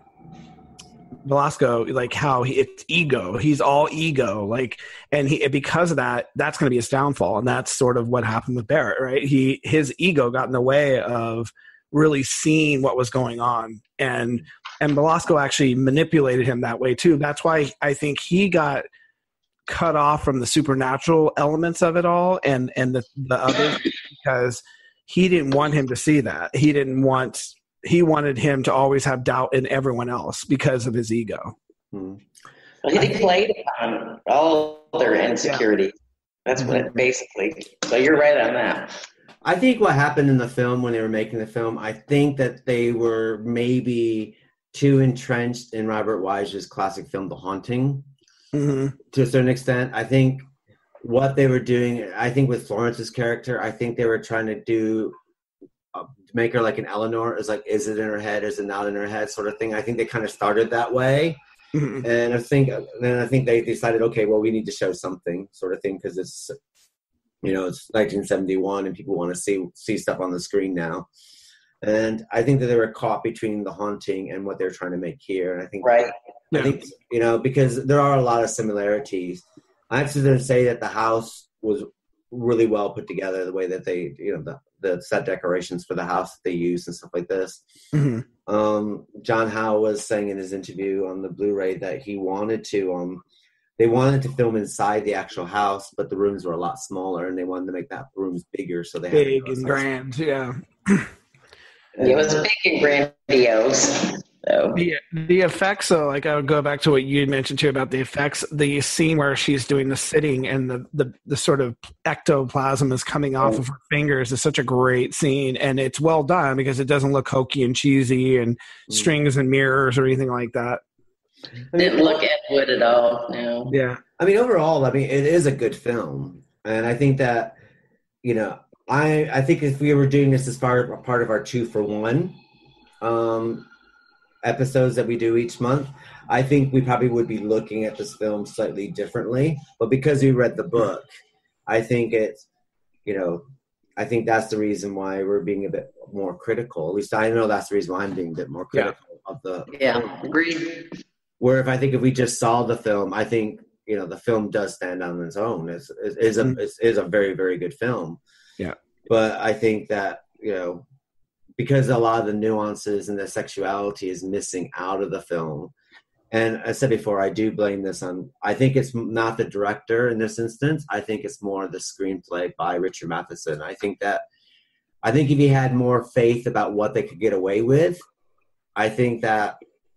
Belasco, like how he, it's ego. He's all ego, like, and he because of that, that's going to be his downfall, and that's sort of what happened with Barrett, right? He his ego got in the way of really seeing what was going on, and and Belasco actually manipulated him that way too. That's why I think he got cut off from the supernatural elements of it all, and and the the others, because he didn't want him to see that. He didn't want. He wanted him to always have doubt in everyone else because of his ego. Hmm. Well, he played on all their insecurity. Yeah. That's what it basically. So you're right on that. I think what happened in the film when they were making the film, I think that they were maybe too entrenched in Robert Wise's classic film, The Haunting, mm-hmm. to a certain extent. I think what they were doing, I think with Florence's character, I think they were trying to do Uh, to make her like an Eleanor, is like, is it in her head, is it not in her head, sort of thing. I think they kind of started that way, mm-hmm. and I think then I think they decided, okay, well, we need to show something, sort of thing, because it's, you know, it's nineteen seventy-one and people want to see see stuff on the screen now. And I think that they were caught between The Haunting and what they're trying to make here. And I think, right, I yeah. think you know, because there are a lot of similarities. I have to say that the house was really well put together. The way that they, you know, the, the set decorations for the house that they use and stuff like this. Mm-hmm. Um, John Hough was saying in his interview on the Blu-ray that he wanted to, um, they wanted to film inside the actual house, but the rooms were a lot smaller, and they wanted to make that rooms bigger, so they had big and grand, yeah. It was big and grandiose. So. The, the effects, though, like I would go back to what you mentioned too about the effects. The scene where she's doing the sitting and the, the, the sort of ectoplasm is coming off of her fingers is such a great scene, and it's well done because it doesn't look hokey and cheesy and mm. strings and mirrors or anything like that. Didn't look Ed Wood at all. No. Yeah. I mean, overall, I mean, it is a good film, and I think that, you know, I I think if we were doing this as far part of our two for one um, episodes that we do each month, I think we probably would be looking at this film slightly differently. But because we read the book, I think it's, you know, I think that's the reason why we're being a bit more critical. At least I know that's the reason why I'm being a bit more critical yeah. of the yeah, film. agreed. Where if I think if we just saw the film, I think, you know, the film does stand on its own. It's, it is a it is a very, very good film. Yeah. But I think that, you know, because a lot of the nuances and the sexuality is missing out of the film. And I said before, I do blame this on, I think it's not the director in this instance. I think it's more the screenplay by Richard Matheson. I think that, I think if he had more faith about what they could get away with, I think that,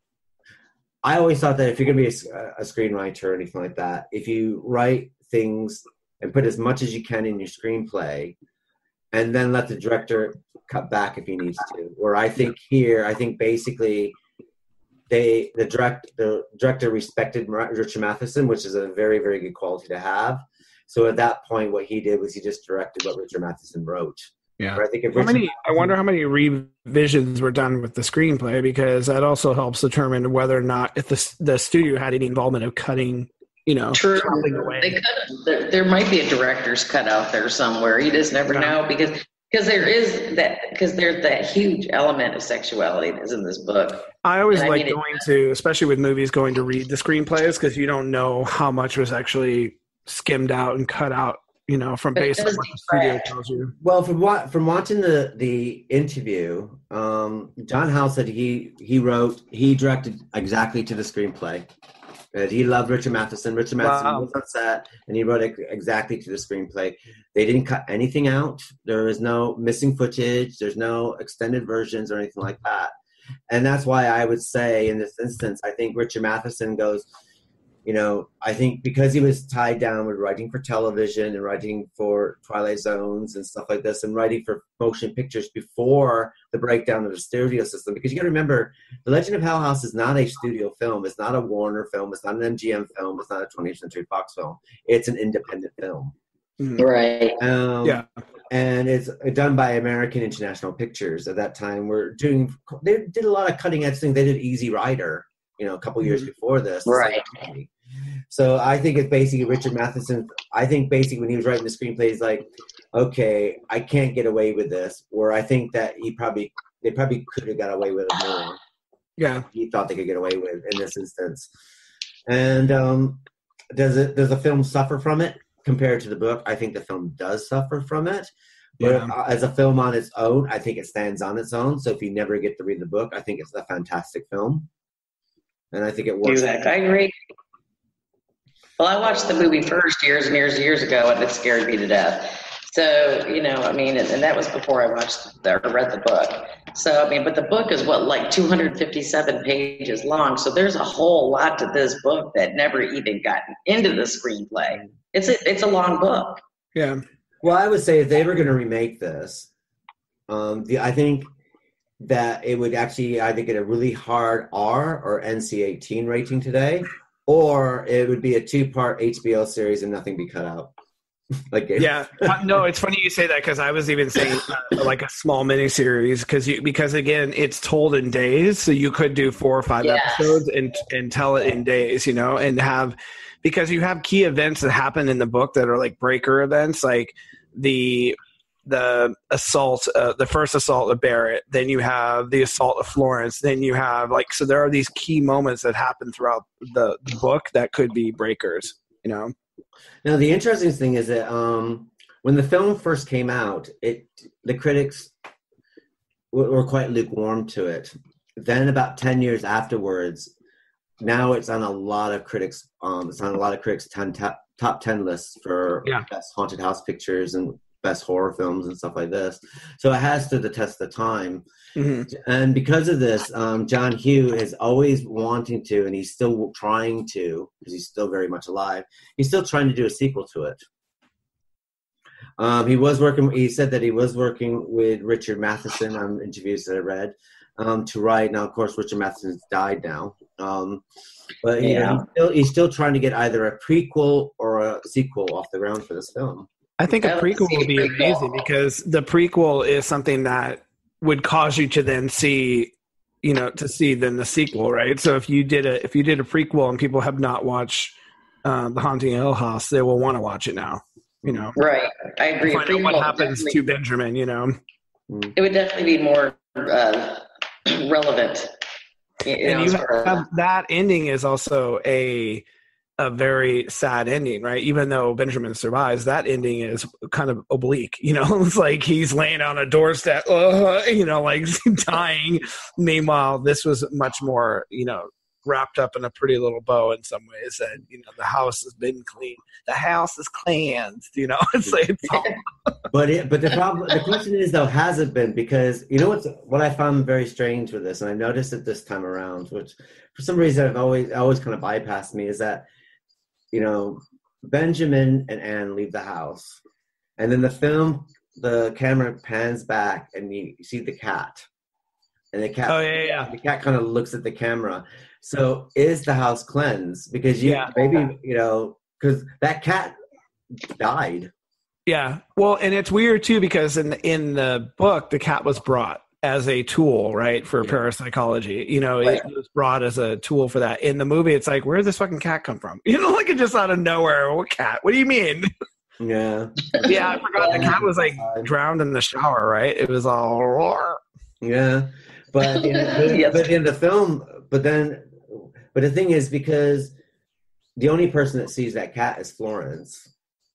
I always thought that if you're going to be a, a screenwriter or anything like that, if you write things and put as much as you can in your screenplay, and then let the director cut back if he needs to. Where I think here, I think basically they the direct the director respected Richard Matheson, which is a very, very good quality to have. So at that point, what he did was he just directed what Richard Matheson wrote. Yeah. I think if how Richard many, I wonder how many revisions were done with the screenplay, because that also helps determine whether or not if the the studio had any involvement of cutting, you know, True. chopping away. They could there, there might be a director's cut out there somewhere. You just never yeah. know because because there is that because there's that huge element of sexuality that's in this book. I always and like I mean, going it, to, especially with movies, going to read the screenplays because you don't know how much was actually skimmed out and cut out. You know, from based on what the studio tells you. Well, from what from watching the the interview, um, John Hough said he he wrote he directed exactly to the screenplay. And he loved Richard Matheson. Richard Matheson wow. was on set, and he wrote it exactly to the screenplay. They didn't cut anything out. There is no missing footage. There's no extended versions or anything like that. And that's why I would say in this instance, I think Richard Matheson goes. You know, I think because he was tied down with writing for television and writing for Twilight Zones and stuff like this and writing for motion pictures before the breakdown of the studio system. Because you got to remember, The Legend of Hell House is not a studio film. It's not a Warner film. It's not an M G M film. It's not a twentieth Century Fox film. It's an independent film. Right. Um, yeah. And it's done by American International Pictures at that time. We're doing, they did a lot of cutting edge things. They did Easy Rider, you know, a couple years before this. Right. So I think it's basically Richard Matheson. I think basically when he was writing the screenplay, he's like, okay, I can't get away with this. Where I think that he probably, they probably could have got away with it more. Yeah. He thought they could get away with in this instance. And um, does it, does the film suffer from it compared to the book? I think the film does suffer from it. But Yeah. as a film on its own, I think it stands on its own. So if you never get to read the book, I think it's a fantastic film. And I think it works. I agree. Well, I watched the movie first years and years and years ago, and it scared me to death. So, you know, I mean, and, and that was before I watched the, or read the book. So, I mean, but the book is what, like two hundred fifty-seven pages long. So there's a whole lot to this book that never even got into the screenplay. It's a, it's a long book. Yeah. Well, I would say if they were going to remake this, um, the, I think that it would actually either get a really hard R or N C eighteen rating today, or it would be a two-part H B O series and nothing be cut out. Like yeah, no, it's funny you say that because I was even saying uh, like a small miniseries because you because again it's told in days, so you could do four or five Yes. episodes and and tell it in days, you know, and have because you have key events that happen in the book that are like breaker events, like the the assault, uh, the first assault of Barrett, then you have the assault of Florence, then you have like so there are these key moments that happen throughout the, the book that could be breakers, you know. Now, the interesting thing is that um, when the film first came out, it the critics were, were quite lukewarm to it. Then about ten years afterwards, now it's on a lot of critics. Um, it's on a lot of critics' ten top, top ten lists for yeah. best haunted house pictures and best horror films and stuff like this. So it has stood the test of time. Mm-hmm. And because of this, um, John Hough is always wanting to, and he's still trying to, because he's still very much alive, he's still trying to do a sequel to it. Um, he was working, he said that he was working with Richard Matheson on interviews that I read um, to write. Now, of course, Richard Matheson's died now. Um, but you Yeah. know, he's, still, he's still trying to get either a prequel or a sequel off the ground for this film. I think a I would prequel see would a be prequel. amazing because the prequel is something that would cause you to then see, you know, to see then the sequel, right? So if you did a if you did a prequel and people have not watched uh, The Haunting of Hill House, they will want to watch it now. You know, Right. I agree. find out what Prequel happens definitely- to Benjamin. You know, It would definitely be more uh, relevant. You know, and you as far as- have, that ending is also a a very sad ending, right? Even though Benjamin survives, that ending is kind of oblique. You know, it's like he's laying on a doorstep, uh, you know, like dying. Meanwhile, this was much more, you know, wrapped up in a pretty little bow in some ways. And, you know, the house has been cleaned. The house is cleansed, you know. It's like, it's all... But it, but the problem, the question is though, has it been? Because you know what's what I found very strange with this, and I noticed it this time around, which for some reason I've always always kind of bypassed me, is that you know Benjamin and Anne leave the house, and then the film, the camera pans back, and you see the cat, and the cat, oh yeah, yeah, the cat kind of looks at the camera. So is the house cleansed? Because you yeah. maybe you know because that cat died. Yeah. Well, and it's weird too because in the, in the book, the cat was brought as a tool, right, for Yeah. parapsychology. You know, Right. it was brought as a tool for that. In the movie, it's like, where did this fucking cat come from? You know, like it just out of nowhere. What cat? What do you mean? Yeah. Yeah, I forgot the cat was like drowned in the shower, right? It was all roar. Yeah, but in, but, Yes. but in the film, but then, but the thing is, because the only person that sees that cat is Florence.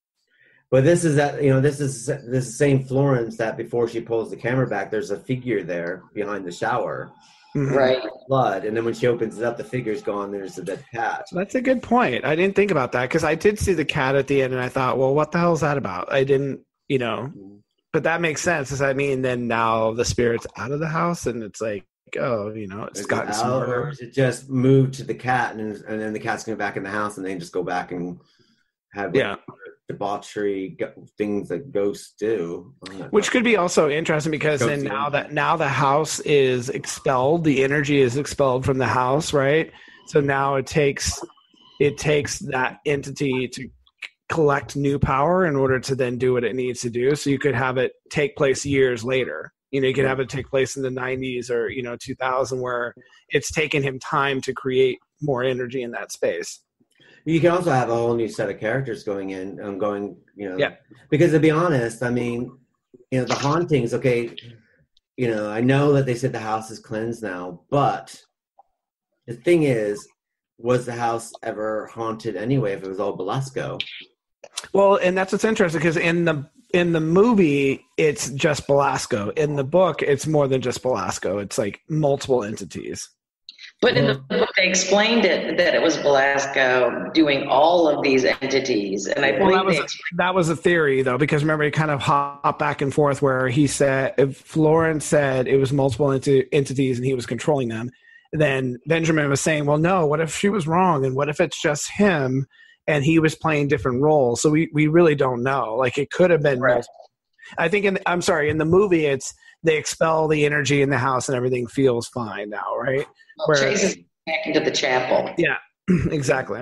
But this is that you know this is this is the same Florence that before she pulls the camera back, there's a figure there behind the shower, Mhm. Right. blood, and then when she opens it up, the figure's gone. There's a dead cat. That's a good point. I didn't think about that because I did see the cat at the end, and I thought, well, what the hell is that about? I didn't, you know. But that makes sense. Does that mean then now the spirit's out of the house, and it's like, oh, you know, it's Is it gotten out, smarter. or is it just moved to the cat, and and then the cat's going back in the house, and they just go back and have like, Yeah. debauchery go- things that ghosts do. Which could be also interesting because then Ghosty. now that now the house is expelled, the energy is expelled from the house, right? So now it takes it takes that entity to collect new power in order to then do what it needs to do. So you could have it take place years later. You know, you could have it take place in the nineties or, you know, two thousand where it's taken him time to create more energy in that space. You can also have a whole new set of characters going in and going, you know, Yeah. because to be honest, I mean, you know, the hauntings, okay, you know, I know that they said the house is cleansed now, but the thing is, was the house ever haunted anyway if it was all Belasco? Well, and that's what's interesting because in the in the movie, it's just Belasco. In the book, it's more than just Belasco. It's like multiple entities. But in the book, they explained it that it was Belasco doing all of these entities, and I Well, believe that was they a, that was a theory though, because remember he kind of hopped back and forth where he said if Florence said it was multiple enti- entities and he was controlling them, then Benjamin was saying, well, no, what if she was wrong, and what if it's just him and he was playing different roles? So we we really don't know. Like it could have been. Right. Multiple. I think in I'm sorry in the movie it's they expel the energy in the house and everything feels fine now, right? Well, chases back into the chapel. Yeah, exactly.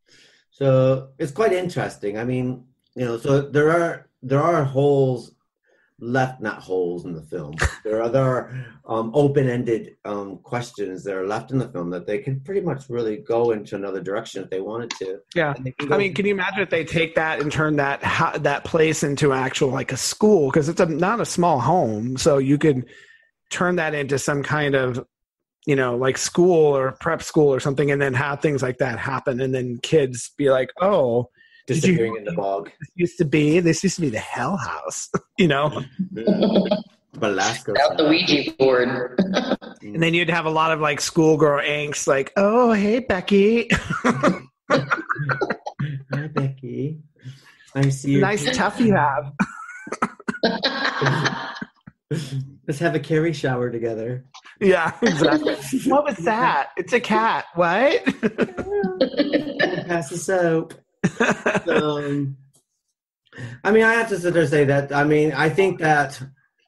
So it's quite interesting. I mean, you know, so there are there are holes left, not holes in the film. There are other um, open-ended um, questions that are left in the film that they can pretty much really go into another direction if they wanted to. Yeah, I mean, can you imagine if they take that and turn that ha- that place into actual like a school? Because it's a, not a small home, so you could turn that into some kind of, you know, like school or prep school or something, and then have things like that happen, and then kids be like, oh, disappearing in the bog. This used to be, this used to be the Hell House, you know? Velasco. Out the Ouija board. And then you'd have a lot of like schoolgirl angst, like, oh, hey, Becky. Hi, Becky. I see you. Nice tuff you have. Let's have a Carrie shower together. Yeah, exactly. What was that? It's a cat. What? Pass the soap. um, I mean, I have to sit there and say that. I mean, I think that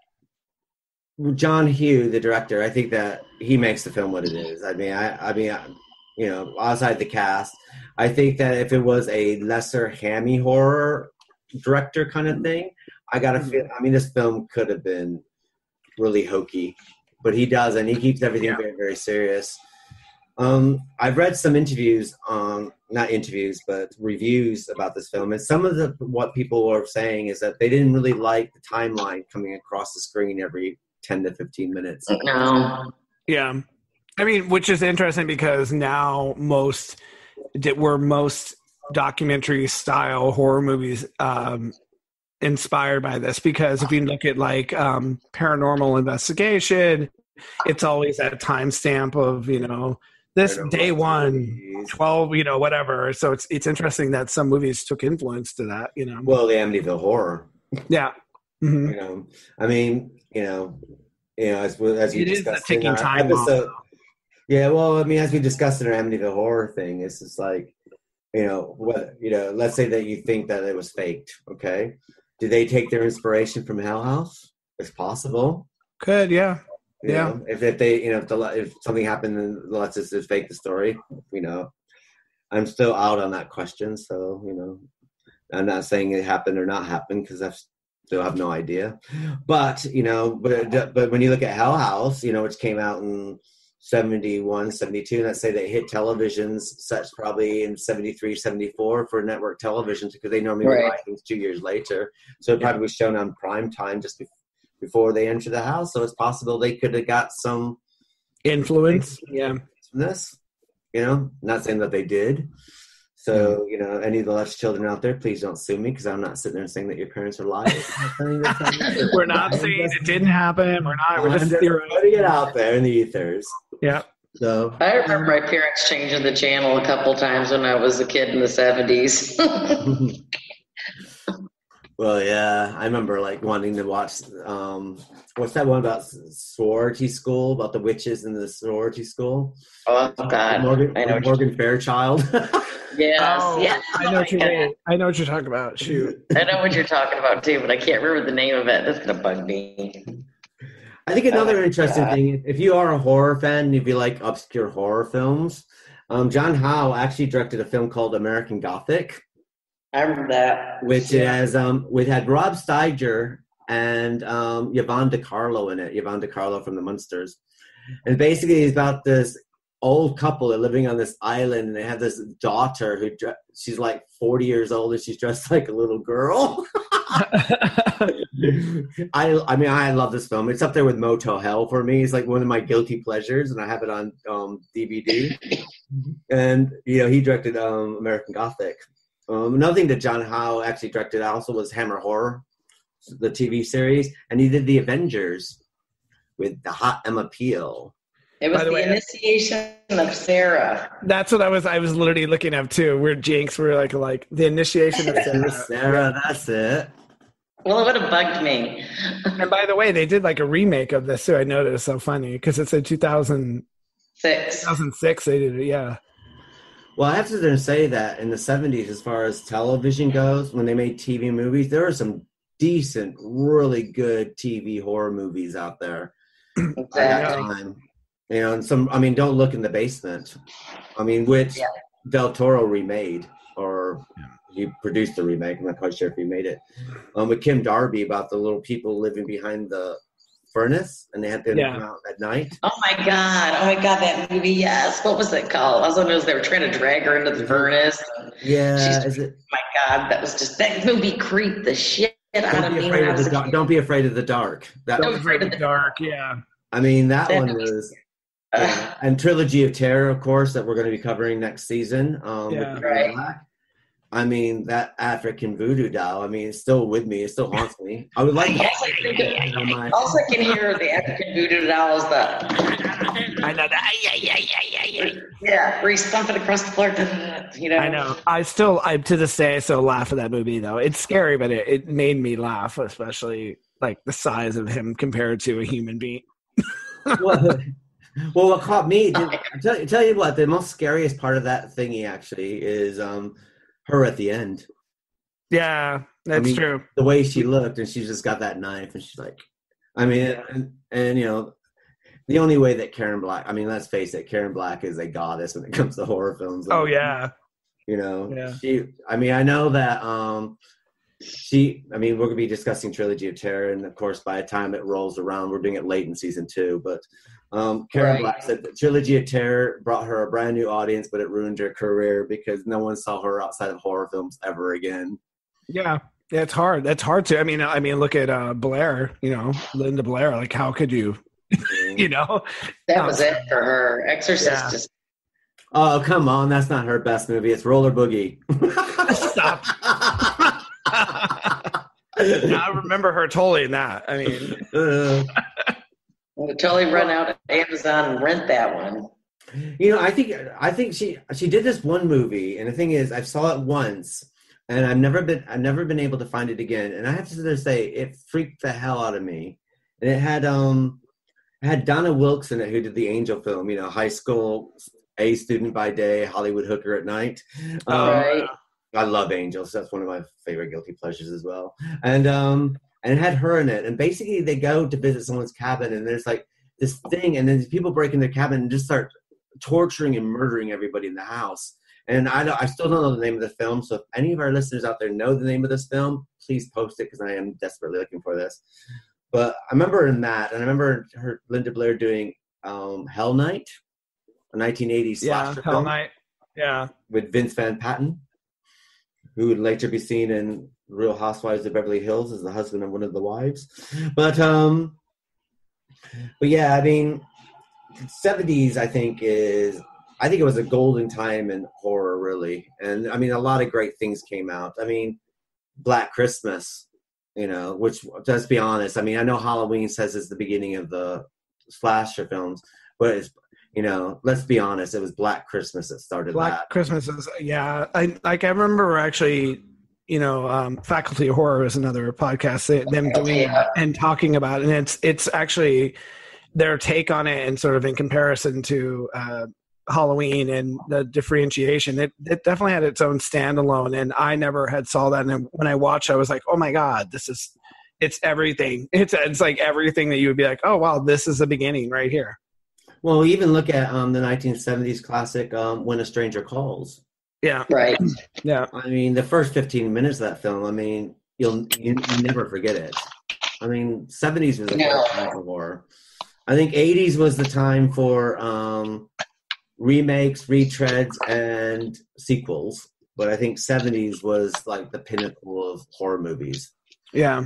John Hough, the director, I think that he makes the film what it is. I mean, I, I mean, I, you know, outside the cast, I think that if it was a lesser hammy horror director kind of thing, I gotta feel. I mean, this film could have been really hokey, but he doesn't. He keeps everything yeah. very, very serious. Um, I've read some interviews, um, not interviews, but reviews about this film, and some of the what people are saying is that they didn't really like the timeline coming across the screen every ten to fifteen minutes. No. Yeah, I mean, which is interesting because now most that were most documentary style horror movies um, inspired by this, because if you look at like um, Paranormal Investigation, it's always that timestamp of, you know, this day one, twelve, you know, whatever. So it's it's interesting that some movies took influence to that, you know. Well, the Amityville Horror. Yeah. Mm-hmm. You know, I mean, you know, you know, as as we it discussed is a in our time episode. bomb. Yeah, well, I mean, as we discussed in our Amityville Horror thing, it's just like, you know, what you know, let's say that you think that it was faked, okay? Did they take their inspiration from Hell House? It's possible. Could, yeah. You yeah. know, if, if they, you know, if, the, if something happened and let's just, just fake the story, you know, I'm still out on that question. So, you know, I'm not saying it happened or not happened because I still have no idea. But, you know, but but when you look at Hell House, you know, which came out in seventy-one, seventy-two, let's say they hit televisions such probably in seventy-three, seventy-four for network televisions because they normally right. release things two years later. So it probably yeah. was shown on prime time just before. before they enter the house, so it's possible they could have got some influence. Yeah, from this, you know, not saying that they did. So, you know, any of the left children out there, please don't sue me because I'm not sitting there saying that your parents are lying. We're not saying it didn't happen. We're not. We're just putting it out there in the ethers. Yeah. So I remember my parents changing the channel a couple times when I was a kid in the seventies. Well, yeah, I remember like wanting to watch. Um, what's that one about sorority school? About the witches in the sorority school? Oh God, Morgan, I know Morgan Fairchild. Yes, oh, yes. I know what you mean. I know what you're talking about. Shoot, I know what you're talking about too, but I can't remember the name of it. That's gonna bug me. I think another oh, interesting God. thing, if you are a horror fan, if you like obscure horror films, um, John Hough actually directed a film called American Gothic. I remember that. Which yeah. has um, which had Rob Steiger and um, Yvonne DiCarlo in it. Yvonne DiCarlo from the Munsters, and basically it's about this old couple that are living on this island, and they have this daughter who she's like forty years old, and she's dressed like a little girl. I I mean I love this film. It's up there with Motel Hell for me. It's like one of my guilty pleasures, and I have it on um, D V D. And you know he directed um, American Gothic. Um, another thing that John Hough actually directed also was Hammer Horror, the T V series, and he did The Avengers with the hot Emma Peel. It was By the, the way, initiation of Sarah. That's what I was. I was literally looking up too. We're Jinx. We're like like the initiation of Sarah. Sarah, that's it. Well, it would have bugged me. And by the way, they did like a remake of this too. I noticed. It's so funny because it's in two thousand six. two thousand six they did it. Yeah. Well, I have to say that in the seventies, as far as television goes, when they made T V movies, there were some decent, really good T V horror movies out there Exactly. at that time. You know, and some, I mean, Don't Look in the Basement. I mean, which yeah. Del Toro remade, or he produced the remake. I'm not quite sure if he made it. Um, with Kim Darby about the little people living behind the furnace, and they had to yeah. come out at night. Oh my god! Oh my god! That movie, yes. What was it called? All I know is they were trying to drag her into the furnace. Yeah, is it? My god, that was just that movie creeped the shit out of me. When I was a kid. Don't be afraid of the dark. That Don't be afraid of the dark. Yeah. I mean, that, that one was. Uh, and Trilogy of Terror, of course, that we're going to be covering next season. Um, yeah, right. I mean, that African voodoo doll, I mean, it's still with me. It still haunts me. I would like to. Yes, I think it, also, I can hear the African voodoo doll is the. I know that. Yeah, yeah, yeah, yeah, yeah. Yeah, where he's thumping across the floor. You know. I know. I still, I to this day, I still laugh at that movie, though. It's scary, but it, it made me laugh, especially like the size of him compared to a human being. well, well, what caught me, did, tell, tell you what, the most scariest part of that thingy actually is um. her at the end. Yeah, that's I mean, true. The way she looked, and she's just got that knife, and she's like, I mean, yeah. and, and, you know, the only way that Karen Black, I mean, let's face it, Karen Black is a goddess when it comes to horror films. Oh, yeah. You know, yeah. she, I mean, I know that um, she, I mean, we're going to be discussing Trilogy of Terror, and of course, by the time it rolls around, we're doing it late in season two, but Um, Karen right. Black said the Trilogy of Terror brought her a brand new audience, but it ruined her career because no one saw her outside of horror films ever again. Yeah, yeah, it's hard. That's hard to. I mean, I mean, look at uh, Blair. You know, Linda Blair. Like, how could you? you know, that was it for her. Exorcist. Yeah. Just... Oh, come on, that's not her best movie. It's Roller Boogie. Stop. I remember her totally in that. I mean. Uh, We'll totally run out of Amazon and rent that one. You know, I think I think she she did this one movie, and the thing is, I saw it once, and I've never been I've never been able to find it again. And I have to say, it freaked the hell out of me. And it had um it had Donna Wilkes in it, who did the Angel film. You know, high school A student by day, Hollywood hooker at night. Um, right. I love Angels. That's one of my favorite guilty pleasures as well. And um. And it had her in it. And basically they go to visit someone's cabin, and there's like this thing, and then these people break in their cabin and just start torturing and murdering everybody in the house. And I don't, I still don't know the name of the film. So if any of our listeners out there know the name of this film, please post it, because I am desperately looking for this. But I remember in that, and I remember her, Linda Blair, doing um, Hell Night, a nineteen eighties yeah, slasher Hell film. Night. Yeah. With Vince Van Patten, who would later be seen in Real Housewives of Beverly Hills as the husband of one of the wives. But, um, but yeah, I mean, seventies, I think is, I think it was a golden time in horror, really. And I mean, a lot of great things came out. I mean, Black Christmas, you know, which, let's be honest, I mean, I know Halloween says it's the beginning of the slasher films, but it's, you know, let's be honest, it was Black Christmas that started Black that. Christmas is, yeah. I like, I remember actually, you know, um, Faculty of Horror is another podcast, they, them doing yeah. it and talking about it. And it's, it's actually their take on it, and sort of in comparison to uh, Halloween and the differentiation, it, it definitely had its own standalone. And I never had saw that. And when I watched, I was like, oh my God, this is, it's everything. It's, it's like everything that you would be like, oh, wow, this is the beginning right here. Well, even look at um, the nineteen seventies classic um, When a Stranger Calls. Yeah. Right. Yeah. I mean, the first fifteen minutes of that film, I mean, you'll you, you never forget it. I mean, seventies was a No. great time for horror. I think eighties was the time for um, remakes, retreads, and sequels. But I think seventies was like the pinnacle of horror movies. Yeah.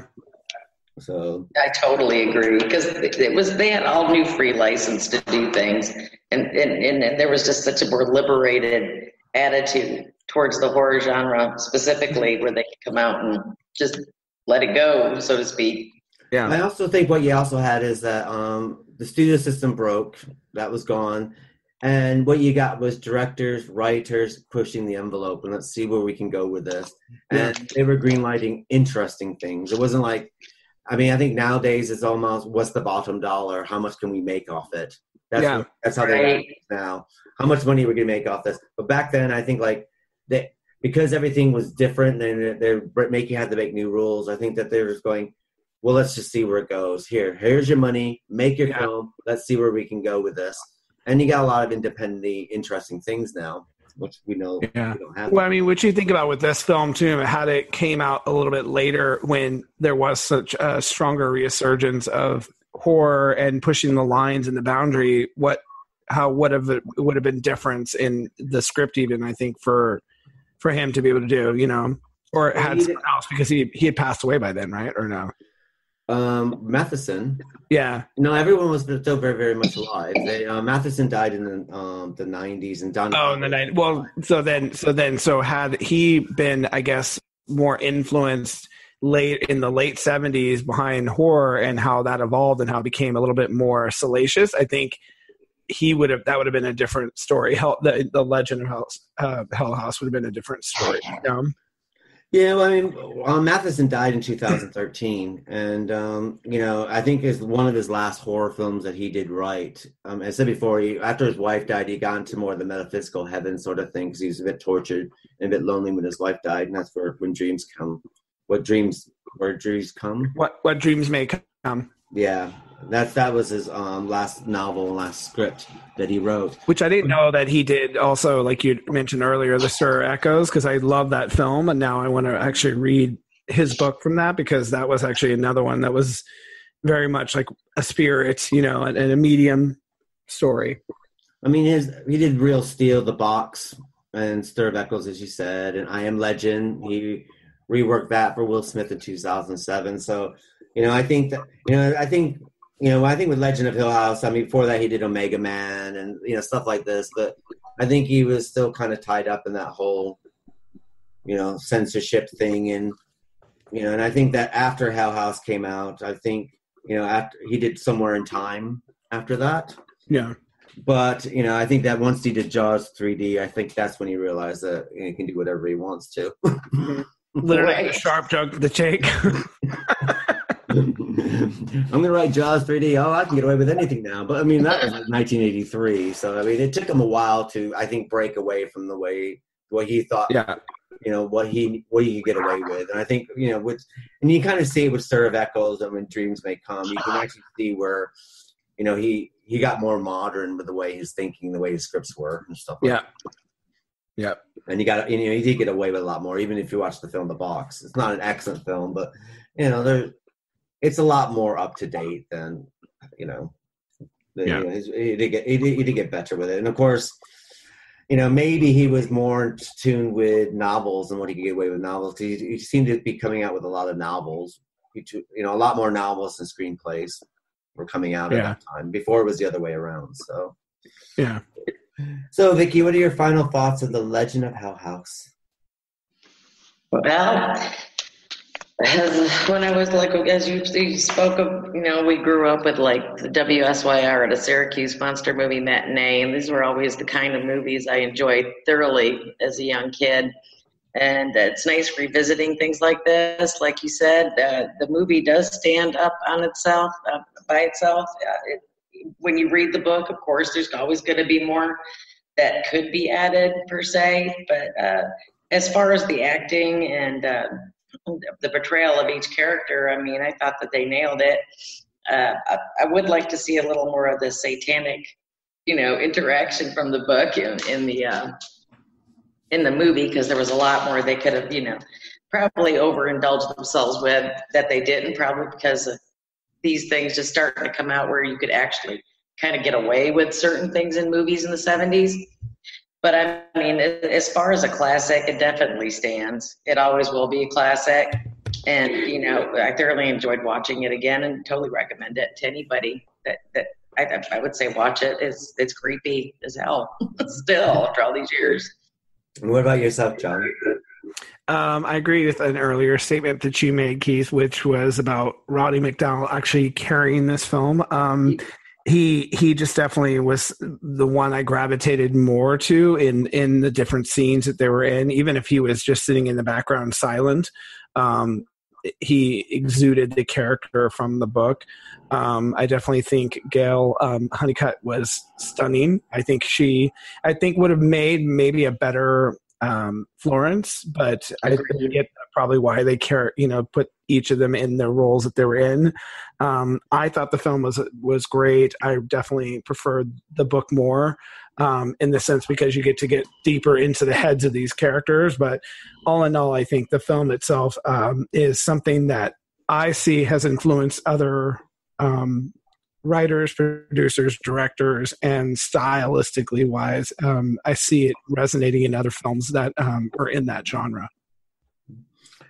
So I totally agree, because it was, they had all new free license to do things, and and, and and there was just such a more liberated attitude towards the horror genre specifically, where they could come out and just let it go, so to speak. Yeah. I also think what you also had is that um, the studio system broke. That was gone. And what you got was directors, writers pushing the envelope, and let's see where we can go with this. And yeah. They were greenlighting interesting things. It wasn't like, I mean, I think nowadays it's almost, what's the bottom dollar? How much can we make off it? That's yeah. what, that's how right. they now. How much money are we going to make off this? But back then, I think like they, because everything was different, and they're making had to make new rules. I think that they're just going, well, let's just see where it goes. Here, here's your money. Make your yeah. film. Let's see where we can go with this. And you got a lot of independently interesting things now, which we know yeah. we don't have. Well, I mean, what you think about with this film too, how it came out a little bit later when there was such a stronger resurgence of horror and pushing the lines and the boundary. What, how, what have it would have been difference in the script, even I think for for him to be able to do, you know, or it had someone else, because he he had passed away by then, right? Or no? Um, Matheson. Yeah. No, everyone was still very, very much alive. They, uh, Matheson died in the um, the nineties, and Don. Oh, in the nineties. Well, so then, so then, so had he been, I guess, more influenced late in the late seventies behind horror and how that evolved and how it became a little bit more salacious, I think he would have. That would have been a different story. Hell, the the Legend of Hell, uh, Hell House would have been a different story. Um, Yeah, well, I mean, um, Matheson died in two thousand thirteen, and um, you know, I think is one of his last horror films that he did right. Um, as I said before, he, after his wife died, he got into more of the metaphysical heaven sort of thing because he was a bit tortured and a bit lonely when his wife died, and that's where when dreams come. What dreams? Where dreams come? What what dreams may come? Yeah, that's that was his um, last novel, last script that he wrote. Which I didn't know that he did also, like you mentioned earlier, The Stir Echoes, because I love that film, and now I want to actually read his book from that, because that was actually another one that was very much like a spirit, you know, and, and a medium story. I mean, his he did Real Steel, The Box, and Stir of Echoes, as you said, and I Am Legend. He reworked that for Will Smith in two thousand seven. So, you know, I think that, you know, I think, you know, I think with Legend of Hill House, I mean, before that he did Omega Man and, you know, stuff like this, but I think he was still kind of tied up in that whole, you know, censorship thing. And, you know, and I think that after Hell House came out, I think, you know, after he did Somewhere in Time after that. Yeah. But, you know, I think that once he did Jaws three D, I think that's when he realized that he can do whatever he wants to. Literally right. A sharp joke to take. I'm going to write Jaws three D. Oh, I can get away with anything now. But, I mean, that was like nineteen eighty-three. So, I mean, it took him a while to, I think, break away from the way what he thought, yeah. you know, what he what he could get away with. And I think, you know, with, and you kind of see it with Stir of Echoes and When Dreams May Come. You can actually see where, you know, he, he got more modern with the way he's thinking, the way his scripts were and stuff like yeah. that. Yeah. And you got, you know, he did get away with a lot more, even if you watch the film The Box. It's not an excellent film, but, you know, there, it's a lot more up to date than, you know, the, yeah. you know he, did get, he, did, he did get better with it. And, of course, you know, maybe he was more in tune with novels and what he could get away with novels. He, he seemed to be coming out with a lot of novels, you know, a lot more novels and screenplays were coming out yeah. at that time. Before it was the other way around, so. Yeah. So, Vicky, what are your final thoughts of The Legend of Hell House? Well, as, when I was like, as you, you spoke of, you know, we grew up with like the W S Y R at a Syracuse Monster Movie Matinee, and these were always the kind of movies I enjoyed thoroughly as a young kid. And uh, it's nice revisiting things like this. Like you said, uh, the movie does stand up on itself, uh, by itself. Uh, it, when you read the book, of course, there's always going to be more that could be added per se. But uh, as far as the acting and uh, the portrayal of each character, I mean, I thought that they nailed it. Uh, I, I would like to see a little more of the satanic, you know, interaction from the book in, in the uh, in the movie, because there was a lot more they could have, you know, probably overindulged themselves with that they didn't, probably because of these things just starting to come out where you could actually kind of get away with certain things in movies in the seventies. But I mean, as far as a classic, it definitely stands. It always will be a classic. And, you know, I thoroughly enjoyed watching it again and totally recommend it to anybody that, that I, I would say watch it. It's, it's creepy as hell still after all these years. And what about yourself, John? Um, I agree with an earlier statement that you made, Keith, which was about Roddy McDowall actually carrying this film. Um, he he just definitely was the one I gravitated more to in, in the different scenes that they were in, even if he was just sitting in the background silent. Um, he exuded the character from the book. Um, I definitely think Gail um, Hunnicutt was stunning. I think she, I think would have made maybe a better um, Florence, but I get probably why they care, you know, put each of them in the roles that they were in. Um, I thought the film was was great. I definitely preferred the book more um, in the sense because you get to get deeper into the heads of these characters. But all in all, I think the film itself um, is something that I see has influenced other um, writers, producers, directors, and stylistically wise, um, I see it resonating in other films that um, are in that genre.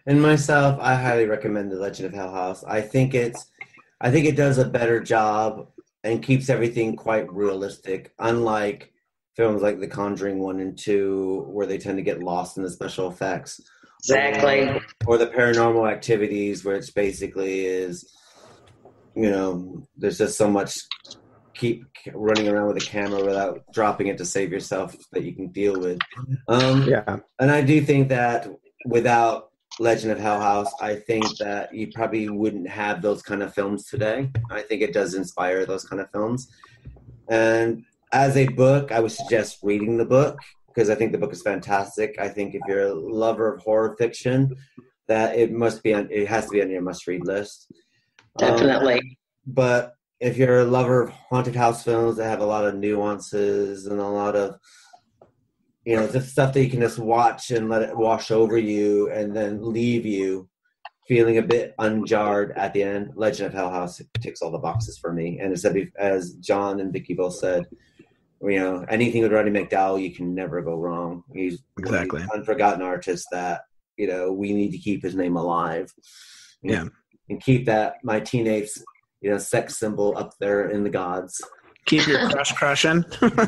And myself, I highly recommend The Legend of Hell House. I think it's, I think it does a better job and keeps everything quite realistic, unlike films like The Conjuring one and two, where they tend to get lost in the special effects. Exactly. Or, or the Paranormal Activities, where it's basically is, you know, there's just so much keep running around with a camera without dropping it to save yourself that you can deal with. Um, yeah. And I do think that without Legend of Hell House, I think that you probably wouldn't have those kind of films today. I think it does inspire those kind of films. And as a book, I would suggest reading the book, because I think the book is fantastic. I think if you're a lover of horror fiction, that it must be on, it has to be on your must-read list. Definitely. Um, but if you're a lover of haunted house films that have a lot of nuances and a lot of, you know, just stuff that you can just watch and let it wash over you and then leave you feeling a bit unjarred at the end, Legend of Hell House ticks all the boxes for me. And as, as John and Vicky both said, you know, anything with Roddy McDowall, you can never go wrong. He's exactly an unforgotten artist that, you know, we need to keep his name alive. Yeah. And, and keep that, my teenage, you know, sex symbol up there in the gods. Keep your crush crushing.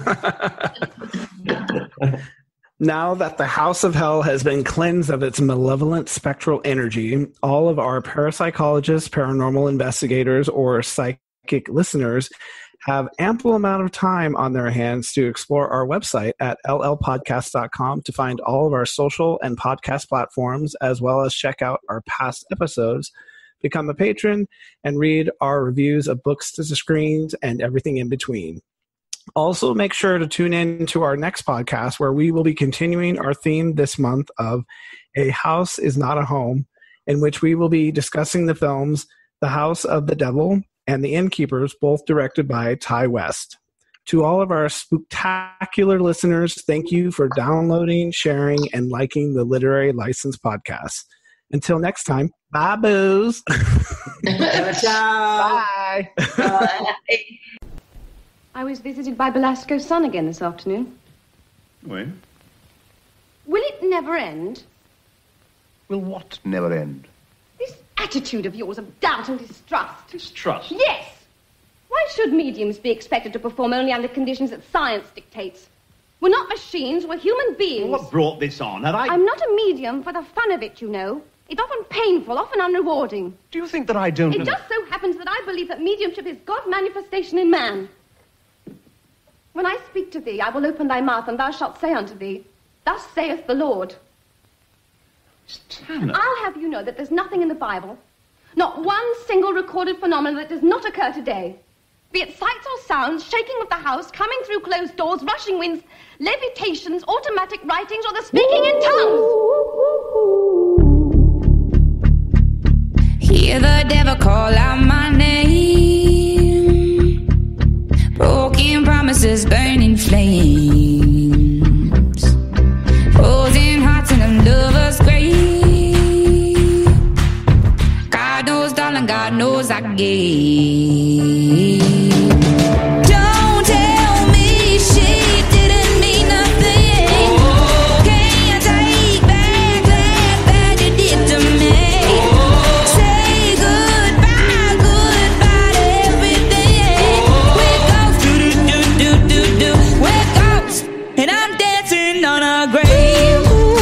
Now that the House of Hell has been cleansed of its malevolent spectral energy, all of our parapsychologists, paranormal investigators, or psychic listeners have ample amount of time on their hands to explore our website at l l podcast dot com to find all of our social and podcast platforms, as well as check out our past episodes, become a patron, and read our reviews of books to the screens and everything in between. Also, make sure to tune in to our next podcast, where we will be continuing our theme this month of A House is Not a Home, in which we will be discussing the films The House of the Devil and The Innkeepers, both directed by Ty West. To all of our spooktacular listeners, thank you for downloading, sharing, and liking the Literary License Podcast. Until next time, bye, boos. Bye. Bye. I was visited by Belasco's son again this afternoon. When? Will it never end? Will what never end? This attitude of yours of doubt and distrust. Distrust? Yes. Why should mediums be expected to perform only under conditions that science dictates? We're not machines, we're human beings. What brought this on? Have I... I'm not a medium for the fun of it, you know. It's often painful, often unrewarding. Do you think that I don't It know... just so happens that I believe that mediumship is God's manifestation in man. When I speak to thee, I will open thy mouth, and thou shalt say unto thee, Thus saith the Lord. Tanner. I'll have you know that there's nothing in the Bible, not one single recorded phenomenon that does not occur today. Be it sights or sounds, shaking of the house, coming through closed doors, rushing winds, levitations, automatic writings, or the speaking in tongues. Hear the devil call out my name. Broken promises, burning flames. Frozen hearts in them lovers' grave. God knows, darling, God knows I gave. Don't tell me she didn't mean nothing. Can't take back that bad you did to me. Say goodbye, goodbye to everything. We're ghosts, do do do do do. We're ghosts, and I'm dancing on a grave.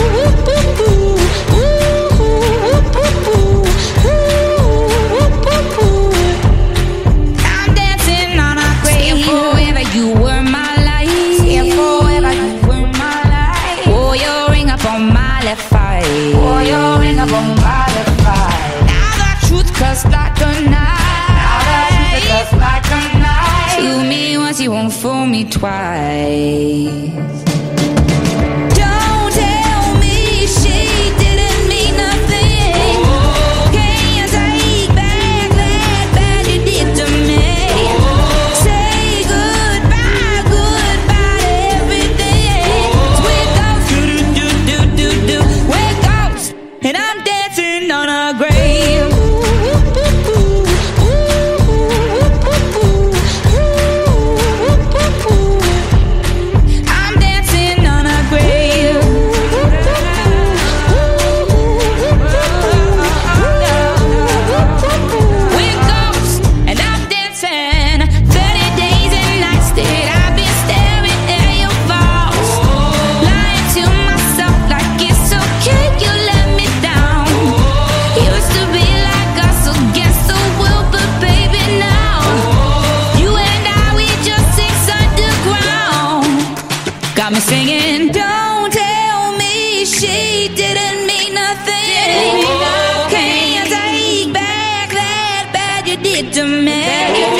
I'm dancing on a grave. Forever you were my life. Forever you were my life. Wore your ring up on my left thigh. Wore your ring up on my left thigh. Now the truth cuts like a knife. Now the truth cuts like a knife. Fool me once, you won't fool me twice. Don't tell me she didn't mean nothing. Can't take back that bad you did to me. Say goodbye, goodbye to everything. We're ghosts, do do do do do. We're ghosts, and I'm dancing on a grave. I'm dancing it to me.